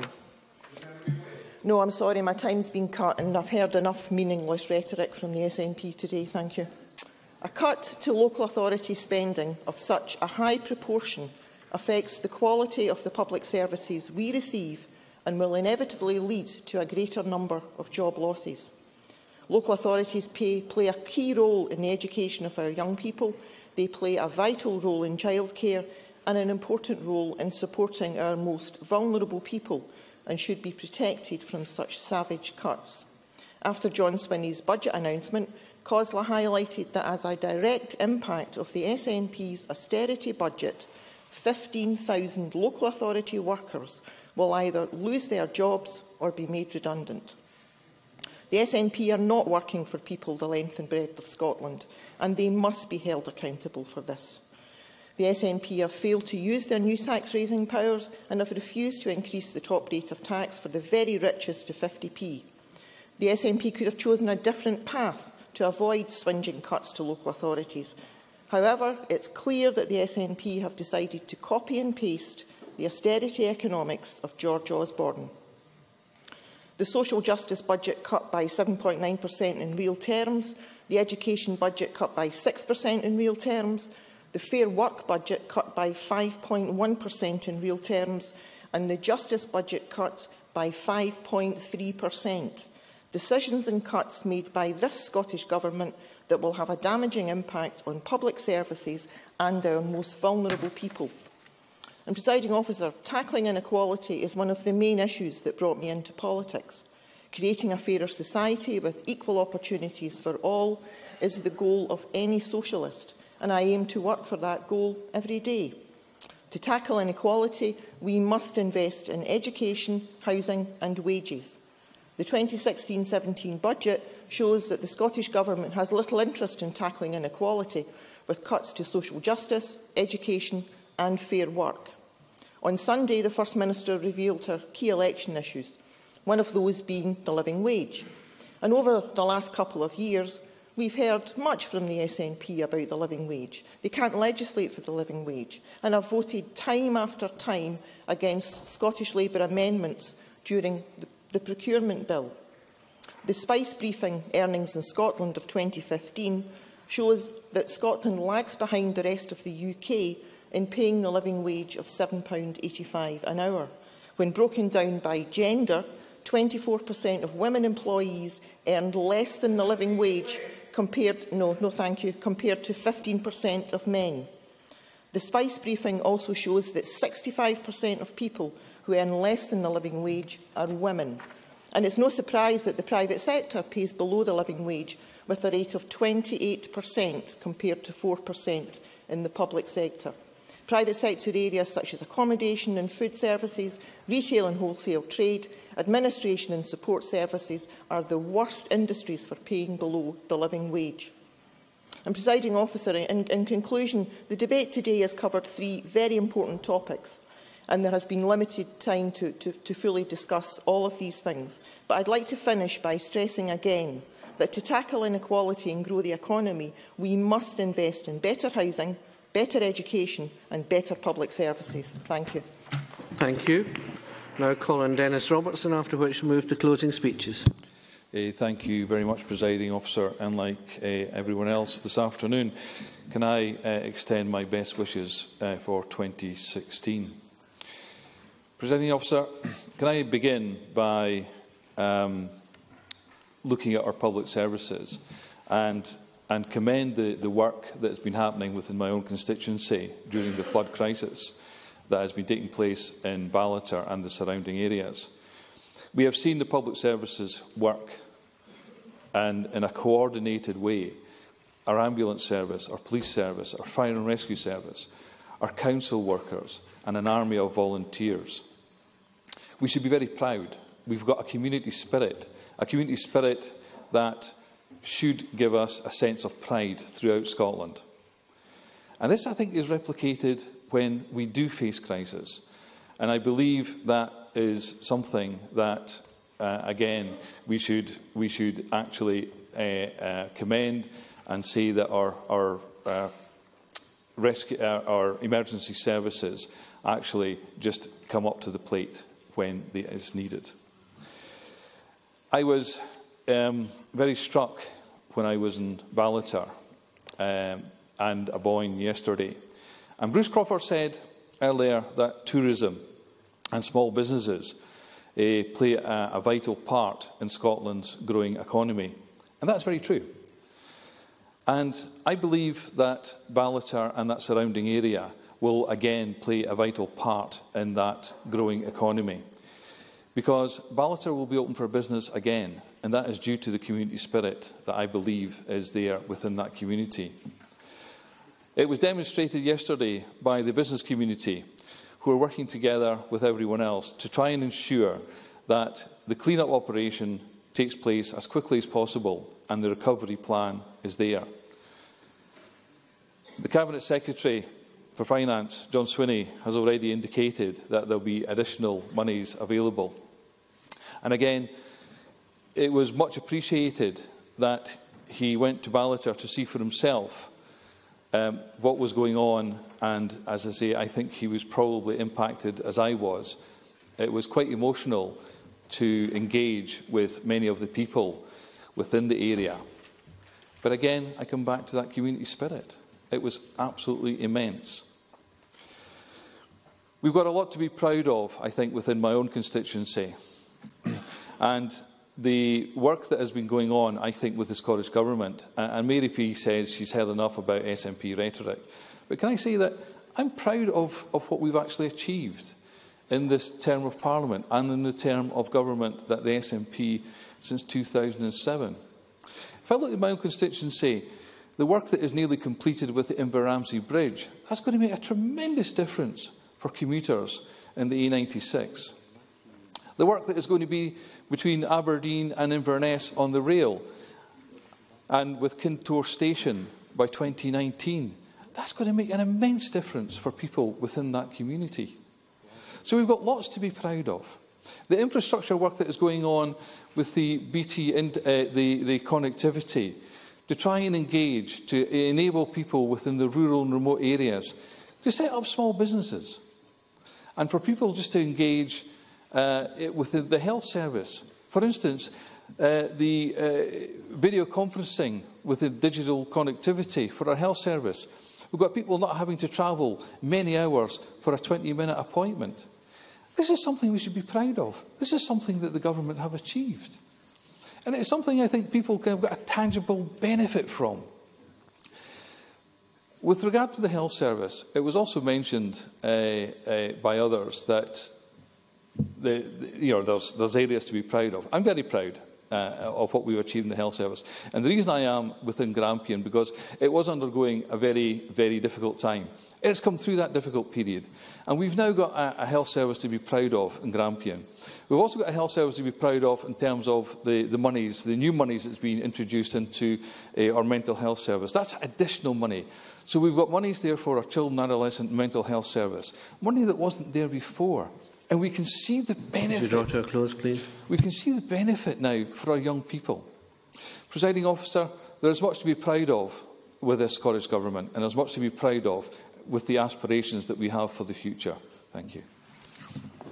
No, I'm sorry, my time's been cut and I've heard enough meaningless rhetoric from the SNP today. Thank you. A cut to local authority spending of such a high proportion affects the quality of the public services we receive and will inevitably lead to a greater number of job losses. Local authorities play a key role in the education of our young people. They play a vital role in childcare and an important role in supporting our most vulnerable people, and should be protected from such savage cuts. After John Swinney's budget announcement, COSLA highlighted that as a direct impact of the SNP's austerity budget, 15,000 local authority workers will either lose their jobs or be made redundant. The SNP are not working for people the length and breadth of Scotland, and they must be held accountable for this. The SNP have failed to use their new tax-raising powers and have refused to increase the top rate of tax for the very richest to 50p. The SNP could have chosen a different path to avoid swinging cuts to local authorities. However, it's clear that the SNP have decided to copy and paste the austerity economics of George Osborne. The social justice budget cut by 7.9% in real terms, the education budget cut by 6% in real terms, the Fair Work budget cut by 5.1% in real terms, and the Justice budget cut by 5.3%. Decisions and cuts made by this Scottish Government that will have a damaging impact on public services and our most vulnerable people. And, Presiding Officer, tackling inequality is one of the main issues that brought me into politics. Creating a fairer society with equal opportunities for all is the goal of any socialist, and I aim to work for that goal every day. To tackle inequality, we must invest in education, housing and wages. The 2016-17 budget shows that the Scottish Government has little interest in tackling inequality, with cuts to social justice, education and fair work. On Sunday, the First Minister revealed her key election issues, one of those being the living wage. And over the last couple of years, we've heard much from the SNP about the living wage. They can't legislate for the living wage, and have voted time after time against Scottish Labour amendments during the procurement bill. The Spice briefing Earnings in Scotland of 2015 shows that Scotland lags behind the rest of the UK in paying the living wage of £7.85 an hour. When broken down by gender, 24% of women employees earned less than the living wage compared to 15% of men. The Spice briefing also shows that 65% of people who earn less than the living wage are women. And it's no surprise that the private sector pays below the living wage, with a rate of 28% compared to 4% in the public sector. Private sector areas such as accommodation and food services, retail and wholesale trade, administration and support services are the worst industries for paying below the living wage. And, Presiding Officer, in conclusion, the debate today has covered three very important topics, and there has been limited time to fully discuss all of these things. But I'd like to finish by stressing again that to tackle inequality and grow the economy, we must invest in better housing, better education and better public services. Thank you. Thank you. Now call on Dennis Robertson, after which we'll move to closing speeches. Thank you very much, Presiding Officer. And like everyone else this afternoon, can I extend my best wishes for 2016? Presiding Officer, can I begin by looking at our public services and commend the work that has been happening within my own constituency during the flood crisis that has been taking place in Ballater and the surrounding areas. We have seen the public services work and in a coordinated way. Our ambulance service, our police service, our fire and rescue service, our council workers and an army of volunteers. We should be very proud. We've got a community spirit that should give us a sense of pride throughout Scotland. And this, I think, is replicated when we do face crisis. And I believe that is something that, again, we should actually commend and say that our emergency services actually just come up to the plate when it is needed. I was very struck when I was in Ballater and Aboyne yesterday. And Bruce Crawford said earlier that tourism and small businesses play a vital part in Scotland's growing economy. And that's very true. And I believe that Ballater and that surrounding area will again play a vital part in that growing economy. Because Ballater will be open for business again, and that is due to the community spirit that I believe is there within that community. It was demonstrated yesterday by the business community, who are working together with everyone else to try and ensure that the clean-up operation takes place as quickly as possible and the recovery plan is there. The Cabinet Secretary for Finance, John Swinney, has already indicated that there will be additional monies available. And again, it was much appreciated that he went to Ballater to see for himself what was going on, and as I say, I think he was probably impacted as I was. It was quite emotional to engage with many of the people within the area. But again, I come back to that community spirit. It was absolutely immense. We've got a lot to be proud of, I think, within my own constituency. And the work that has been going on, I think, with the Scottish Government, and Mary Fee says she's heard enough about SNP rhetoric, but can I say that I'm proud of what we've actually achieved in this term of Parliament and in the term of government that the SNP since 2007. If I look at my own constituency, the work that is nearly completed with the Inver-Ramsay Bridge, that's going to make a tremendous difference for commuters in the A96. The work that is going to be between Aberdeen and Inverness on the rail, and with Kintore Station by 2019, that's going to make an immense difference for people within that community. So we've got lots to be proud of. The infrastructure work that is going on with the BT, the connectivity, to try and engage, to enable people within the rural and remote areas to set up small businesses, and for people just to engage with the health service. For instance, the video conferencing with the digital connectivity for our health service. We've got people not having to travel many hours for a 20-minute appointment. This is something we should be proud of. This is something that the government have achieved. And it's something I think people can have got a tangible benefit from. With regard to the health service, it was also mentioned by others that there's areas to be proud of. I'm very proud of what we've achieved in the health service. And the reason I am within Grampian, because it was undergoing a very, very difficult time. It's come through that difficult period. And we've now got a health service to be proud of in Grampian. We've also got a health service to be proud of in terms of the monies, the new monies that's been introduced into our mental health service. That's additional money. So we've got monies there for our children and adolescent mental health service, money that wasn't there before. And we can see the benefit. Draw to a close, please. We can see the benefit now for our young people. Presiding Officer, there is much to be proud of with this Scottish Government, and there's much to be proud of with the aspirations that we have for the future. Thank you.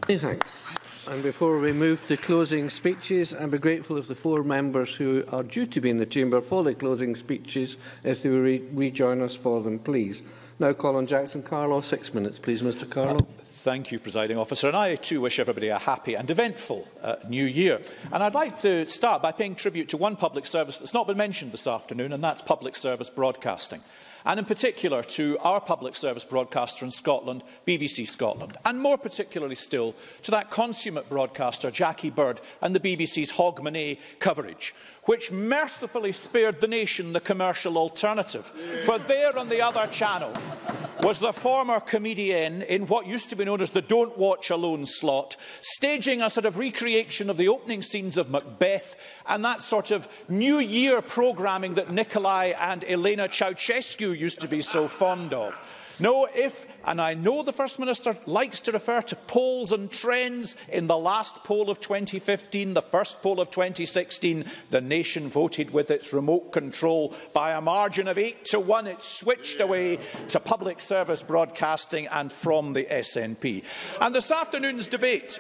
Many thanks. And before we move to closing speeches, I'd be grateful if the 4 members who are due to be in the chamber for the closing speeches, if they will rejoin us for them, please. Now call on Jackson Carlaw. 6 minutes, please, Mr Carlaw. Thank you, Presiding Officer. And I too wish everybody a happy and eventful new year. And I'd like to start by paying tribute to one public service that's not been mentioned this afternoon, and that's public service broadcasting. And in particular to our public service broadcaster in Scotland, BBC Scotland, and more particularly still to that consummate broadcaster, Jackie Bird, and the BBC's Hogmanay coverage, which mercifully spared the nation the commercial alternative. For there on the other channel was the former comedian in what used to be known as the Don't Watch Alone slot, staging a sort of recreation of the opening scenes of Macbeth and that sort of New Year programming that Nikolai and Elena Ceausescu used to be so fond of. No, and I know the First Minister likes to refer to polls and trends, in the last poll of 2015, the first poll of 2016, the nation voted with its remote control by a margin of 8 to 1. It switched away to public service broadcasting and from the SNP. And this afternoon's debate,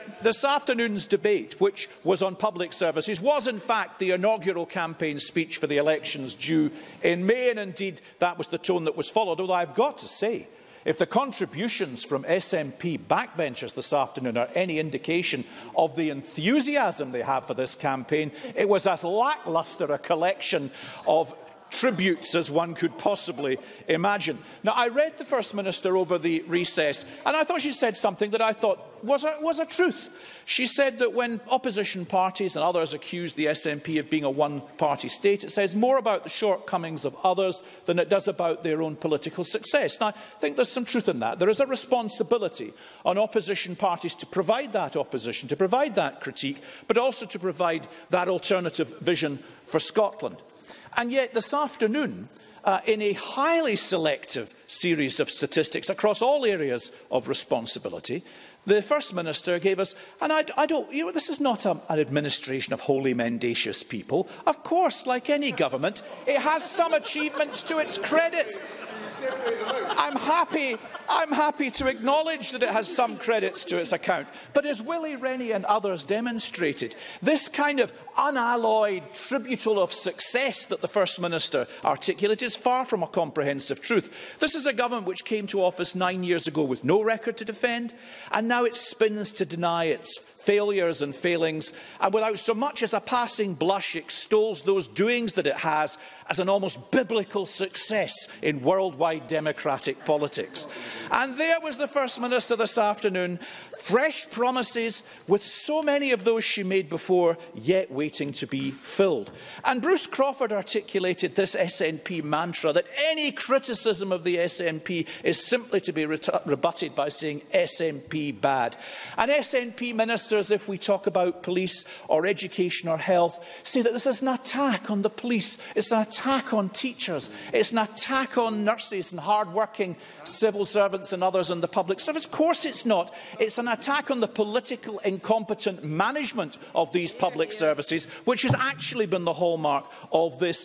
which was on public services, was in fact the inaugural campaign speech for the elections due in May, and indeed that was the tone that was followed, although I've got to say, if the contributions from SNP backbenchers this afternoon are any indication of the enthusiasm they have for this campaign, it was as lacklustre a collection of tributes as one could possibly imagine. Now, I read the First Minister over the recess, and I thought she said something that I thought was a truth. She said that when opposition parties and others accuse the SNP of being a one-party state, it says more about the shortcomings of others than it does about their own political success. Now, I think there's some truth in that. There is a responsibility on opposition parties to provide that opposition, to provide that critique, but also to provide that alternative vision for Scotland. And yet this afternoon, in a highly selective series of statistics across all areas of responsibility, the First Minister gave us, and this is not an administration of wholly mendacious people. Of course, like any government, it has some achievements to its credit. I'm happy to acknowledge that it has some credits to its account. But as Willie Rennie and others demonstrated, this kind of unalloyed tributary of success that the First Minister articulated is far from a comprehensive truth. This is a government which came to office 9 years ago with no record to defend, and now it spins to deny its failures and failings, and without so much as a passing blush extols those doings that it has as an almost biblical success in worldwide democratic politics. And there was the First Minister this afternoon, fresh promises with so many of those she made before, yet waiting to be filled. And Bruce Crawford articulated this SNP mantra that any criticism of the SNP is simply to be rebutted by saying SNP bad. And SNP ministers, if we talk about police or education or health, say that this is an attack on the police, it's an attack on teachers, it's an attack on nurses and hard-working civil servants and others in the public service. Of course it's not. It's an attack on the political incompetent management of these public services, which has actually been the hallmark of this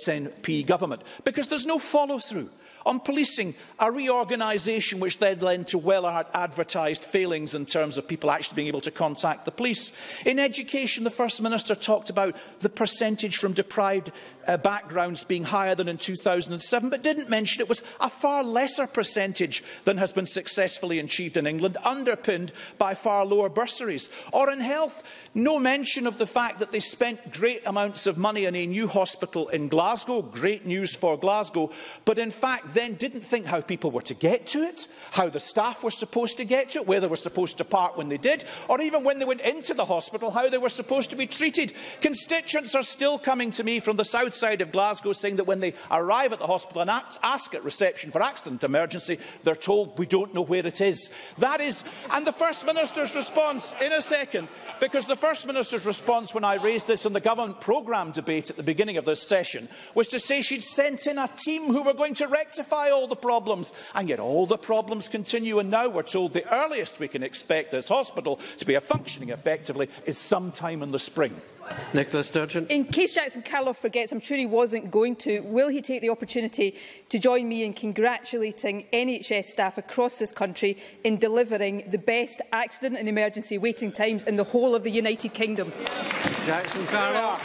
SNP government, because there's no follow-through. On policing, a reorganisation which then led to well-advertised failings in terms of people actually being able to contact the police. In education, the First Minister talked about the percentage from deprived backgrounds being higher than in 2007, but didn't mention it was a far lesser percentage than has been successfully achieved in England, underpinned by far lower bursaries. Or in health, no mention of the fact that they spent great amounts of money on a new hospital in Glasgow, great news for Glasgow, but in fact then didn't think how people were to get to it, how the staff were supposed to get to it, where they were supposed to park when they did, or even when they went into the hospital, how they were supposed to be treated. Constituents are still coming to me from the south side of Glasgow saying that when they arrive at the hospital and ask at reception for accident emergency, they're told we don't know where it is. That is, and the First Minister's response, in a second, because the First Minister's response when I raised this in the government programme debate at the beginning of this session was to say she'd sent in a team who were going to rectify rectify all the problems, and yet all the problems continue, and now we're told the earliest we can expect this hospital to be functioning effectively is sometime in the spring. Nicola Sturgeon. In case Jackson Carloff forgets, I'm sure he wasn't going to, will he take the opportunity to join me in congratulating NHS staff across this country in delivering the best accident and emergency waiting times in the whole of the United Kingdom? Jackson Carloff.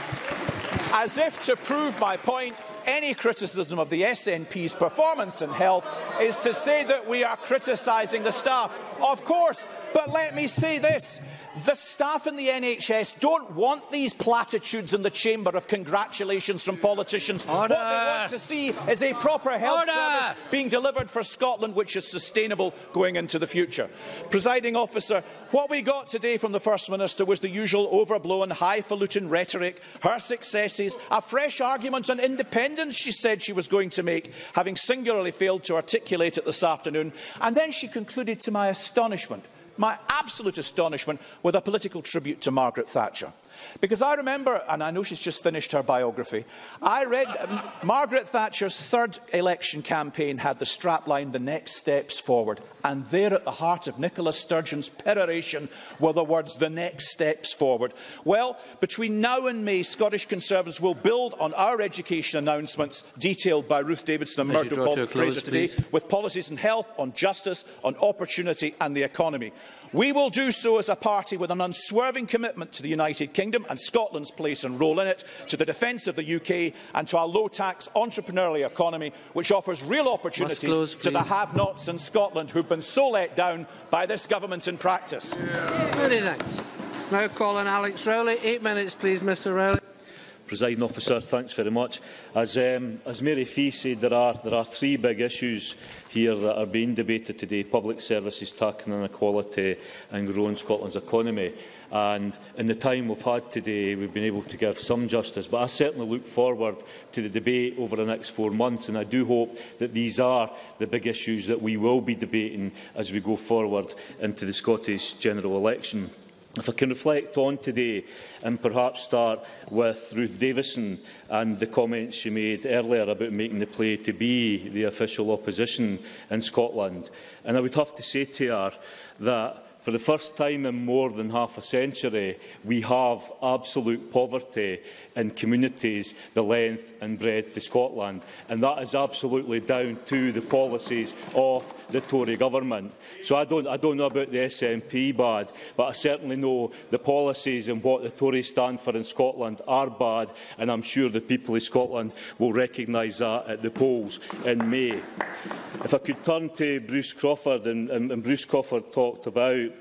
As if to prove my point, any criticism of the SNP's performance in health is to say that we are criticising the staff. Of course, but let me say this. The staff in the NHS don't want these platitudes in the chamber of congratulations from politicians. Order. What they want to see is a proper health service being delivered for Scotland which is sustainable going into the future. Presiding officer, what we got today from the First Minister was the usual overblown, highfalutin rhetoric, her successes, a fresh argument on independence she said she was going to make, having singularly failed to articulate it this afternoon, and then she concluded, to my astonishment, my absolute astonishment, with a political tribute to Margaret Thatcher. Because I remember, and I know she's just finished her biography, I read Margaret Thatcher's third election campaign had the strapline, "The next steps forward." And there at the heart of Nicola Sturgeon's peroration were the words, "the next steps forward." Well, between now and May, Scottish Conservatives will build on our education announcements, detailed by Ruth Davidson and Murdo Fraser today, with policies in health, on justice, on opportunity and the economy. We will do so as a party with an unswerving commitment to the United Kingdom and Scotland's place and role in it, to the defence of the UK and to a low-tax entrepreneurial economy which offers real opportunities to the have-nots in Scotland who've been so let down by this government in practice. Very thanks. Now call on Alex Rowley. 8 minutes, please, Mr Rowley. Presiding officer, thanks very much. As Mary Fee said, there are three big issues here that are being debated today: public services, tackling inequality and growing Scotland's economy. And in the time we've had today, we've been able to give some justice. But I certainly look forward to the debate over the next 4 months, and I do hope that these are the big issues that we will be debating as we go forward into the Scottish general election. If I can reflect on today and perhaps start with Ruth Davison and the comments she made earlier about making the play to be the official opposition in Scotland. And I would have to say to her that for the first time in more than half a century, we have absolute poverty in communities the length and breadth of Scotland. And that is absolutely down to the policies of the Tory government. So I don't know about the SNP bad, but I certainly know the policies and what the Tories stand for in Scotland are bad, and I'm sure the people of Scotland will recognise that at the polls in May. If I could turn to Bruce Crawford, and Bruce Crawford talked about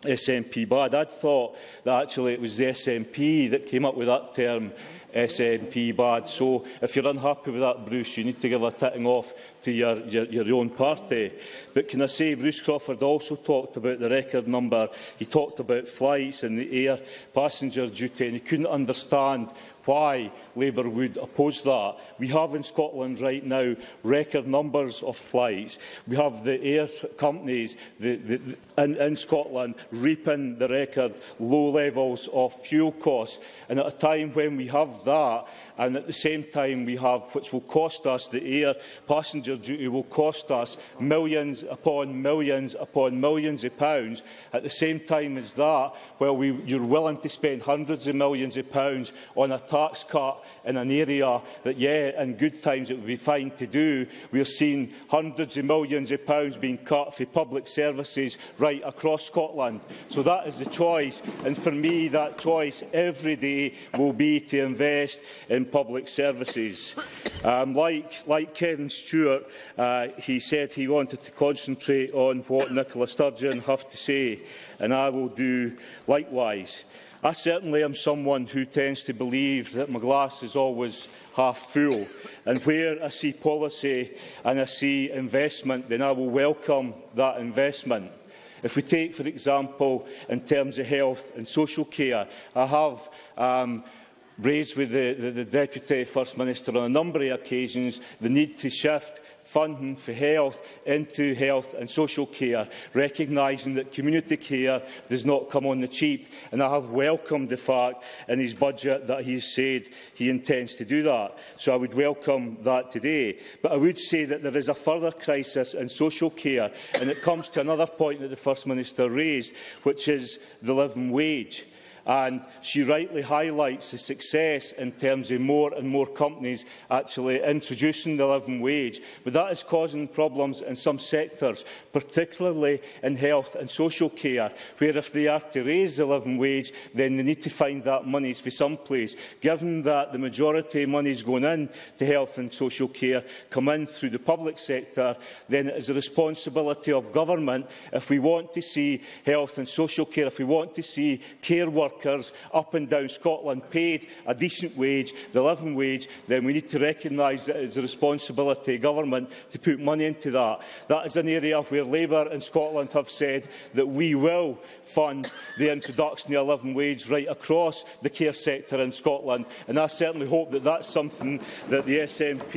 SNP bad. I thought that actually it was the SNP that came up with that term, SNP bad. So if you're unhappy with that, Bruce, you need to give a ticking off to your own party. But can I say, Bruce Crawford also talked about the record number. He talked about flights and the air passenger duty, and he couldn't understand why Labour would oppose that. We have in Scotland right now record numbers of flights. We have the air companies in Scotland reaping the record low levels of fuel costs. And at a time when we have that, and at the same time we have, which will cost us, the air passenger duty will cost us millions upon millions upon millions of pounds. At the same time as that, well, you're willing to spend hundreds of millions of pounds on a tax cut in an area that, yeah, in good times it would be fine to do. We're seeing hundreds of millions of pounds being cut for public services right across Scotland. So that is the choice, and for me that choice every day will be to invest in public services. Like Kevin Stewart, he said he wanted to concentrate on what Nicola Sturgeon have to say, and I will do likewise. I certainly am someone who tends to believe that my glass is always half full, and where I see policy and I see investment, then I will welcome that investment. If we take, for example, in terms of health and social care, I have raised with the Deputy First Minister on a number of occasions the need to shift funding for health into health and social care, recognising that community care does not come on the cheap. And I have welcomed the fact in his budget that he has said he intends to do that. So I would welcome that today. But I would say that there is a further crisis in social care, and it comes to another point that the First Minister raised, which is the living wage. And she rightly highlights the success in terms of more and more companies actually introducing the living wage. But that is causing problems in some sectors, particularly in health and social care, where if they are to raise the living wage, then they need to find that money for some place. Given that the majority of monies going in to health and social care come in through the public sector, then it is the responsibility of government, if we want to see health and social care, if we want to see care work up and down Scotland paid a decent wage, the living wage, then we need to recognise that it is the responsibility of government to put money into that. That is an area where Labour in Scotland have said that we will fund the introduction of a living wage right across the care sector in Scotland, and I certainly hope that that's something that the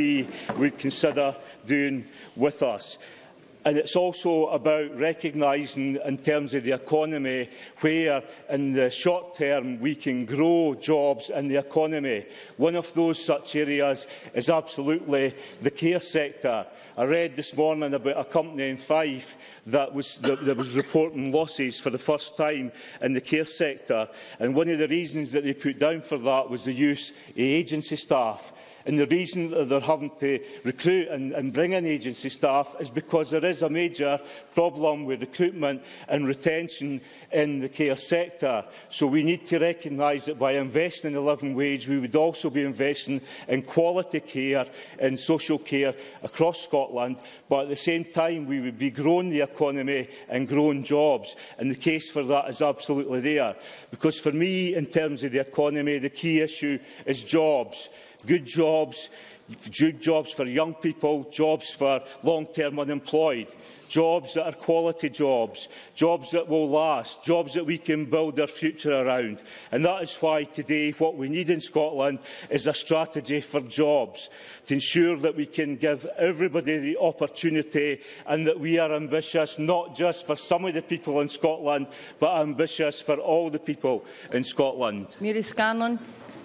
SNP would consider doing with us. And it's also about recognising, in terms of the economy, where in the short term we can grow jobs in the economy. One of those such areas is absolutely the care sector. I read this morning about a company in Fife that was reporting losses for the first time in the care sector, and one of the reasons that they put down for that was the use of agency staff. And the reason that they're having to recruit and bring in agency staff is because there is a major problem with recruitment and retention in the care sector. So we need to recognise that by investing in the living wage, we would also be investing in quality care and social care across Scotland, but at the same time we would be growing the economy and growing jobs. And the case for that is absolutely there. Because for me, in terms of the economy, the key issue is jobs. Good jobs for young people, jobs for long-term unemployed, jobs that are quality jobs, jobs that will last, jobs that we can build our future around. And that is why today what we need in Scotland is a strategy for jobs, to ensure that we can give everybody the opportunity and that we are ambitious not just for some of the people in Scotland, but ambitious for all the people in Scotland. Mary Scanlon.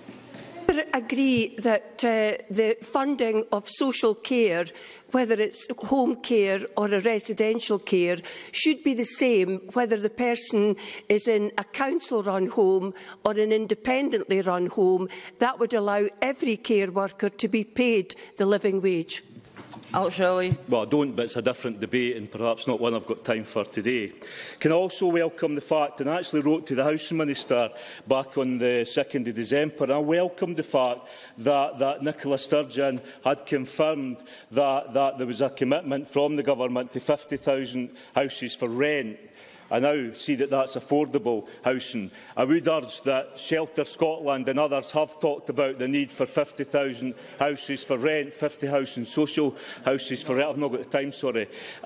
I agree that the funding of social care, whether it's home care or a residential care, should be the same whether the person is in a council-run home or an independently run home. That would allow every care worker to be paid the living wage. Well, I don't, but it's a different debate and perhaps not one I've got time for today. Can I also welcome the fact, and I actually wrote to the Housing Minister back on the 2nd of December, and I welcomed the fact that Nicola Sturgeon had confirmed that there was a commitment from the government to 50,000 houses for rent. I now see that that's affordable housing. I would urge that Shelter Scotland and others have talked about the need for 50,000 houses for rent, 50,000 social houses for rent. I've not got the time, sorry.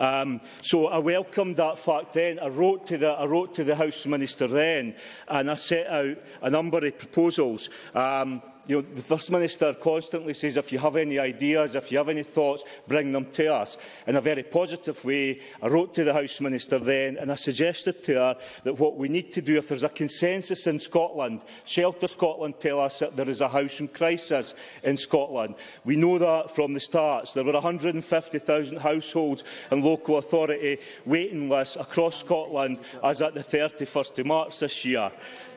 So I welcomed that fact then. I wrote to the Housing Minister then, and I set out a number of proposals. The First Minister constantly says, if you have any ideas, if you have any thoughts, bring them to us. In a very positive way, I wrote to the House Minister then, and I suggested to her that what we need to do, if there is a consensus in Scotland, Shelter Scotland tell us that there is a housing crisis in Scotland. We know that from the starts. There were 150,000 households and local authority waiting lists across Scotland as at the 31st of March this year.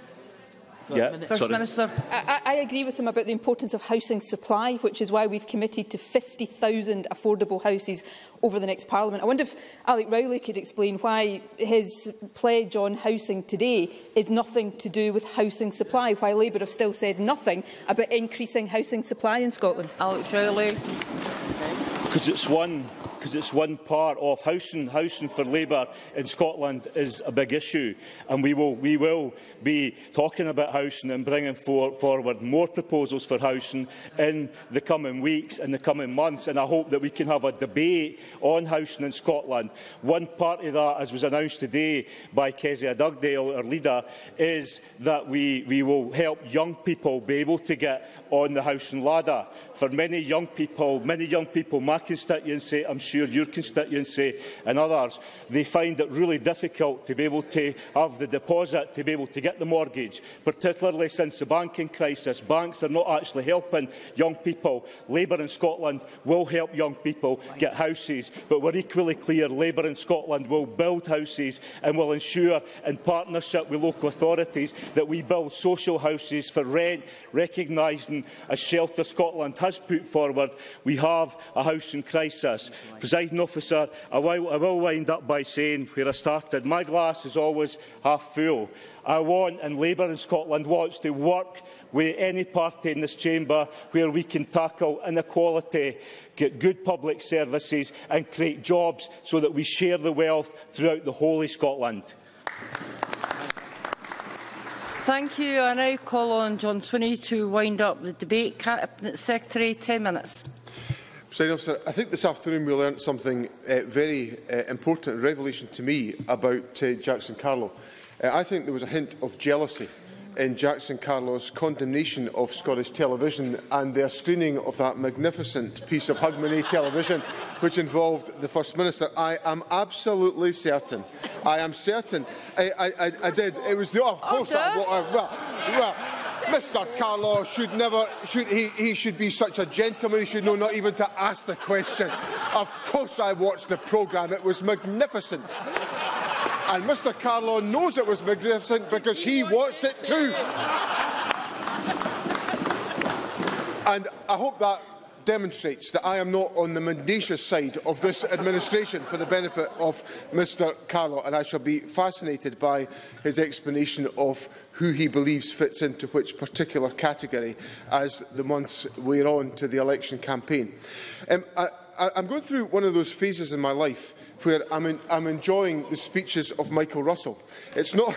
First Minister. I agree with him about the importance of housing supply, which is why we've committed to 50,000 affordable houses over the next Parliament. I wonder if Alex Rowley could explain why his pledge on housing today is nothing to do with housing supply, why Labour have still said nothing about increasing housing supply in Scotland. Alex Rowley. Because it's one because it's one part of housing. Housing for Labour in Scotland is a big issue, and we will be talking about housing and bringing forward more proposals for housing in the coming weeks and the coming months, and I hope that we can have a debate on housing in Scotland. One part of that, as was announced today by Kezia Dugdale, our leader, is that we will help young people be able to get on the housing ladder. For many young people, my constituency, I'm sure your constituency and others, they find it really difficult to be able to have the deposit, to be able to get the mortgage, particularly since the banking crisis. Banks are not actually helping young people. Labour in Scotland will help young people get houses, but we're equally clear Labour in Scotland will build houses and will ensure, in partnership with local authorities, that we build social houses for rent, recognising, as Shelter Scotland has put forward, we have a housing crisis. Presiding Officer, I will wind up by saying where I started. My glass is always half full. I want, and Labour in Scotland wants, to work with any party in this chamber where we can tackle inequality, get good public services and create jobs so that we share the wealth throughout the whole of Scotland. Thank you. I now call on John Swinney to wind up the debate. Cabinet Secretary, 10 minutes. Presiding Officer, I think this afternoon we learned something very important, revelation to me, about Jackson Carlo. I think there was a hint of jealousy in Jackson Carlo's condemnation of Scottish television and their screening of that magnificent piece of Hogmanay television which involved the First Minister. I am absolutely certain. I am certain. I did. It was the... Of course, well, Mr. Carlo should never... He should be such a gentleman. He should know not even to ask the question. Of course I watched the programme. It was magnificent. And Mr. Carlo knows it was magnificent because he watched it too. And I hope that demonstrates that I am not on the mendacious side of this administration for the benefit of Mr. Carlo, and I shall be fascinated by his explanation of who he believes fits into which particular category as the months wear on to the election campaign. I'm going through one of those phases in my life where I'm enjoying the speeches of Michael Russell. It's not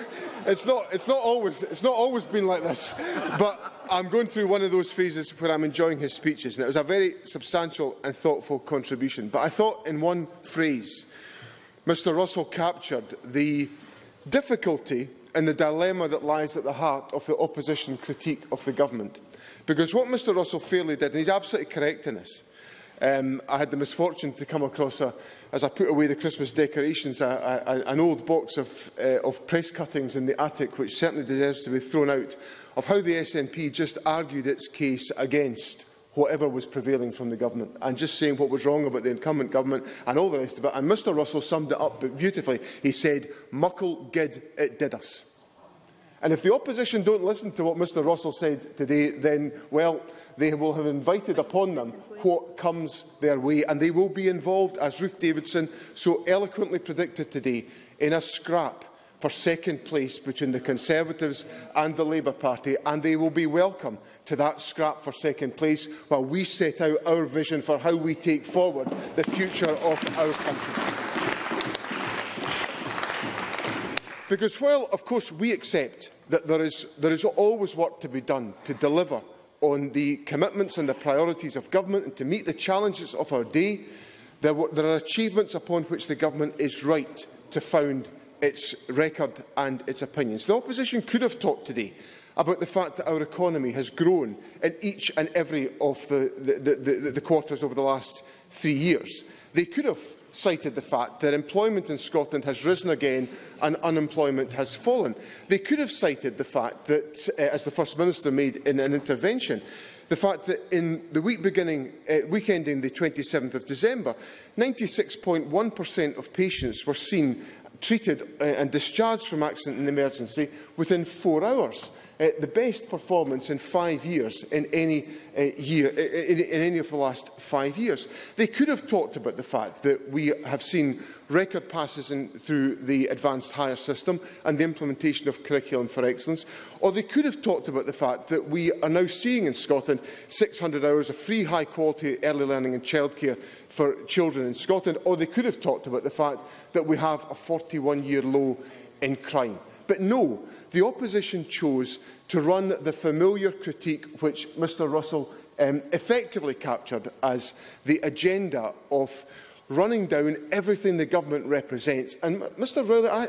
always been like this, but I'm going through one of those phases where I'm enjoying his speeches, and it was a very substantial and thoughtful contribution. But I thought, in one phrase, Mr. Russell captured the difficulty and the dilemma that lies at the heart of the opposition critique of the government. Because what Mr. Russell fairly did, and he's absolutely correct in this, I had the misfortune to come across, as I put away the Christmas decorations, an old box of press cuttings in the attic, which certainly deserves to be thrown out, of how the SNP just argued its case against whatever was prevailing from the government, and just saying what was wrong about the incumbent government and all the rest of it. And Mr. Russell summed it up beautifully. He said, "Muckle gid it did us." And if the opposition don't listen to what Mr. Russell said today, then, well, they will have invited upon them what comes their way, and they will be involved, as Ruth Davidson so eloquently predicted today, in a scrap for second place between the Conservatives and the Labour Party, and they will be welcome to that scrap for second place while we set out our vision for how we take forward the future of our country. Because while, of course, we accept that there is always work to be done to deliver on the commitments and the priorities of government and to meet the challenges of our day, there are achievements upon which the government is right to found its record and its opinions. The opposition could have talked today about the fact that our economy has grown in each and every of the quarters over the last 3 years. They could have cited the fact that employment in Scotland has risen again and unemployment has fallen. They could have cited the fact that, as the First Minister made in an intervention, the fact that in the week ending the 27th of December, 96.1% of patients were seen, treated and discharged from accident and emergency within 4 hours. the best performance in 5 years in any year, in any of the last 5 years. They could have talked about the fact that we have seen record passes through the advanced higher system and the implementation of curriculum for excellence, or they could have talked about the fact that we are now seeing in Scotland 600 hours of free high-quality early learning and childcare for children in Scotland, or they could have talked about the fact that we have a 41-year low in crime. But no, the opposition chose to run the familiar critique which Mr Russell effectively captured as the agenda of running down everything the government represents. And Mr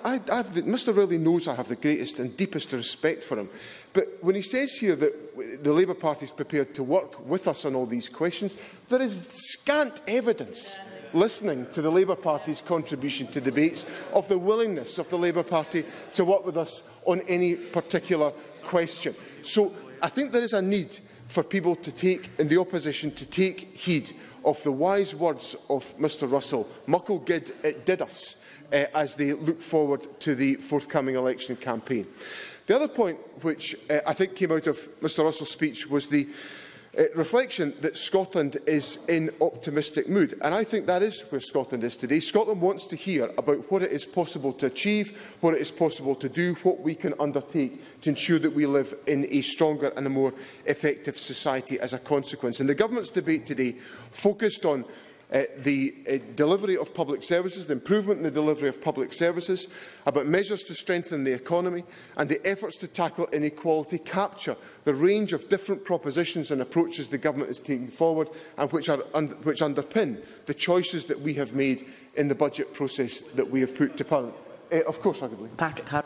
Rowley knows I have the greatest and deepest respect for him. But when he says here that the Labour Party is prepared to work with us on all these questions, there is scant evidence, listening to the Labour Party's contribution to debates, of the willingness of the Labour Party to work with us on any particular question. So I think there is a need for people to take, in the opposition, to take heed of the wise words of Mr Russell. Muckle gid it did us, as they look forward to the forthcoming election campaign. The other point which I think came out of Mr Russell's speech was the reflection that Scotland is in optimistic mood, and I think that is where Scotland is today. Scotland wants to hear about what it is possible to achieve, what it is possible to do, what we can undertake to ensure that we live in a stronger and a more effective society as a consequence. And the Government's debate today focused on the delivery of public services, the improvement in the delivery of public services, about measures to strengthen the economy, and the efforts to tackle inequality capture the range of different propositions and approaches the Government is taking forward, and which underpin the choices that we have made in the budget process that we have put to Parliament. Of course, arguably. Patrick Hart.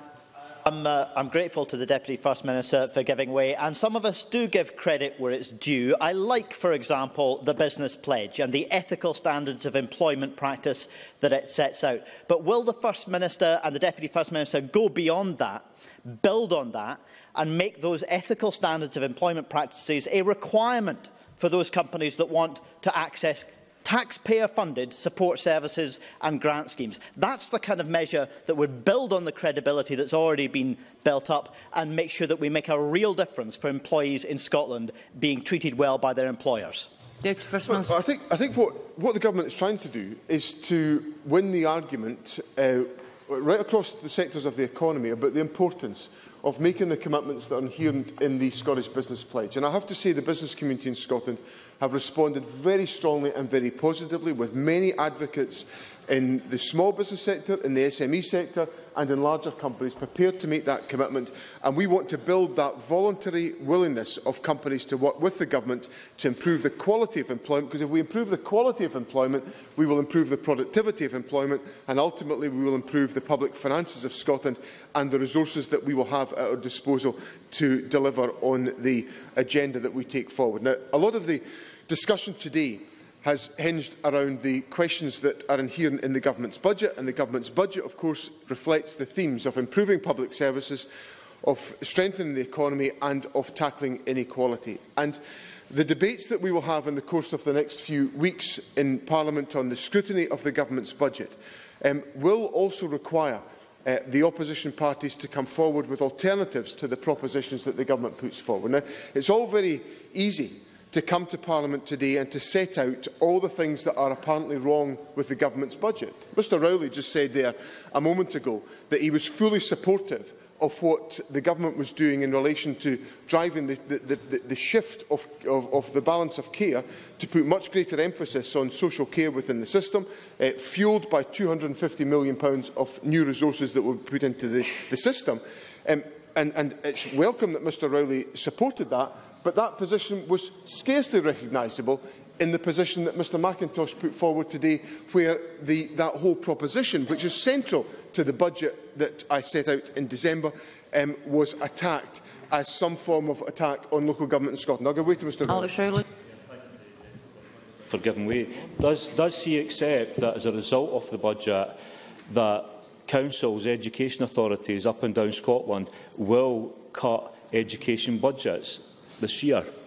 I'm grateful to the Deputy First Minister for giving way, and some of us do give credit where it's due. I like, for example, the business pledge and the ethical standards of employment practice that it sets out. But will the First Minister and the Deputy First Minister go beyond that, build on that, and make those ethical standards of employment practices a requirement for those companies that want to access taxpayer-funded support services and grant schemes? That's the kind of measure that would build on the credibility that's already been built up and make sure that we make a real difference for employees in Scotland being treated well by their employers. Well, I think what the Government is trying to do is to win the argument right across the sectors of the economy about the importance of making the commitments that are inherent in the Scottish Business Pledge. And I have to say the business community in Scotland have responded very strongly and very positively, with many advocates in the small business sector, in the SME sector and in larger companies prepared to make that commitment. And we want to build that voluntary willingness of companies to work with the Government to improve the quality of employment, because if we improve the quality of employment, we will improve the productivity of employment, and ultimately we will improve the public finances of Scotland and the resources that we will have at our disposal to deliver on the agenda that we take forward. Now, a lot of the discussion today has hinged around the questions that are inherent in the Government's budget, and the Government's budget, of course, reflects the themes of improving public services, of strengthening the economy and of tackling inequality. And the debates that we will have in the course of the next few weeks in Parliament on the scrutiny of the Government's budget will also require the opposition parties to come forward with alternatives to the propositions that the Government puts forward. Now, it's all very easy to come to Parliament today and to set out all the things that are apparently wrong with the Government's budget. Mr Rowley just said there a moment ago that he was fully supportive of what the Government was doing in relation to driving the shift of the balance of care to put much greater emphasis on social care within the system, fuelled by £250 million of new resources that were put into the system. And it's welcome that Mr Rowley supported that, but that position was scarcely recognisable in the position that Mr Macintosh put forward today, where that whole proposition, which is central to the budget that I set out in December, was attacked as some form of attack on local government in Scotland. I'll give way to Mr Rowley. For giving way. Does he accept that as a result of the budget that councils, education authorities up and down Scotland will cut education budgets this year?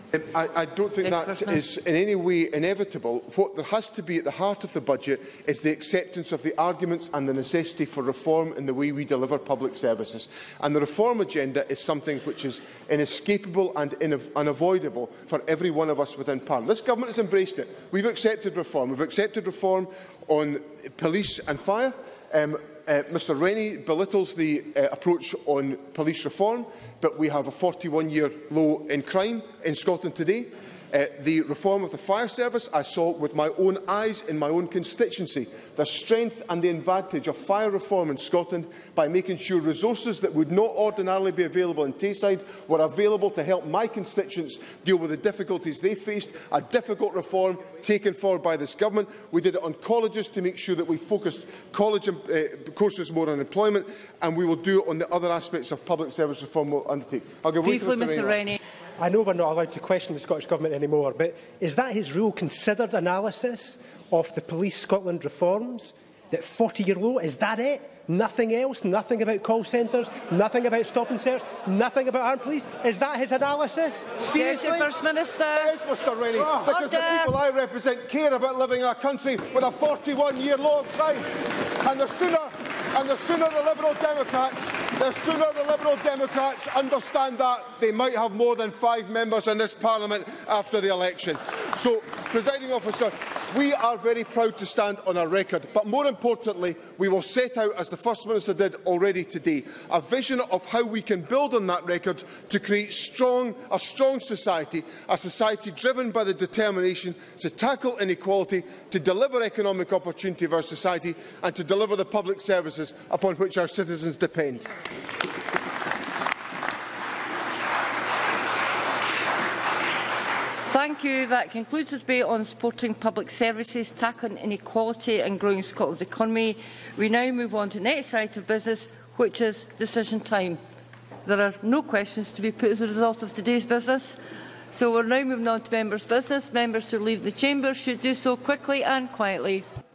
I don't think that is in any way inevitable. What there has to be at the heart of the budget is the acceptance of the arguments and the necessity for reform in the way we deliver public services. And the reform agenda is something which is inescapable and unavoidable for every one of us within Parliament. This government has embraced it. We've accepted reform. We've accepted reform on police and fire. Mr Rennie belittles the approach on police reform, but we have a 41-year low in crime in Scotland today. The reform of the fire service, I saw with my own eyes in my own constituency, the strength and the advantage of fire reform in Scotland by making sure resources that would not ordinarily be available in Tayside were available to help my constituents deal with the difficulties they faced. A difficult reform taken forward by this government. We did it on colleges to make sure that we focused college courses more on employment, and we will do it on the other aspects of public service reform we'll undertake. I'll give briefly, Mr Rennie. I know we're not allowed to question the Scottish Government anymore, but is that his real considered analysis of the Police Scotland reforms? That 40-year low, is that it? Nothing else? Nothing about call centres? Nothing about stop and search? Nothing about armed police? Is that his analysis? Seriously? Yes, First Minister. Yes, Mr Rennie, because the people I represent care about living in a country with a 41-year low of crime. And the sooner the Liberal Democrats understand that, they might have more than 5 members in this Parliament after the election. So, Presiding Officer, we are very proud to stand on our record, but more importantly, we will set out, as the First Minister did already today, a vision of how we can build on that record to create a strong society, a society driven by the determination to tackle inequality, to deliver economic opportunity for our society, and to deliver the public services upon which our citizens depend. Thank you. That concludes the debate on supporting public services, tackling inequality and growing Scotland's economy. We now move on to the next item of business, which is decision time. There are no questions to be put as a result of today's business. So we're now moving on to members' business. Members who leave the chamber should do so quickly and quietly.